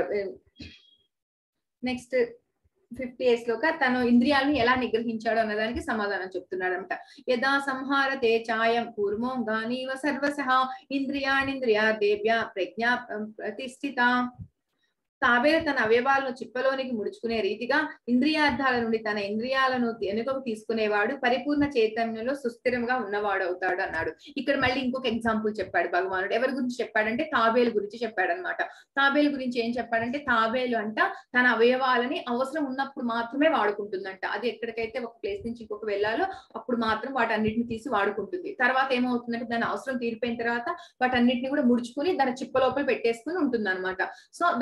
నెక్స్ట్ ఫిఫ్టీ ఎయిట్ లోక తను ఇంద్రియాలను ఎలా నిగ్రహించాడు అన్నదానికి సమాధానం చెప్తున్నాడు అనమాట. యదా సంహారతే చాయం కూర్మోంగానీవ సర్వసహ ఇంద్రియాణింద్రియాదేభ్య ప్రజ్ఞా ప్రతిష్ఠిత. తాబేలు తన అవయవాలను చిప్పలోనికి ముడుచుకునే రీతిగా ఇంద్రియార్థాల నుండి తన ఇంద్రియాలను వెనుకకు తీసుకునేవాడు పరిపూర్ణ చైతన్యంలో సుస్థిరంగా ఉన్నవాడు అవుతాడు అన్నాడు. ఇక్కడ మళ్ళీ ఇంకొక ఎగ్జాంపుల్ చెప్పాడు భగవానుడు. ఎవరి గురించి చెప్పాడంటే తాబేలు గురించి చెప్పాడు అనమాట. తాబేలు గురించి ఏం చెప్పాడంటే తాబేలు అంట తన అవయవాలని అవసరం ఉన్నప్పుడు మాత్రమే వాడుకుంటుందంట. అది ఎక్కడికైతే ఒక ప్లేస్ నుంచి ఇంకొక వెళ్ళాలో అప్పుడు మాత్రం వాటన్నిటిని తీసి వాడుకుంటుంది. తర్వాత ఏమవుతుందంటే దాని అవసరం తీరిపోయిన తర్వాత వాటన్నిటిని కూడా ముడుచుకుని దాని చిప్ప లోపల పెట్టేసుకుని ఉంటుంది అనమాట. సో దాన్ని ఎక్కువ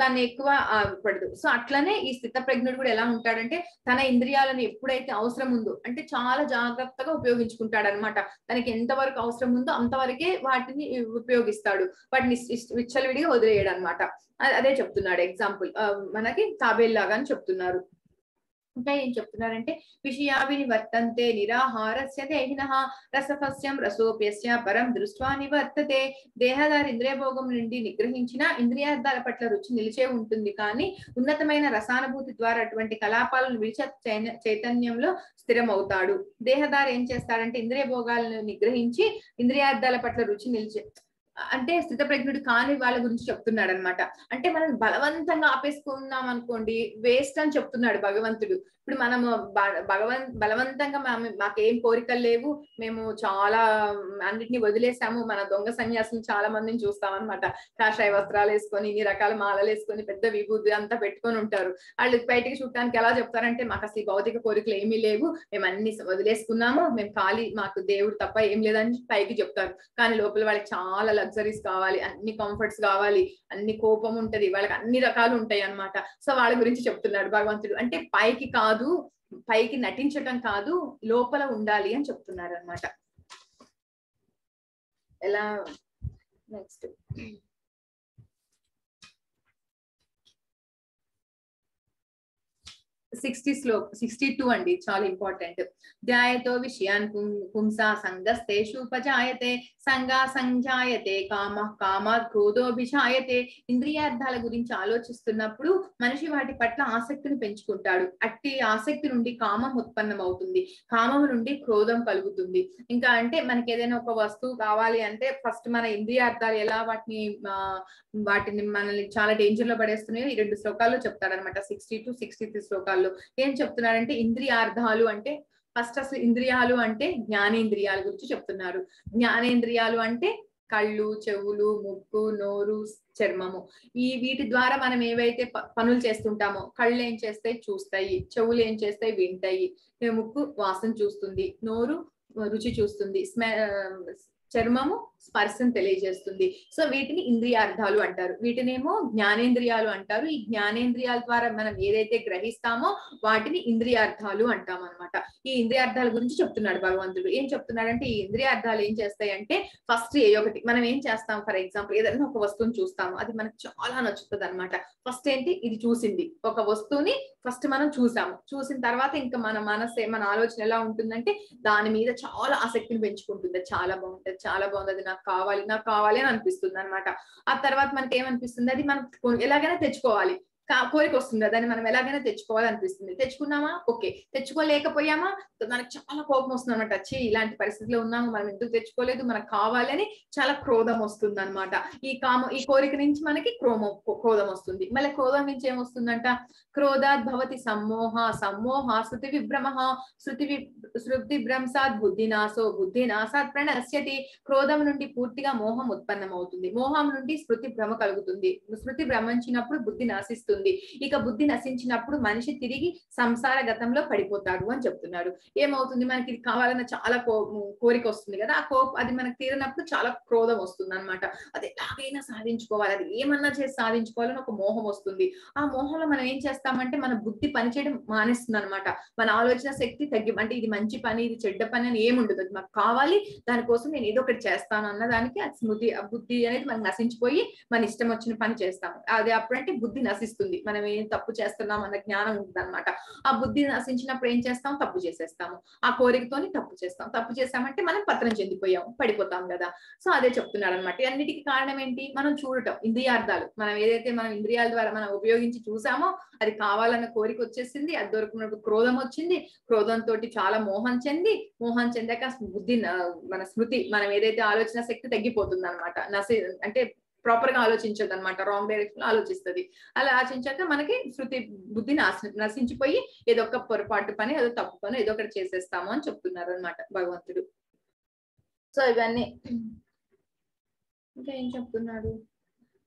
ఎక్కువ పడదు. సో అట్లనే ఈ స్థిత ప్రజ్ఞుడు కూడా ఎలా ఉంటాడంటే తన ఇంద్రియాలను ఎప్పుడైతే అవసరం ఉందో అంటే చాలా జాగ్రత్తగా ఉపయోగించుకుంటాడు అనమాట. తనకి ఎంతవరకు అవసరం ఉందో అంతవరకే వాటిని ఉపయోగిస్తాడు, వాటిని విచ్చలవిడిగా వదిలేయడు అనమాట. అదే చెప్తున్నాడు ఎగ్జాంపుల్ మనకి తాబేల్ లాగా అని చెప్తున్నారు. ఇంకా ఏం చెప్తున్నారంటే విషయావిని వర్తంతే నిరాహారస్య దేహినః రసఫస్యం రసోప్యస్య పరం దృష్ట్వా నివర్తతే. దేహదారి ఇంద్రియ భోగం నుండి నిగ్రహించిన ఇంద్రియార్థాల పట్ల రుచి నిలిచే ఉంటుంది, కానీ ఉన్నతమైన రసానుభూతి ద్వారా అటువంటి కలాపాలను విడిచ చైతన్యంలో స్థిరమవుతాడు. దేహదారి ఏం చేస్తాడంటే ఇంద్రియ భోగాలను నిగ్రహించి ఇంద్రియార్థాల పట్ల రుచి నిలిచే అంటే స్థిత ప్రజ్ఞుడు కాని వాళ్ళ గురించి చెప్తున్నాడు అనమాట. అంటే మనం బలవంతంగా ఆపేసుకున్నాం అనుకోండి వేస్ట్ అని చెప్తున్నాడు భగవంతుడు. ఇప్పుడు మనము భగవన్ బలవంతంగా మాకేం కోరికలు లేవు, మేము చాలా అన్నిటిని వదిలేసాము. మన దొంగ సన్యాసులు చాలా మందిని చూస్తాం అనమాట. కాషాయ వస్త్రాలు వేసుకొని ఇన్ని రకాల మాలలు వేసుకొని పెద్ద విభూతి అంతా పెట్టుకొని ఉంటారు. వాళ్ళు బయటికి చూడటానికి ఎలా చెప్తారంటే మాకు అసలు భౌతిక కోరికలు ఏమీ లేవు, మేము అన్ని వదిలేసుకున్నాము, మేము ఖాళీ, మాకు దేవుడు తప్ప ఏం లేదని పైకి చెప్తారు. కానీ లోపల వాళ్ళకి చాలా లగ్జరీస్ కావాలి, అన్ని కంఫర్ట్స్ కావాలి, అన్ని కోపం ఉంటది, వాళ్ళకి అన్ని రకాలు ఉంటాయి అన్నమాట. సో వాళ్ళ గురించి చెప్తున్నాడు భగవంతుడు. అంటే పైకి కాదు, పైకి నటించటం కాదు, లోపల ఉండాలి అని చెప్తున్నారు అన్నమాట. ఎలా next sixty shlok sixty two అండి, చాలా ఇంపార్టెంట్. ధ్యాయతో విషయాన్ పుంసా సంగస్తేషుపజాయతే సంగా సంజాయతే కామ కామాత్ క్రోధోభిజాయతే. ఇంద్రియార్థాల గురించి ఆలోచిస్తున్నప్పుడు మనిషి వాటి పట్ల ఆసక్తిని పెంచుకుంటాడు. అట్టి ఆసక్తి నుండి కామం ఉత్పన్నం అవుతుంది, కామం నుండి క్రోధం కలుగుతుంది. ఇంకా అంటే మనకి ఏదైనా ఒక వస్తువు కావాలి అంటే ఫస్ట్ మన ఇంద్రియార్థాలు ఎలా వాటిని వాటిని మనల్ని చాలా డేంజర్ లో పడేస్తున్నాయో ఈ రెండు శ్లోకాల్లో చెప్తాడనమాట. సిక్స్టీ టు సిక్స్టీ త్రీ శ్లోకాల్లో ఏం చెప్తున్నారంటే ఇంద్రియార్థాలు అంటే ఫస్ట్ అసలు ఇంద్రియాలు అంటే జ్ఞానేంద్రియాల గురించి చెప్తున్నారు. జ్ఞానేంద్రియాలు అంటే కళ్ళు, చెవులు, ముక్కు, నోరు, చర్మము. ఈ వీటి ద్వారా మనం ఏవైతే పనులు చేస్తుంటామో, కళ్ళు ఏం చేస్తాయి చూస్తాయి, చెవులు ఏం చేస్తాయి వింటాయి, ముక్కు వాసన చూస్తుంది, నోరు రుచి చూస్తుంది, స్మె చర్మము స్పర్శను తెలియజేస్తుంది. సో వీటిని ఇంద్రియార్థాలు అంటారు, వీటినేమో జ్ఞానేంద్రియాలు అంటారు. ఈ జ్ఞానేంద్రియాల ద్వారా మనం ఏదైతే గ్రహిస్తామో వాటిని ఇంద్రియార్థాలు అంటాం అనమాట. ఈ ఇంద్రియార్థాల గురించి చెప్తున్నాడు భగవంతుడు. ఏం చెప్తున్నాడంటే ఈ ఇంద్రియార్థాలు ఏం చేస్తాయంటే ఫస్ట్ ఏ ఒకటి మనం ఏం చేస్తాం, ఫర్ ఎగ్జాంపుల్ ఏదైనా ఒక వస్తువుని చూస్తాము, అది మనకు చాలా నచ్చుతుంది అనమాట. ఫస్ట్ ఏంటి, ఇది చూసింది ఒక వస్తువుని ఫస్ట్ మనం చూసాము, చూసిన తర్వాత ఇంకా మన మనసే మన ఆలోచన ఎలా ఉంటుందంటే దాని మీద చాలా ఆసక్తిని పెంచుకుంటుంది. చాలా బాగుంటది, చాలా బాగుంది, అది నాకు కావాలి నాకు కావాలి అని అనిపిస్తుంది అనమాట. ఆ తర్వాత మనకి ఏమనిపిస్తుంది, అది మనం ఎలాగైనా తెచ్చుకోవాలి, కోరిక వస్తుంది, దాన్ని మనం ఎలాగైనా తెచ్చుకోవాలి అనిపిస్తుంది. తెచ్చుకున్నామా ఓకే, తెచ్చుకోలేకపోయామా మనకు చాలా కోపం వస్తుంది అనమాట. వచ్చి ఇలాంటి పరిస్థితిలో ఉన్నాము, మనం ఎందుకు తెచ్చుకోలేదు, మనకు కావాలి అని చాలా క్రోధం వస్తుంది అనమాట. ఈ కామ ఈ కోరిక నుంచి మనకి క్రోమం క్రోధం వస్తుంది. మళ్ళీ క్రోధం నుంచి ఏమొస్తుందంట, క్రోధాత్ భవతి సమ్మోహ సమ్మోహ శృతి విభ్రమ శృతి శృతి భ్రంసాత్ బుద్ధినాశో బుద్ధినాశాత్ ప్రణశ్యతి. క్రోధం నుండి పూర్తిగా మోహం ఉత్పన్నం అవుతుంది, మోహం నుండి స్మృతి భ్రమ కలుగుతుంది, స్మృతి భ్రమించినప్పుడు బుద్ధి నాశిస్తుంది, ఇక బుద్ధి నశించినప్పుడు మనిషి తిరిగి సంసార గతంలో పడిపోతాడు అని చెప్తున్నాడు. ఏమవుతుంది, మనకి ఇది కావాలన్న చాలా కో కోరిక వస్తుంది కదా, ఆ కోప అది మనకు తీరినప్పుడు చాలా క్రోధం వస్తుంది అనమాట. అది ఎలాగైనా సాధించుకోవాలి, అది ఏమన్నా చేసి సాధించుకోవాలని ఒక మోహం వస్తుంది. ఆ మోహంలో మనం ఏం చేస్తామంటే మన బుద్ధి పనిచేయడం మానేస్తుంది అనమాట. మన ఆలోచన శక్తి తగ్గి, అంటే ఇది మంచి పని ఇది చెడ్డ పని అని ఏముండదు, అది మాకు కావాలి దానికోసం నేను ఏదో ఒకటి చేస్తాను అన్న దానికి ఆ స్మృతి ఆ బుద్ధి అనేది మనకు నశించిపోయి మన ఇష్టం వచ్చిన పని చేస్తాము. అది అప్పుడంటే బుద్ధి నశిస్తుంది, మనం ఏం తప్పు చేస్తున్నాం అన్న జ్ఞానం ఉంటుంది అనమాట. ఆ బుద్ధి నశించినప్పుడు ఏం చేస్తాం, తప్పు చేసేస్తాము, ఆ కోరికతోని తప్పు చేస్తాం. తప్పు చేస్తామంటే మనం పత్రం చెందిపోయాం, పడిపోతాం కదా. సో అదే చెప్తున్నాడు అనమాట. అన్నిటికీ కారణం ఏంటి, మనం చూడటం, ఇంద్రియార్థాలు. మనం ఏదైతే మనం ఇంద్రియాల ద్వారా మనం ఉపయోగించి చూసామో అది కావాలన్న కోరిక వచ్చేసింది, అది దొరికినప్పుడు క్రోధం వచ్చింది, క్రోధంతో చాలా మోహం చెంది, మోహం చెందాక బుద్ధి మన స్మృతి మనం ఏదైతే ఆలోచన శక్తి తగ్గిపోతుంది అనమాట. నశి అంటే ప్రాపర్ గా ఆలోచించదు అనమాట, రాంగ్ డైరెక్షన్ లో ఆలోచిస్తుంది. అలా ఆలోచించాక మనకి శృతి బుద్ధి నాశ నశించిపోయి ఏదో ఒక పొరపాటు పని ఏదో తప్పు పని ఏదో ఒకటి చేసేస్తాము అని చెప్తున్నారు అనమాట భగవంతుడు. సో ఇవన్నీ ఇంకా ఏం చెప్తున్నాడు,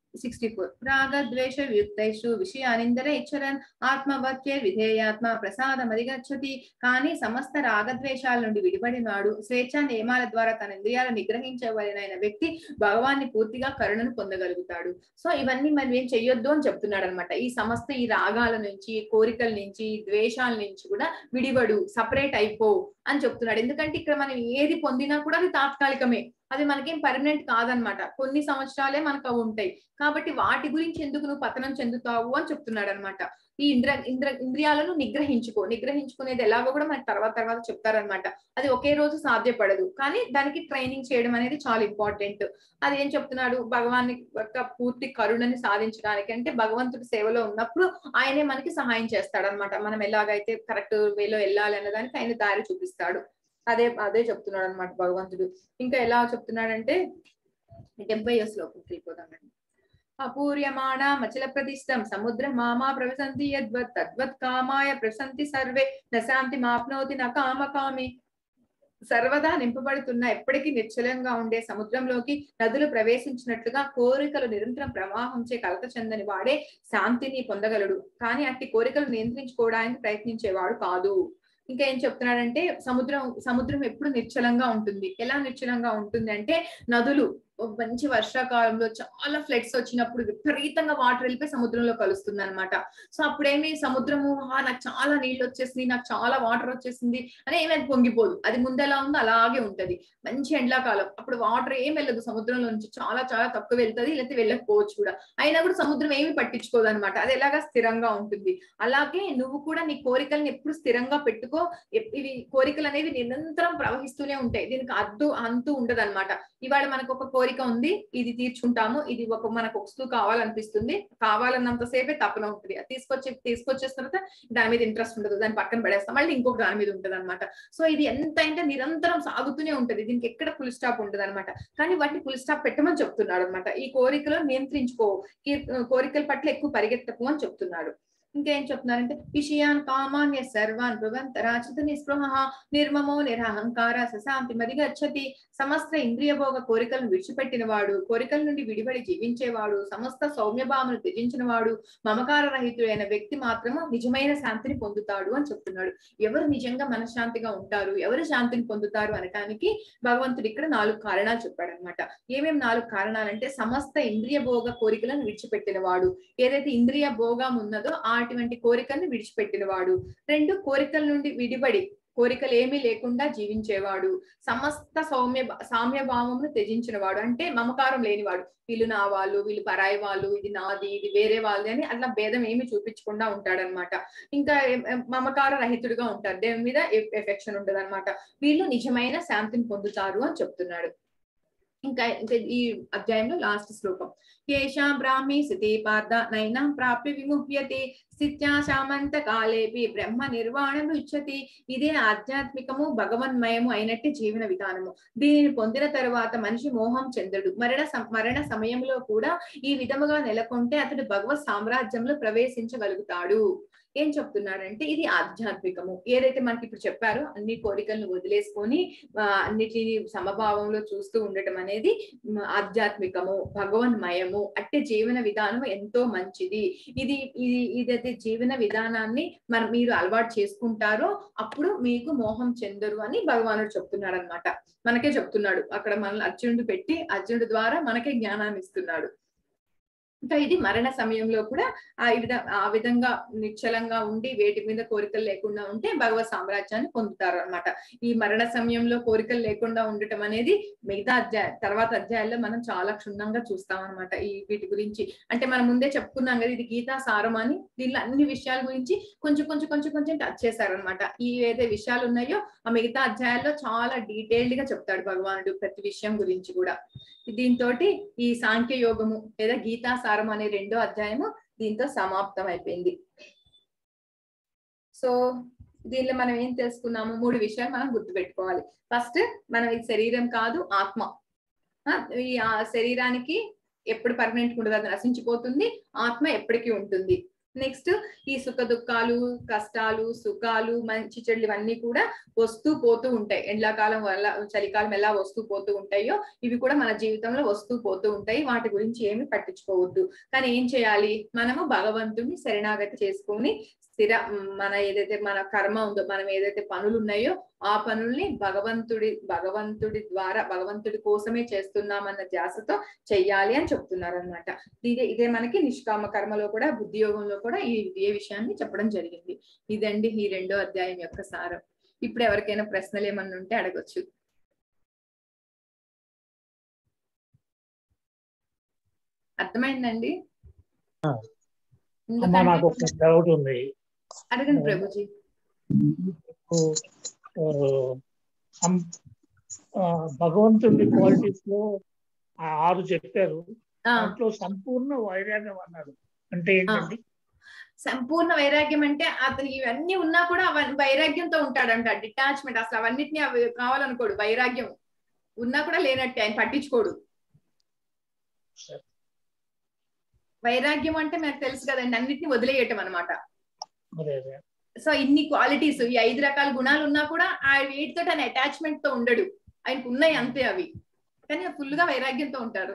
సిక్స్టీ ఫోర్ రాగద్వేష వియుక్తైషు విషయానిందరే ఇచ్చరన్ ఆత్మవత్యే విధేయాత్మ ప్రసాదం అధిగచ్చతి. కానీ సమస్త రాగద్వేషాల నుండి విడిపడినాడు స్వేచ్ఛా నియమాల ద్వారా తన ఇంద్రియాలను నిగ్రహించవలనైన వ్యక్తి భగవాన్ని పూర్తిగా కరుణను పొందగలుగుతాడు. సో ఇవన్నీ మనం ఏం చెయ్యొద్దు అని చెప్తున్నాడు అనమాట. ఈ సమస్త ఈ రాగాల నుంచి, కోరికల నుంచి, ద్వేషాల నుంచి కూడా విడివడు, సపరేట్ అయిపో అని చెప్తున్నాడు. ఎందుకంటే ఇక్కడ మనం ఏది పొందినా కూడా అది తాత్కాలికమే, అది మనకేం పర్మనెంట్ కాదనమాట. కొన్ని సంవత్సరాలే మనకు అవి ఉంటాయి. కాబట్టి వాటి గురించి ఎందుకు నువ్వు పతనం చెందుతావు అని చెప్తున్నాడు అనమాట. ఈ ఇంద్ర ఇంద్ర ఇంద్రియాలను నిగ్రహించుకో. నిగ్రహించుకునేది ఎలాగో కూడా మనకి తర్వాత తర్వాత చెప్తారనమాట. అది ఒకే రోజు సాధ్యపడదు, కానీ దానికి ట్రైనింగ్ చేయడం అనేది చాలా ఇంపార్టెంట్. అది ఏం చెప్తున్నాడు, భగవాన్ యొక్క పూర్తి కరుణని సాధించడానికి, అంటే భగవంతుడి సేవలో ఉన్నప్పుడు ఆయనే మనకి సహాయం చేస్తాడు అనమాట. మనం ఎలాగైతే కరెక్ట్ వేలో వెళ్ళాలి అన్న దానికి ఆయన దారి చూపిస్తాడు. అదే అదే చెప్తున్నాడు అనమాట భగవంతుడు. ఇంకా ఎలా చెప్తున్నాడంటే డెబ్బై శ్లోకం వెళ్ళిపోదామండి. అపూర్యమాణ మచల ప్రతిష్టం సముద్ర మామా ప్రవసంతి యద్వత్ తద్వత్ కామాయ ప్రసంతి సర్వే నశాంతి మాప్నోతి న కామకామి. సర్వదా నింపబడుతున్న ఎప్పటికీ నిశ్చలంగా ఉండే సముద్రంలోకి నదులు ప్రవేశించినట్లుగా కోరికలు నిరంతరం ప్రవాహంచే కలత చెందని వాడే శాంతిని పొందగలడు, కానీ అట్టి కోరికలు నియంత్రించుకోవడానికి ప్రయత్నించేవాడు కాదు. ఇంకా ఏం చెప్తున్నాడంటే సముద్రం సముద్రం ఎప్పుడు నిశ్చలంగా ఉంటుంది. ఎలా నిశ్చలంగా ఉంటుంది అంటే నదులు మంచి వర్షాకాలంలో చాలా ఫ్లడ్స్ వచ్చినప్పుడు విపరీతంగా వాటర్ వెళ్ళిపోయి సముద్రంలో కలుస్తుంది అనమాట. సో అప్పుడేమి సముద్రము నాకు చాలా నీళ్ళు వచ్చేసింది, నాకు చాలా వాటర్ వచ్చేసింది అని ఏమి అది పొంగిపోదు. అది ముందెలా ఉందో అలాగే ఉంటది. మంచి ఎండాకాలం అప్పుడు వాటర్ ఏం వెళ్ళదు సముద్రంలో నుంచి, చాలా చాలా తక్కువ వెళ్తుంది, లేకపోతే వెళ్ళకపోవచ్చు కూడా. అయినా కూడా సముద్రం ఏమి పట్టించుకోదు అనమాట. అది ఎలాగా స్థిరంగా ఉంటుంది. అలాగే నువ్వు కూడా నీ కోరికలను ఎప్పుడు స్థిరంగా పెట్టుకో. ఇవి కోరికలు అనేవి నిరంతరం ప్రవహిస్తూనే ఉంటాయి, దీనికి అద్దు అంతు ఉండదు అనమాట. ఇవాళ మనకు ఒక కోరిక ఉంది, ఇది తీర్చుకుంటాము, ఇది ఒక మనకు వస్తువు కావాలనిపిస్తుంది, కావాలన్నంతసేపే తపన ఉంటుంది. అది తీసుకొచ్చి తీసుకొచ్చేసిన తర్వాత దాని మీద ఇంట్రెస్ట్ ఉండదు, దాన్ని పక్కన పడేస్తాం, మళ్ళీ ఇంకొక దాని మీద ఉంటుంది అనమాట. సో ఇది ఎంత అంటే నిరంతరం సాగుతూనే ఉంటది, దీనికి ఎక్కడ ఫుల్ స్టాప్ ఉంటుంది అనమాట. కానీ వాటిని ఫుల్ స్టాప్ పెట్టమని చెప్తున్నాడు అనమాట. ఈ కోరికలు నియంత్రించుకో, కోరికల పట్ల ఎక్కువ పరిగెత్తకు అని చెప్తున్నాడు. ఇంకేం చెప్తున్నారంటే విషయాన్ కామాన్య సర్వాన్ భృవంతరాచిత నిస్పృహ నిర్మమో నిరహంకార సశాంతి మదిగచ్చతి. సమస్త ఇంద్రియ భోగ కోరికలను విడిచిపెట్టిన వాడు, కోరికల నుండి విడిపడి జీవించేవాడు, సమస్త సౌమ్యభావను త్యజించిన వాడు, మమకార రహితుడైన వ్యక్తి మాత్రము నిజమైన శాంతిని పొందుతాడు అని చెప్తున్నాడు. ఎవరు నిజంగా మనశ్శాంతిగా ఉంటారు, ఎవరు శాంతిని పొందుతారు అనటానికి భగవంతుడు ఇక్కడ నాలుగు కారణాలు చెప్పాడు అనమాట. ఏమేమి నాలుగు కారణాలంటే సమస్త ఇంద్రియ భోగ కోరికలను విడిచిపెట్టిన వాడు, ఏదైతే ఇంద్రియ భోగం ఉన్నదో అటువంటి కోరికల్ని విడిచిపెట్టిన వాడు. రెండు, కోరికల నుండి విడిపడి కోరికలు ఏమీ లేకుండా జీవించేవాడు, సమస్త సౌమ్య సామ్య భావమును త్యజించిన వాడు, అంటే మమకారం లేనివాడు. వీళ్ళు నా వాళ్ళు, వీళ్ళు పరాయి వాళ్ళు, ఇది నాది, ఇది వేరే వాళ్ళది అని అట్లా భేదం ఏమి చూపించకుండా ఉంటాడనమాట. ఇంకా మమకార రహితుడిగా ఉంటారు, దేని మీద ఎఫెక్షన్ ఉండదు అనమాట. వీళ్ళు నిజమైన శాంతిని పొందుతారు అని చెప్తున్నాడు. ఇంకా ఈ అధ్యాయంలో లాస్ట్ శ్లోకం కేశా బ్రాహ్మీ స్థితి పార్థ నైనా ప్రాప్య విముహ్యతి స్థిత్యా శామంత కాలేపి బ్రహ్మ నిర్వాణం ఇచ్చతి. ఇదే ఆధ్యాత్మికము భగవన్మయము అయినట్టు జీవన విధానము. దీనిని పొందిన తరువాత మనిషి మోహం చెందడు. మరణ మరణ సమయంలో కూడా ఈ విధముగా నెలకొంటే అతడు భగవత్ సామ్రాజ్యంలో ప్రవేశించగలుగుతాడు. ఏం చెప్తున్నాడంటే ఇది ఆధ్యాత్మికము. ఏదైతే మనకి ఇప్పుడు చెప్పారో అన్ని కోరికలను వదిలేసుకొని అన్నిటిని సమభావంలో చూస్తూ ఉండటం అనేది ఆధ్యాత్మికము, భగవన్మయము. అట్టే జీవన విధానం ఎంతో మంచిది. ఇది ఇది ఇదైతే జీవన విధానాన్ని మనం మీరు అలవాటు చేసుకుంటారో అప్పుడు మీకు మోహం చెందరు అని భగవానుడు చెప్తున్నాడు అనమాట. మనకే చెప్తున్నాడు అక్కడ, మనల్ని అర్జునుడు పెట్టి అర్జునుడి ద్వారా మనకే జ్ఞానాన్ని ఇస్తున్నాడు. ఇంకా ఇది మరణ సమయంలో కూడా ఆ విధ ఆ విధంగా నిశ్చలంగా ఉండి వేటి మీద కోరికలు లేకుండా ఉంటే భగవత్ సామ్రాజ్యాన్ని పొందుతారు అనమాట. ఈ మరణ సమయంలో కోరికలు లేకుండా ఉండటం అనేది మిగతా అధ్యాయ తర్వాత అధ్యాయాల్లో మనం చాలా క్షుణ్ణంగా చూస్తాం అనమాట. ఈ వీటి గురించి అంటే మనం ముందే చెప్పుకున్నాం కదా, ఇది గీతా సారం అని. దీనిలో అన్ని విషయాల గురించి కొంచెం కొంచెం కొంచెం కొంచెం టచ్ చేశారనమాట. ఈ ఏదైతే విషయాలు ఉన్నాయో ఆ మిగతా అధ్యాయాల్లో చాలా డీటెయిల్డ్ గా చెప్తాడు భగవానుడు ప్రతి విషయం గురించి కూడా. దీంతో ఈ సాంఖ్య యోగము లేదా గీతా సారం అనే రెండో అధ్యాయము దీంతో సమాప్తం అయిపోయింది. సో దీనిలో మనం ఏం తెలుసుకున్నాము, మూడు విషయాలు మనం గుర్తుపెట్టుకోవాలి. ఫస్ట్, మనం ఇది శరీరం కాదు, ఆత్మ. ఈ శరీరానికి ఎప్పుడు పర్మనెంట్ ఉండదు, అది నశించిపోతుంది. ఆత్మ ఎప్పటికీ ఉంటుంది. నెక్స్ట్ ఈ సుఖ దుఃఖాలు, కష్టాలు, సుఖాలు, మంచి చెడులు ఇవన్నీ కూడా వస్తూ పోతూ ఉంటాయి. ఎండాకాలం వల్ల చలికాలం ఎలా వస్తూ పోతూ ఉంటాయో ఇవి కూడా మన జీవితంలో వస్తూ పోతూ ఉంటాయి. వాటి గురించి ఏమి పట్టించుకోవద్దు. కానీ ఏం చేయాలి, మనము భగవంతుడిని శరణాగతి చేసుకొని స్థిర మన ఏదైతే మన కర్మ ఉందో, మనం ఏదైతే పనులు ఉన్నాయో ఆ పనుల్ని భగవంతుడి భగవంతుడి ద్వారా భగవంతుడి కోసమే చేస్తున్నామన్న ధ్యాసతో చెయ్యాలి అని చెప్తున్నారు అనమాట. ఇదే ఇదే మనకి నిష్కామ కర్మలో కూడా బుద్ధి యోగంలో కూడా ఈ ఏ విషయాన్ని చెప్పడం జరిగింది. ఇదండి ఈ రెండో అధ్యాయం యొక్క సారం. ఇప్పుడు ఎవరికైనా ప్రశ్నలు ఏమన్నా ఉంటే అడగొచ్చు. అర్థమైందండి? నాకు ఒక డౌట్ ఉంది. అడగండి ప్రభుజీ. భగవంతుడి క్వాలిటీస్ లో ఆరు చెప్పారు. దాంట్లో సంపూర్ణ వైరాగ్యం అన్నారు అంటే ఏంటండి? సంపూర్ణ వైరాగ్యం అంటే అతను ఇవన్నీ ఉన్నా కూడా వైరాగ్యంతో ఉంటాడంట. డిటాచ్మెంట్, అసలు అవన్నిటిని అవి కావాలనుకోడు. వైరాగ్యం ఉన్నా కూడా లేనట్టే, ఆయన పట్టించుకోడు. వైరాగ్యం అంటే మనకు తెలుసు కదండి, అన్నిటిని వదిలేయటం అనమాట. సో ఇన్ని క్వాలిటీస్, ఈ ఐదు రకాల గుణాలు ఉన్నా కూడా ఆ వీటితో ఆయన అటాచ్మెంట్ తో ఉండడు. ఆయనకు ఉన్నాయి అంతే అవి, కానీ ఫుల్ గా వైరాగ్యంతో ఉంటారు.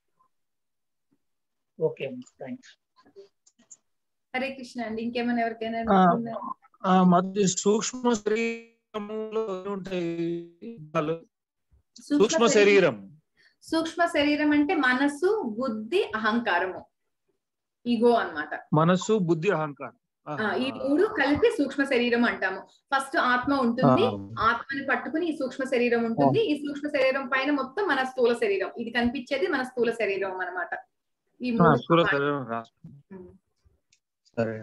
Okay, thanks. హరే కృష్ణ అండి. ఇంకేమైనా ఎవరికైనా మధ్య సూక్ష్మ శరీరంలో ఉంటాయి. సూక్ష్మ శరీరం సూక్ష్మ శరీరం అంటే మనస్సు, బుద్ధి, అహంకారము, ఈగో అన్నమాట. మనస్సు, బుద్ధి, అహంకారం ఈ మూడు కలిపి సూక్ష్మ శరీరం అంటాము. ఫస్ట్ ఆత్మ ఉంటుంది, ఆత్మని పట్టుకుని ఈ సూక్ష్మ శరీరం ఉంటుంది. ఈ సూక్ష్మ శరీరం పైన మొత్తం మన స్థూల శరీరం, ఇది కనిపించేది మన స్థూల శరీరం అన్నమాట. ఈ స్థూల శరీరం. సరే.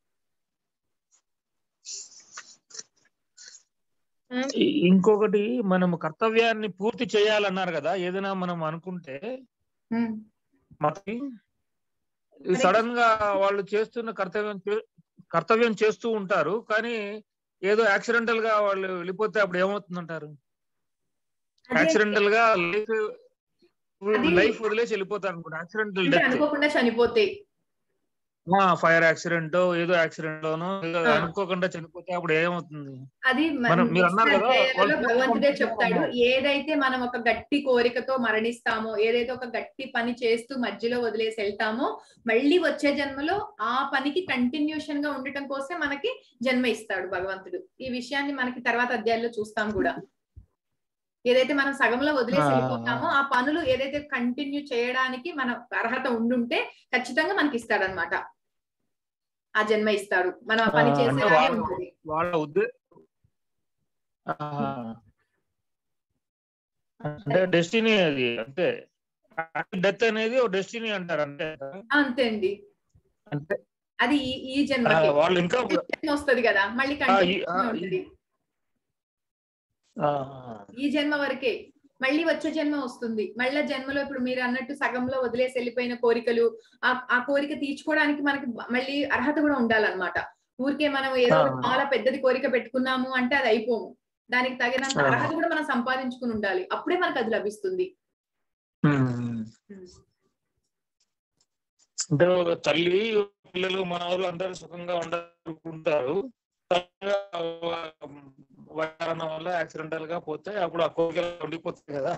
ఇంకొకటి, మనం కర్తవ్యాన్ని పూర్తి చేయాలన్నారు కదా, ఏదైనా మనం అనుకుంటే మనకి సడన్ గా వాళ్ళు చేస్తున్న కర్తవ్యం కర్తవ్యం చేస్తూ ఉంటారు, కానీ ఏదో యాక్సిడెంటల్ గా వాళ్ళు వెళ్ళిపోతే అప్పుడు ఏమవుతుందంటారు? యాక్సిడెంటల్ గా లైఫ్ లైఫ్ వదిలేసి వెళ్ళిపోతారు అనుకుంటా. యాక్సిడెంటల్ డెత్, అనుకోకుండా చనిపోతాయి. ఫైర్ యాక్సిడెంట్ ఏదో యాక్సిడెంట్ లోనో అనుకోకుండా చనిపోతే అప్పుడు ఏమవుతుంది? అది మీరు అన్నారు కదా, భగవంతుడే చెప్తాడు, ఏదైతే మనం ఒక గట్టి కోరికతో మరణిస్తామో, ఏదైతే ఒక గట్టి పని చేస్తూ మధ్యలో వదిలేసి వెళ్తామో, మళ్ళీ వచ్చే జన్మలో ఆ పనికి కంటిన్యూషన్ గా ఉండటం కోసం మనకి జన్మ ఇస్తాడు భగవంతుడు. ఈ విషయాన్ని మనకి తర్వాత అధ్యాయంలో చూస్తాం కూడా. ఏదైతే మనం సగంలో వదిలేసి వెళ్ళిపోతామో ఆ పనులు ఏదైతే కంటిన్యూ చేయడానికి మన అర్హత ఉండుంటే ఖచ్చితంగా మనకి ఇస్తాడు అనమాట. ఆ జన్మ ఇస్తాడు, మనం ఆ పని చేసేలాగే ఉంటుంది. వాళ్ళ ఉద్దేశం అంటే డెస్టినీ అది, అంటే డెత్ అనేది ఒక డెస్టినీ అంటారు అంతే. అంతే అండి, అంటే అది ఈ జన్మకి వాళ్ళు ఇంకా వస్తుంది కదా, మళ్ళీ కంటిన్యూ ఉంటుంది. ఈ జన్మ వరకే, మళ్ళీ వచ్చే జన్మ వస్తుంది. మళ్ళీ జన్మలో ఇప్పుడు మీరు అన్నట్టు సగంలో వదిలేసి వెళ్ళిపోయిన కోరికలు, ఆ ఆ కోరిక తీర్చుకోవడానికి మనకి మళ్ళీ అర్హత కూడా ఉండాలన్నమాట. ఊరికే మనం ఏదో చాలా పెద్దది కోరిక పెట్టుకున్నాము అంటే అది అయిపోము. దానికి తగినంత అర్హత కూడా మనం సంపాదించుకుని ఉండాలి, అప్పుడే మనకు అది లభిస్తుంది. అంటే తల్లి పిల్లలు మనవాళ్ళు అందరూ సుఖంగా ఉండాలనుకుంటారు, వల్ల యాక్సిడెంటల్ గా పోతే అప్పుడు ఆ కోరికలు ఉండిపోతాయి కదా.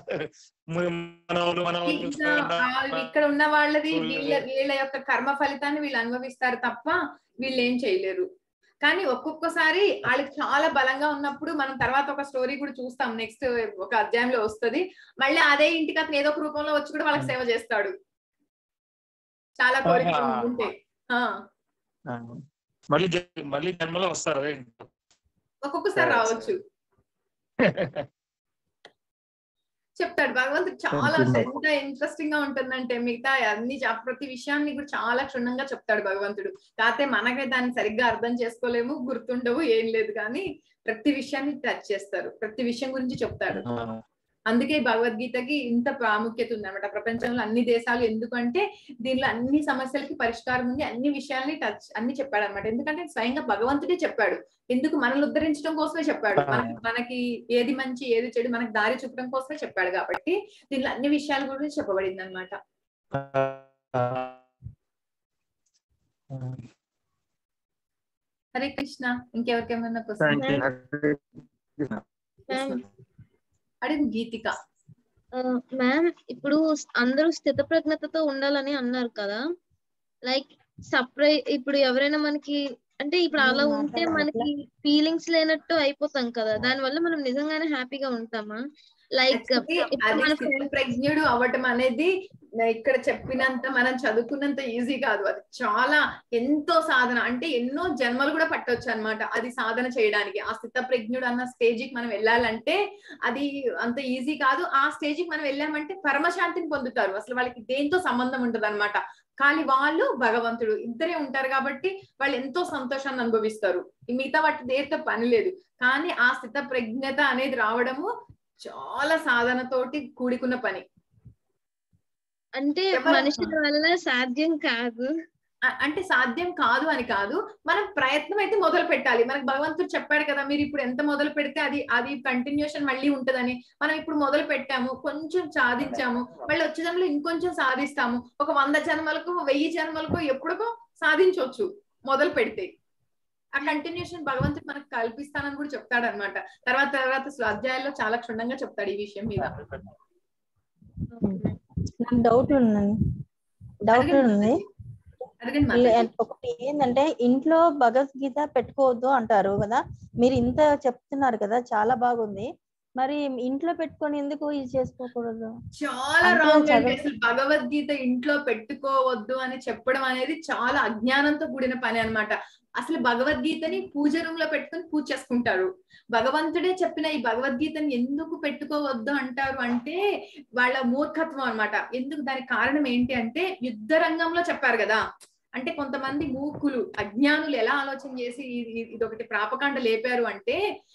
ఇక్కడ ఉన్న వాళ్ళది వీళ్ళ వీళ్ళ యొక్క కర్మ ఫలితాన్ని వీళ్ళు అనుభవిస్తారు తప్ప వీళ్ళు ఏం చేయలేరు. కానీ ఒక్కొక్కసారి వాళ్ళకి చాలా బలంగా ఉన్నప్పుడు మనం తర్వాత ఒక స్టోరీ కూడా చూస్తాం, నెక్స్ట్ ఒక అధ్యాయంలో వస్తుంది. మళ్ళీ అదే ఇంటికి అతను ఏదో ఒక రూపంలో వచ్చి కూడా వాళ్ళకి సేవ చేస్తాడు. చాలా కోరికలు ఉంటే మళ్ళీ మళ్ళీ జన్మలో వస్తారు, ఒక్కొక్కసారి రావచ్చు. చెప్తాడు భగవంతుడు. చాలా ఎంత ఇంట్రెస్టింగ్ గా ఉంటుందంటే మిగతా అన్ని ప్రతి విషయాన్ని కూడా చాలా క్షుణ్ణంగా చెప్తాడు భగవంతుడు. కాకపోతే మనకే దాన్ని సరిగ్గా అర్థం చేసుకోలేము, గుర్తుండవు, ఏం లేదు, కానీ ప్రతి విషయాన్ని టచ్ చేస్తారు, ప్రతి విషయం గురించి చెప్తాడు. అందుకే భగవద్గీతకి ఇంత ప్రాముఖ్యత ఉంది అనమాట ప్రపంచంలో అన్ని దేశాలు. ఎందుకంటే దీనిలో అన్ని సమస్యలకి పరిష్కారం ఉంది, అన్ని విషయాల్ని టచ్ అన్ని చెప్పాడు అనమాట. ఎందుకంటే స్వయంగా భగవంతుడే చెప్పాడు, ఎందుకు మనల్ని ఉద్ధరించడం కోసమే చెప్పాడు, మనకి ఏది మంచి ఏది చెడు మనకి దారి చూపడం కోసమే చెప్పాడు. కాబట్టి దీనిలో అన్ని విషయాల గురించి చెప్పబడింది అనమాట. హరే కృష్ణ. ఇంకెవరికేమన్నా థ్యాంక్ యూ. మ్యామ్ అడిగి గీతిక. మ్యామ్ ఇప్పుడు అందరూ స్థిత ప్రజ్ఞతతో ఉండాలని అన్నారు కదా, లైక్ సర్ప్రైజ్ ఇప్పుడు ఎవరైనా మనకి అంటే ఇప్పుడు అలా ఉంటే మనకి ఫీలింగ్స్ లేనట్టు అయిపోతాం కదా, దాని వల్ల మనం నిజంగానే హ్యాపీగా ఉంటామా? లైక్ అది స్థిత ప్రజ్ఞుడు అవ్వటం అనేది ఇక్కడ చెప్పినంత మనం చదువుకున్నంత ఈజీ కాదు. అది చాలా ఎంతో సాధన, అంటే ఎన్నో జన్మలు కూడా పట్టొచ్చు అన్నమాట అది సాధన చేయడానికి. ఆ స్థిత ప్రజ్ఞుడు అన్న స్టేజికి మనం వెళ్ళాలంటే అది అంత ఈజీ కాదు. ఆ స్టేజికి మనం వెళ్ళామంటే పరమశాంతిని పొందుతారు, అసలు వాళ్ళకి దేంతో సంబంధం ఉండదు అనమాట. కానీ వాళ్ళు భగవంతుడు ఇద్దరే ఉంటారు కాబట్టి వాళ్ళు ఎంతో సంతోషాన్ని అనుభవిస్తారు. మిగతా వాటి దేనితో పని లేదు. కానీ ఆ స్థిత ప్రజ్ఞత అనేది రావడము చాలా సాధనతోటి కూడుకున్న పని. అంటే మనుషుల వల్ల సాధ్యం కాదు అంటే సాధ్యం కాదు అని కాదు, మనం ప్రయత్నం అయితే మొదలు పెట్టాలి. మనకు భగవంతుడు చెప్పాడు కదా, మీరు ఇప్పుడు ఎంత మొదలు పెడితే అది అది కంటిన్యూషన్ మళ్ళీ ఉంటదని. మనం ఇప్పుడు మొదలు పెట్టాము, కొంచెం సాధించాము, మళ్ళీ వచ్చే జన్మలో ఇంకొంచెం సాధిస్తాము. ఒక వంద జన్మలకు వెయ్యి జన్మలకు ఎప్పుడుకో సాధించవచ్చు మొదలు పెడితే. ఆ కంటిన్యూషన్ భగవంతుడు మనకు కల్పిస్తానని కూడా చెప్తాడు అనమాట. తర్వాత తర్వాత అధ్యాయాల్లో చాలా క్షుణ్ణంగా చెప్తాడు ఈ విషయం మీద. నాకు డౌట్ ఉందండి డౌట్ ఉంది ఒకటి ఏంటంటే, ఇంట్లో భగవద్గీత పెట్టుకోవద్దు అంటారు కదా, మీరు ఇంత చెప్తున్నారు కదా, చాలా బాగుంది. మరి ఇంట్లో పెట్టుకొని ఎందుకు ఇది చేసుకోకూడదు? చాలా రాంగ్ అండి. అసలు భగవద్గీత ఇంట్లో పెట్టుకోవద్దు అని చెప్పడం అనేది చాలా అజ్ఞానంతో కూడిన పని అన్నమాట. అసలు భగవద్గీతని పూజ రూమ్ లో పెట్టుకొని పూజ చేసుకుంటారు. భగవంతుడే చెప్పిన ఈ భగవద్గీతని ఎందుకు పెట్టుకోవద్దు అంటారు అంటే వాళ్ళ మూర్ఖత్వం అన్నమాట. ఎందుకు, దానికి కారణం ఏంటి అంటే యుద్ధ రంగంలో చెప్పారు కదా. అంటే కొంతమంది మూర్ఖులు అజ్ఞానులు ఎలా ఆలోచన చేసి ఇది ఒకటి ప్రాపకాండ లేపారు అంటే,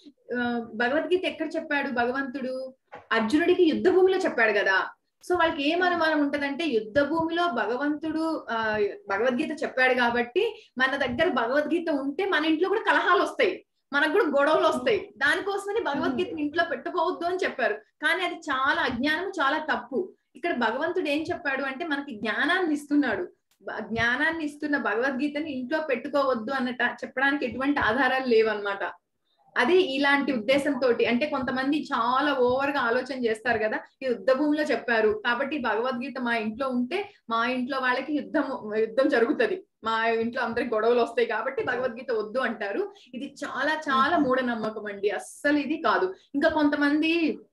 భగవద్గీత ఎక్కడ చెప్పాడు భగవంతుడు? అర్జునుడికి యుద్ధ భూమిలో చెప్పాడు కదా. సో వాళ్ళకి ఏం అనుమానం ఉంటదంటే, యుద్ధ భూమిలో భగవంతుడు ఆ భగవద్గీత చెప్పాడు కాబట్టి మన దగ్గర భగవద్గీత ఉంటే మన ఇంట్లో కూడా కలహాలు వస్తాయి, మనకు కూడా గొడవలు వస్తాయి. దానికోసమని భగవద్గీతని ఇంట్లో పెట్టుకోవద్దు అని చెప్పారు. కానీ అది చాలా అజ్ఞానం, చాలా తప్పు. ఇక్కడ భగవంతుడు ఏం చెప్పాడు అంటే, మనకి జ్ఞానాన్ని ఇస్తున్నాడు. జ్ఞానాన్ని ఇస్తున్న భగవద్గీతని ఇంట్లో పెట్టుకోవద్దు అన్నట చెప్పడానికి ఎటువంటి ఆధారాలు లేవన్నమాట. అదే ఇలాంటి ఉద్దేశంతో, అంటే కొంతమంది చాలా ఓవర్ గా ఆలోచన చేస్తారు కదా, ఈ యుద్ధ భూమిలో చెప్పారు కాబట్టి భగవద్గీత మా ఇంట్లో ఉంటే మా ఇంట్లో వాళ్ళకి యుద్ధం యుద్ధం జరుగుతుంది, మా ఇంట్లో అందరికి గొడవలు వస్తాయి కాబట్టి భగవద్గీత వద్దు అంటారు. ఇది చాలా చాలా మూఢనమ్మకం అండి, అస్సలు ఇది కాదు. ఇంకా కొంతమంది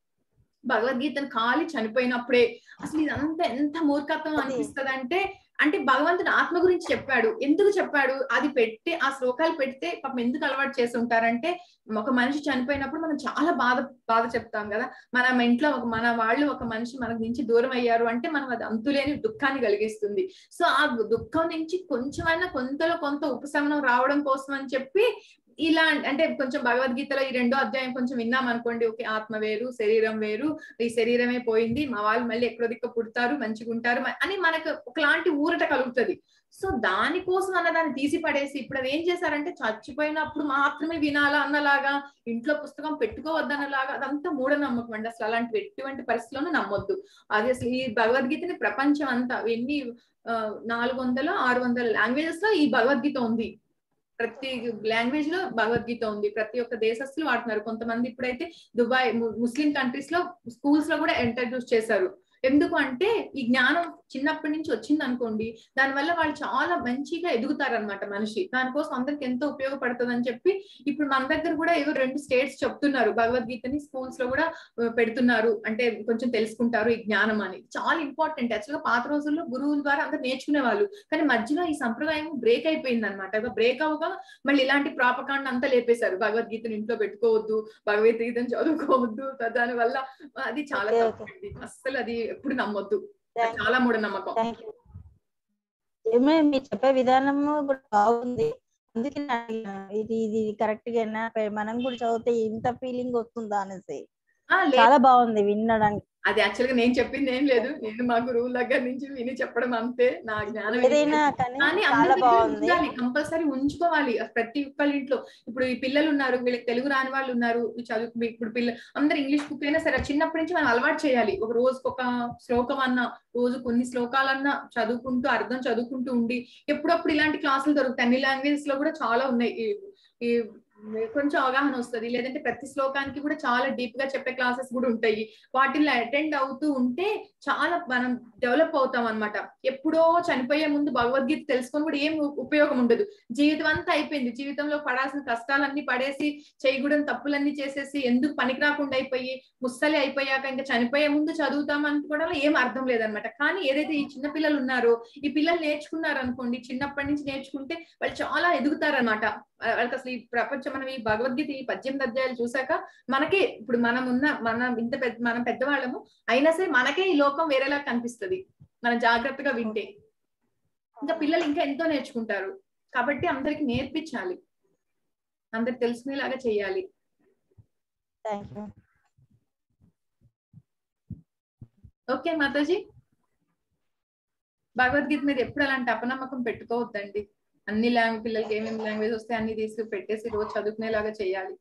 భగవద్గీతను ఖాళీ చనిపోయినప్పుడే, అసలు ఇదంతా ఎంత మూర్ఖత్వం అనిపిస్తుంది అంటే, అంటే భగవంతుడు ఆత్మ గురించి చెప్పాడు. ఎందుకు చెప్పాడు? అది పెట్టి ఆ శ్లోకాలు పెడితే పాపం ఎందుకు అలవాటు చేసి ఉంటారంటే, ఒక మనిషి చనిపోయినప్పుడు మనం చాలా బాధ బాధ చెప్తాం కదా. మన ఇంట్లో ఒక మన వాళ్ళు ఒక మనిషి మనకు నుంచి దూరం అయ్యారు అంటే మనం అది అంతులేని దుఃఖాన్ని కలిగిస్తుంది. సో ఆ దుఃఖం నుంచి కొంచెమైనా కొంతలో కొంత ఉపశమనం రావడం కోసం అని చెప్పి ఇలా, అంటే కొంచెం భగవద్గీతలో ఈ రెండో అధ్యాయం కొంచెం విన్నాం అనుకోండి, ఓకే ఆత్మ వేరు శరీరం వేరు, ఈ శరీరమే పోయింది, మా వాళ్ళు మళ్ళీ ఎక్కడో దిక్క పుడతారు మంచిగా ఉంటారు అని మనకు ఒకలాంటి ఊరట కలుగుతుంది. సో దానికోసం అన్న దాన్ని తీసి పడేసి ఇప్పుడు అది ఏం చేశారంటే, చచ్చిపోయినప్పుడు మాత్రమే వినాలా అన్నలాగా, ఇంట్లో పుస్తకం పెట్టుకోవద్దన్నలాగా, అదంతా మూఢనమ్మకం అండి. అసలు అలాంటి ఎటువంటి పరిస్థితుల్లోనూ నమ్మొద్దు. అది అసలు ఈ భగవద్గీతని ప్రపంచం అంతా ఎన్ని నాలుగు వందల ఆరు వందల లాంగ్వేజెస్ లో ఈ భగవద్గీత ఉంది. ప్రతి లాంగ్వేజ్ లో భగవద్గీత ఉంది, ప్రతి ఒక్క దేశస్తులు వాడుతున్నారు. కొంతమంది ఇప్పుడైతే దుబాయ్ ముస్లిం కంట్రీస్ లో స్కూల్స్ లో కూడా ఇంట్రడ్యూస్ చేశారు. ఎందుకు అంటే ఈ జ్ఞానం చిన్నప్పటి నుంచి వచ్చింది అనుకోండి, దానివల్ల వాళ్ళు చాలా మంచిగా ఎదుగుతారు అనమాట మనిషి. దానికోసం అందరికి ఎంతో ఉపయోగపడుతుంది అని చెప్పి ఇప్పుడు మన దగ్గర కూడా ఏవో రెండు స్టేట్స్ చెప్తున్నారు భగవద్గీతని స్కూల్స్ లో కూడా పెడుతున్నారు. అంటే కొంచెం తెలుసుకుంటారు ఈ జ్ఞానం అని. చాలా ఇంపార్టెంట్. యాక్చువల్గా పాత రోజుల్లో గురువుల ద్వారా అందరు నేర్చుకునే వాళ్ళు, కానీ మధ్యలో ఈ సంప్రదాయం బ్రేక్ అయిపోయింది అనమాట. బ్రేక్ అవ్వగా మళ్ళీ ఇలాంటి ప్రాపకాండ అంతా లేపేశారు. భగవద్గీతను ఇంట్లో పెట్టుకోవద్దు, భగవద్గీతను చదువుకోవద్దు, దాని వల్ల అది చాలా తప్పండి. అస్సలు అది ఎప్పుడు నమ్మొద్దు, చాలా మూఢనమ్మకం. మీరు చెప్పే విధానము కూడా బాగుంది, అందుకే ఇది ఇది కరెక్ట్ గా మనం కూడా చదివితే ఇంత ఫీలింగ్ వస్తుందా అనేసి చాలా బాగుంది వినడానికి. అది యాక్చువల్ గా నేను చెప్పింది ఏం లేదు, నేను మా గురువు దగ్గర నుంచి విని చెప్పడం అంతే, నా జ్ఞానం. కానీ ఉండాలి, కంపల్సరీ ఉంచుకోవాలి ప్రతి ఒక్కళ్ళ ఇంట్లో. ఇప్పుడు ఈ పిల్లలు ఉన్నారు, వీళ్ళకి తెలుగు రాని వాళ్ళు ఉన్నారు, చదువు ఇప్పుడు పిల్లలు అందరు ఇంగ్లీష్ బుక్ అయినా సరే చిన్నప్పటి నుంచి మనం అలవాటు చేయాలి. ఒక రోజుకి ఒక శ్లోకం అన్నా, రోజు కొన్ని శ్లోకాలన్నా చదువుకుంటూ అర్థం చదువుకుంటూ ఉండి, ఎప్పుడప్పుడు ఇలాంటి క్లాసులు దొరుకుతాయి. అన్ని లాంగ్వేజెస్ లో కూడా చాలా ఉన్నాయి. ఈ కొంచెం అవగాహన వస్తుంది. లేదంటే ప్రతి శ్లోకానికి కూడా చాలా డీప్ గా చెప్పే క్లాసెస్ కూడా ఉంటాయి. వాటిల్లో అటెండ్ అవుతూ ఉంటే చాలా మనం డెవలప్ అవుతాం అనమాట. ఎప్పుడో చనిపోయే ముందు భగవద్గీత తెలుసుకొని కూడా ఏం ఉపయోగం ఉండదు. జీవితం అంతా అయిపోయింది, జీవితంలో పడాల్సిన కష్టాలన్నీ పడేసి చేయకూడని తప్పులన్నీ చేసేసి ఎందుకు పనికి రాకుండా అయిపోయి ముස්සలి అయిపోయాక ఇంకా చనిపోయే ముందు చదువుతాం అనుకోవడంలో ఏం అర్థం లేదనమాట. కానీ ఏదైతే ఈ చిన్న పిల్లలు ఉన్నారో ఈ పిల్లలు నేర్చుకున్నారు అనుకోండి, చిన్నప్పటి నుంచి నేర్చుకుంటే వాళ్ళు చాలా ఎదుగుతారనమాట. వాళ్ళకి అసలు ఈ ప్రపంచం మనం ఈ భగవద్గీత ఈ పద్దెనిమిది అధ్యాయాలు చూసాక మనకే ఇప్పుడు మనం ఉన్న మనం ఇంత పెద్ద మనం పెద్దవాళ్ళము అయినా సరే మనకే ఈ లోకం వేరేలా కనిపిస్తుంది మనం జాగ్రత్తగా వింటే. ఇంకా పిల్లలు ఇంకా ఎంతో నేర్చుకుంటారు. కాబట్టి అందరికి నేర్పించాలి, అందరికి తెలుసుకునేలాగా చేయాలి. ఓకే మాతాజీ, భగవద్గీత మీద ఎప్పుడు అలాంటి అపనమ్మకం పెట్టుకోవద్దండి. అన్ని లాంగ్వేజ్ పిల్లలకి ఏమేమి లాంగ్వేజ్ వస్తే అన్ని తీసుకు పెట్టేసి రోజు చదువుకునేలాగా చేయాలి.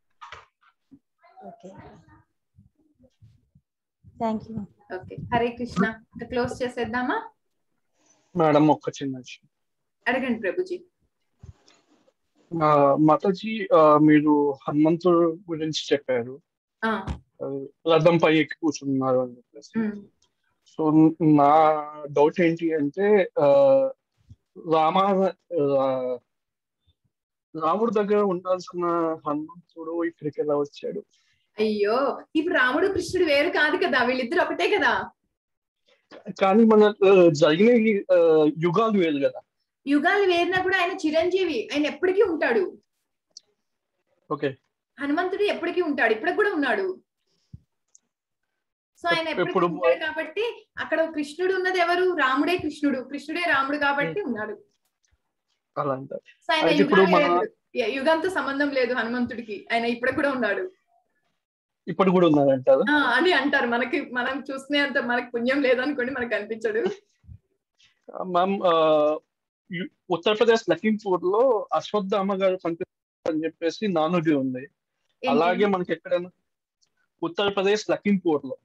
ఓకే, హరే కృష్ణ. క్లోజ్ చేసేద్దామా మేడం? ఒక్క చిన్న విషయం అడగండి ప్రభుజీ. మాతాజీ, మీరు హనుమంతుడు గురించి చెప్పారు, రథం పై ఎక్కి కూర్చున్నారు అని చెప్పేసి. సో నా డౌట్ ఏంటి అంటే రామ రాముడు దగ్గర ఉండాల్సిన హనుమంతుడు ఇక్కడికి ఎలా వచ్చాడు? అయ్యో, ఇప్పుడు రాముడు కృష్ణుడు వేరు కాదు కదా, వీళ్ళిద్దరు ఒకటే కదా. కానీ మన జరిగిన యుగాలు వేరు కదా. యుగాలు వేరినా కూడా ఆయన చిరంజీవి, ఆయన ఎప్పటికీ ఉంటాడు. ఓకే, హనుమంతుడు ఎప్పటికీ ఉంటాడు, ఇప్పటికి కూడా ఉన్నాడు. సో ఆయన ఎప్పుడు ఉంటాడు కాబట్టి అక్కడ కృష్ణుడు ఉన్నది ఎవరు? రాముడే కృష్ణుడు, కృష్ణుడే రాముడు కాబట్టి ఉన్నాడు. సో ఆయన యుగంతో సంబంధం లేదు హనుమంతుడికి, ఆయన ఇప్పటికి కూడా ఉన్నాడు. ఇప్పుడు కూడా ఉన్నాడంటారు అని అంటారు. మనకి మనం చూసుకునే అంత మనకి పుణ్యం లేదనుకోండి, మనకు అనిపించడు. మ్యామ్, ఉత్తరప్రదేశ్ లఖీంపూర్ లో అశ్వత్థామ గారు కనిపిస్తారని చెప్పేసి నానుడి ఉంది. అలాగే మనకి ఎక్కడైనా ఉత్తరప్రదేశ్ లఖీంపూర్ లో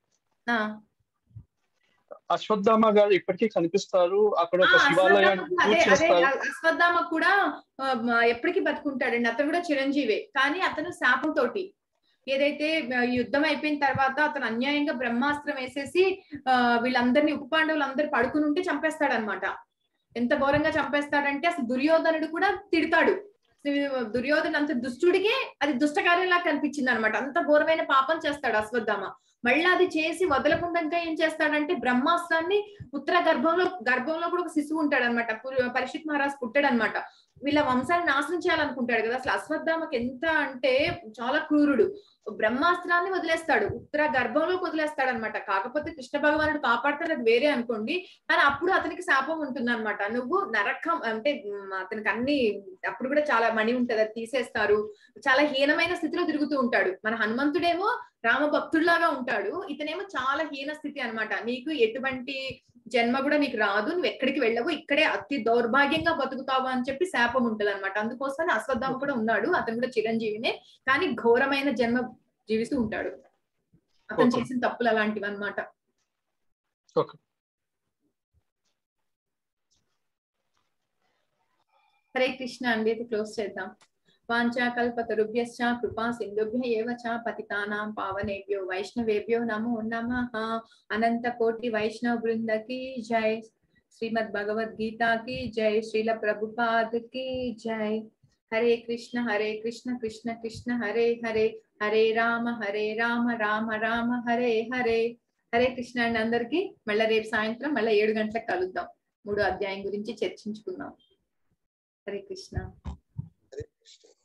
అశ్వత్థామ గారు ఇప్పటికీ కనిపిస్తారు. అక్కడ ఒక శివాలయాన్ని పూజ చేస్తారు. అశ్వత్థామ కూడా ఎప్పటికీ బతుకుంటాడండి, అతను కూడా చిరంజీవే. కానీ అతను శాపం తోటి ఏదైతే యుద్ధం అయిపోయిన తర్వాత అతను అన్యాయంగా బ్రహ్మాస్త్రం వేసేసి ఆ వీళ్ళందరినీ ఉప పాండవులు అందరు పడుకుని ఉంటే చంపేస్తాడనమాట. ఎంత ఘోరంగా చంపేస్తాడంటే అసలు దుర్యోధనుడు కూడా తిడతాడు. దుర్యోధను అంత దుష్టుడికే అది దుష్టకార్యంలా కనిపించింది అనమాట. అంత ఘోరమైన పాపం చేస్తాడు అశ్వత్థామ. మళ్ళీ అది చేసి వదలకుండా ఇంకా ఏం చేస్తాడంటే బ్రహ్మాస్త్రాన్ని ఉత్తర గర్భంలో గర్భంలో కూడా ఒక శిశువు ఉంటాడు అనమాట. పరీక్షిత్ మహారాజ్ పుట్టాడు అనమాట. వీళ్ళ వంశాన్ని నాశనం చేయాలనుకుంటాడు కదా. అసలు అశ్వత్థామకి ఎంత అంటే చాలా క్రూరుడు. బ్రహ్మాస్త్రాన్ని వదిలేస్తాడు, ఉత్తర గర్భంలోకి వదిలేస్తాడు అనమాట. కాకపోతే కృష్ణ భగవానుడు కాపాడతాడు, అది వేరే అనుకోండి. కానీ అప్పుడు అతనికి శాపం ఉంటుంది అనమాట. నువ్వు నరకం అంటే అతనికి అన్ని అప్పుడు కూడా చాలా మణి ఉంటది, అది తీసేస్తారు. చాలా హీనమైన స్థితిలో తిరుగుతూ ఉంటాడు. మన హనుమంతుడేమో రామ భక్తుడిలాగా ఉంటాడు, ఇతనేమో చాలా హీన స్థితి అనమాట. నీకు ఎటువంటి జన్మ కూడా నీకు రాదు, నువ్వు ఎక్కడికి వెళ్ళవు, ఇక్కడే అతి దౌర్భాగ్యంగా బతుకుతావు అని చెప్పి శాపం ఉంటది అనమాట. అందుకోసమే అశ్వత్థామ కూడా ఉన్నాడు, అతను కూడా చిరంజీవినే, కానీ ఘోరమైన జన్మ జీవిస్తూ ఉంటాడు. అతను చేసిన తప్పులు అలాంటివి అనమాట. హరే కృష్ణ అండి, ఇది క్లోజ్ చేద్దాం. వాంఛాకల్పతరుభ్యశ్చ కృపా సింధుభ్య ఏవ చ పతితానాం పావనేభ్యో వైష్ణవేభ్యో నమో నమః. అనంత కోటి వైష్ణవ బృంద की जय, श्रीमद् भगवद्गीता की जय, श्रील प्रभुपाद की जय. हरे कृष्ण हरे कृष्ण कृष्ण कृष्ण हरे हरे, हरे राम हरे राम రామ రామ హరే హరే. హరే కృష్ణ అండి అందరికి. మళ్ళీ రేపు సాయంత్రం మళ్ళీ ఏడు గంటలకు కలుద్దాం, మూడో అధ్యాయం గురించి చర్చించుకుందాం. హరే కృష్ణ. హరే కృష్ణ.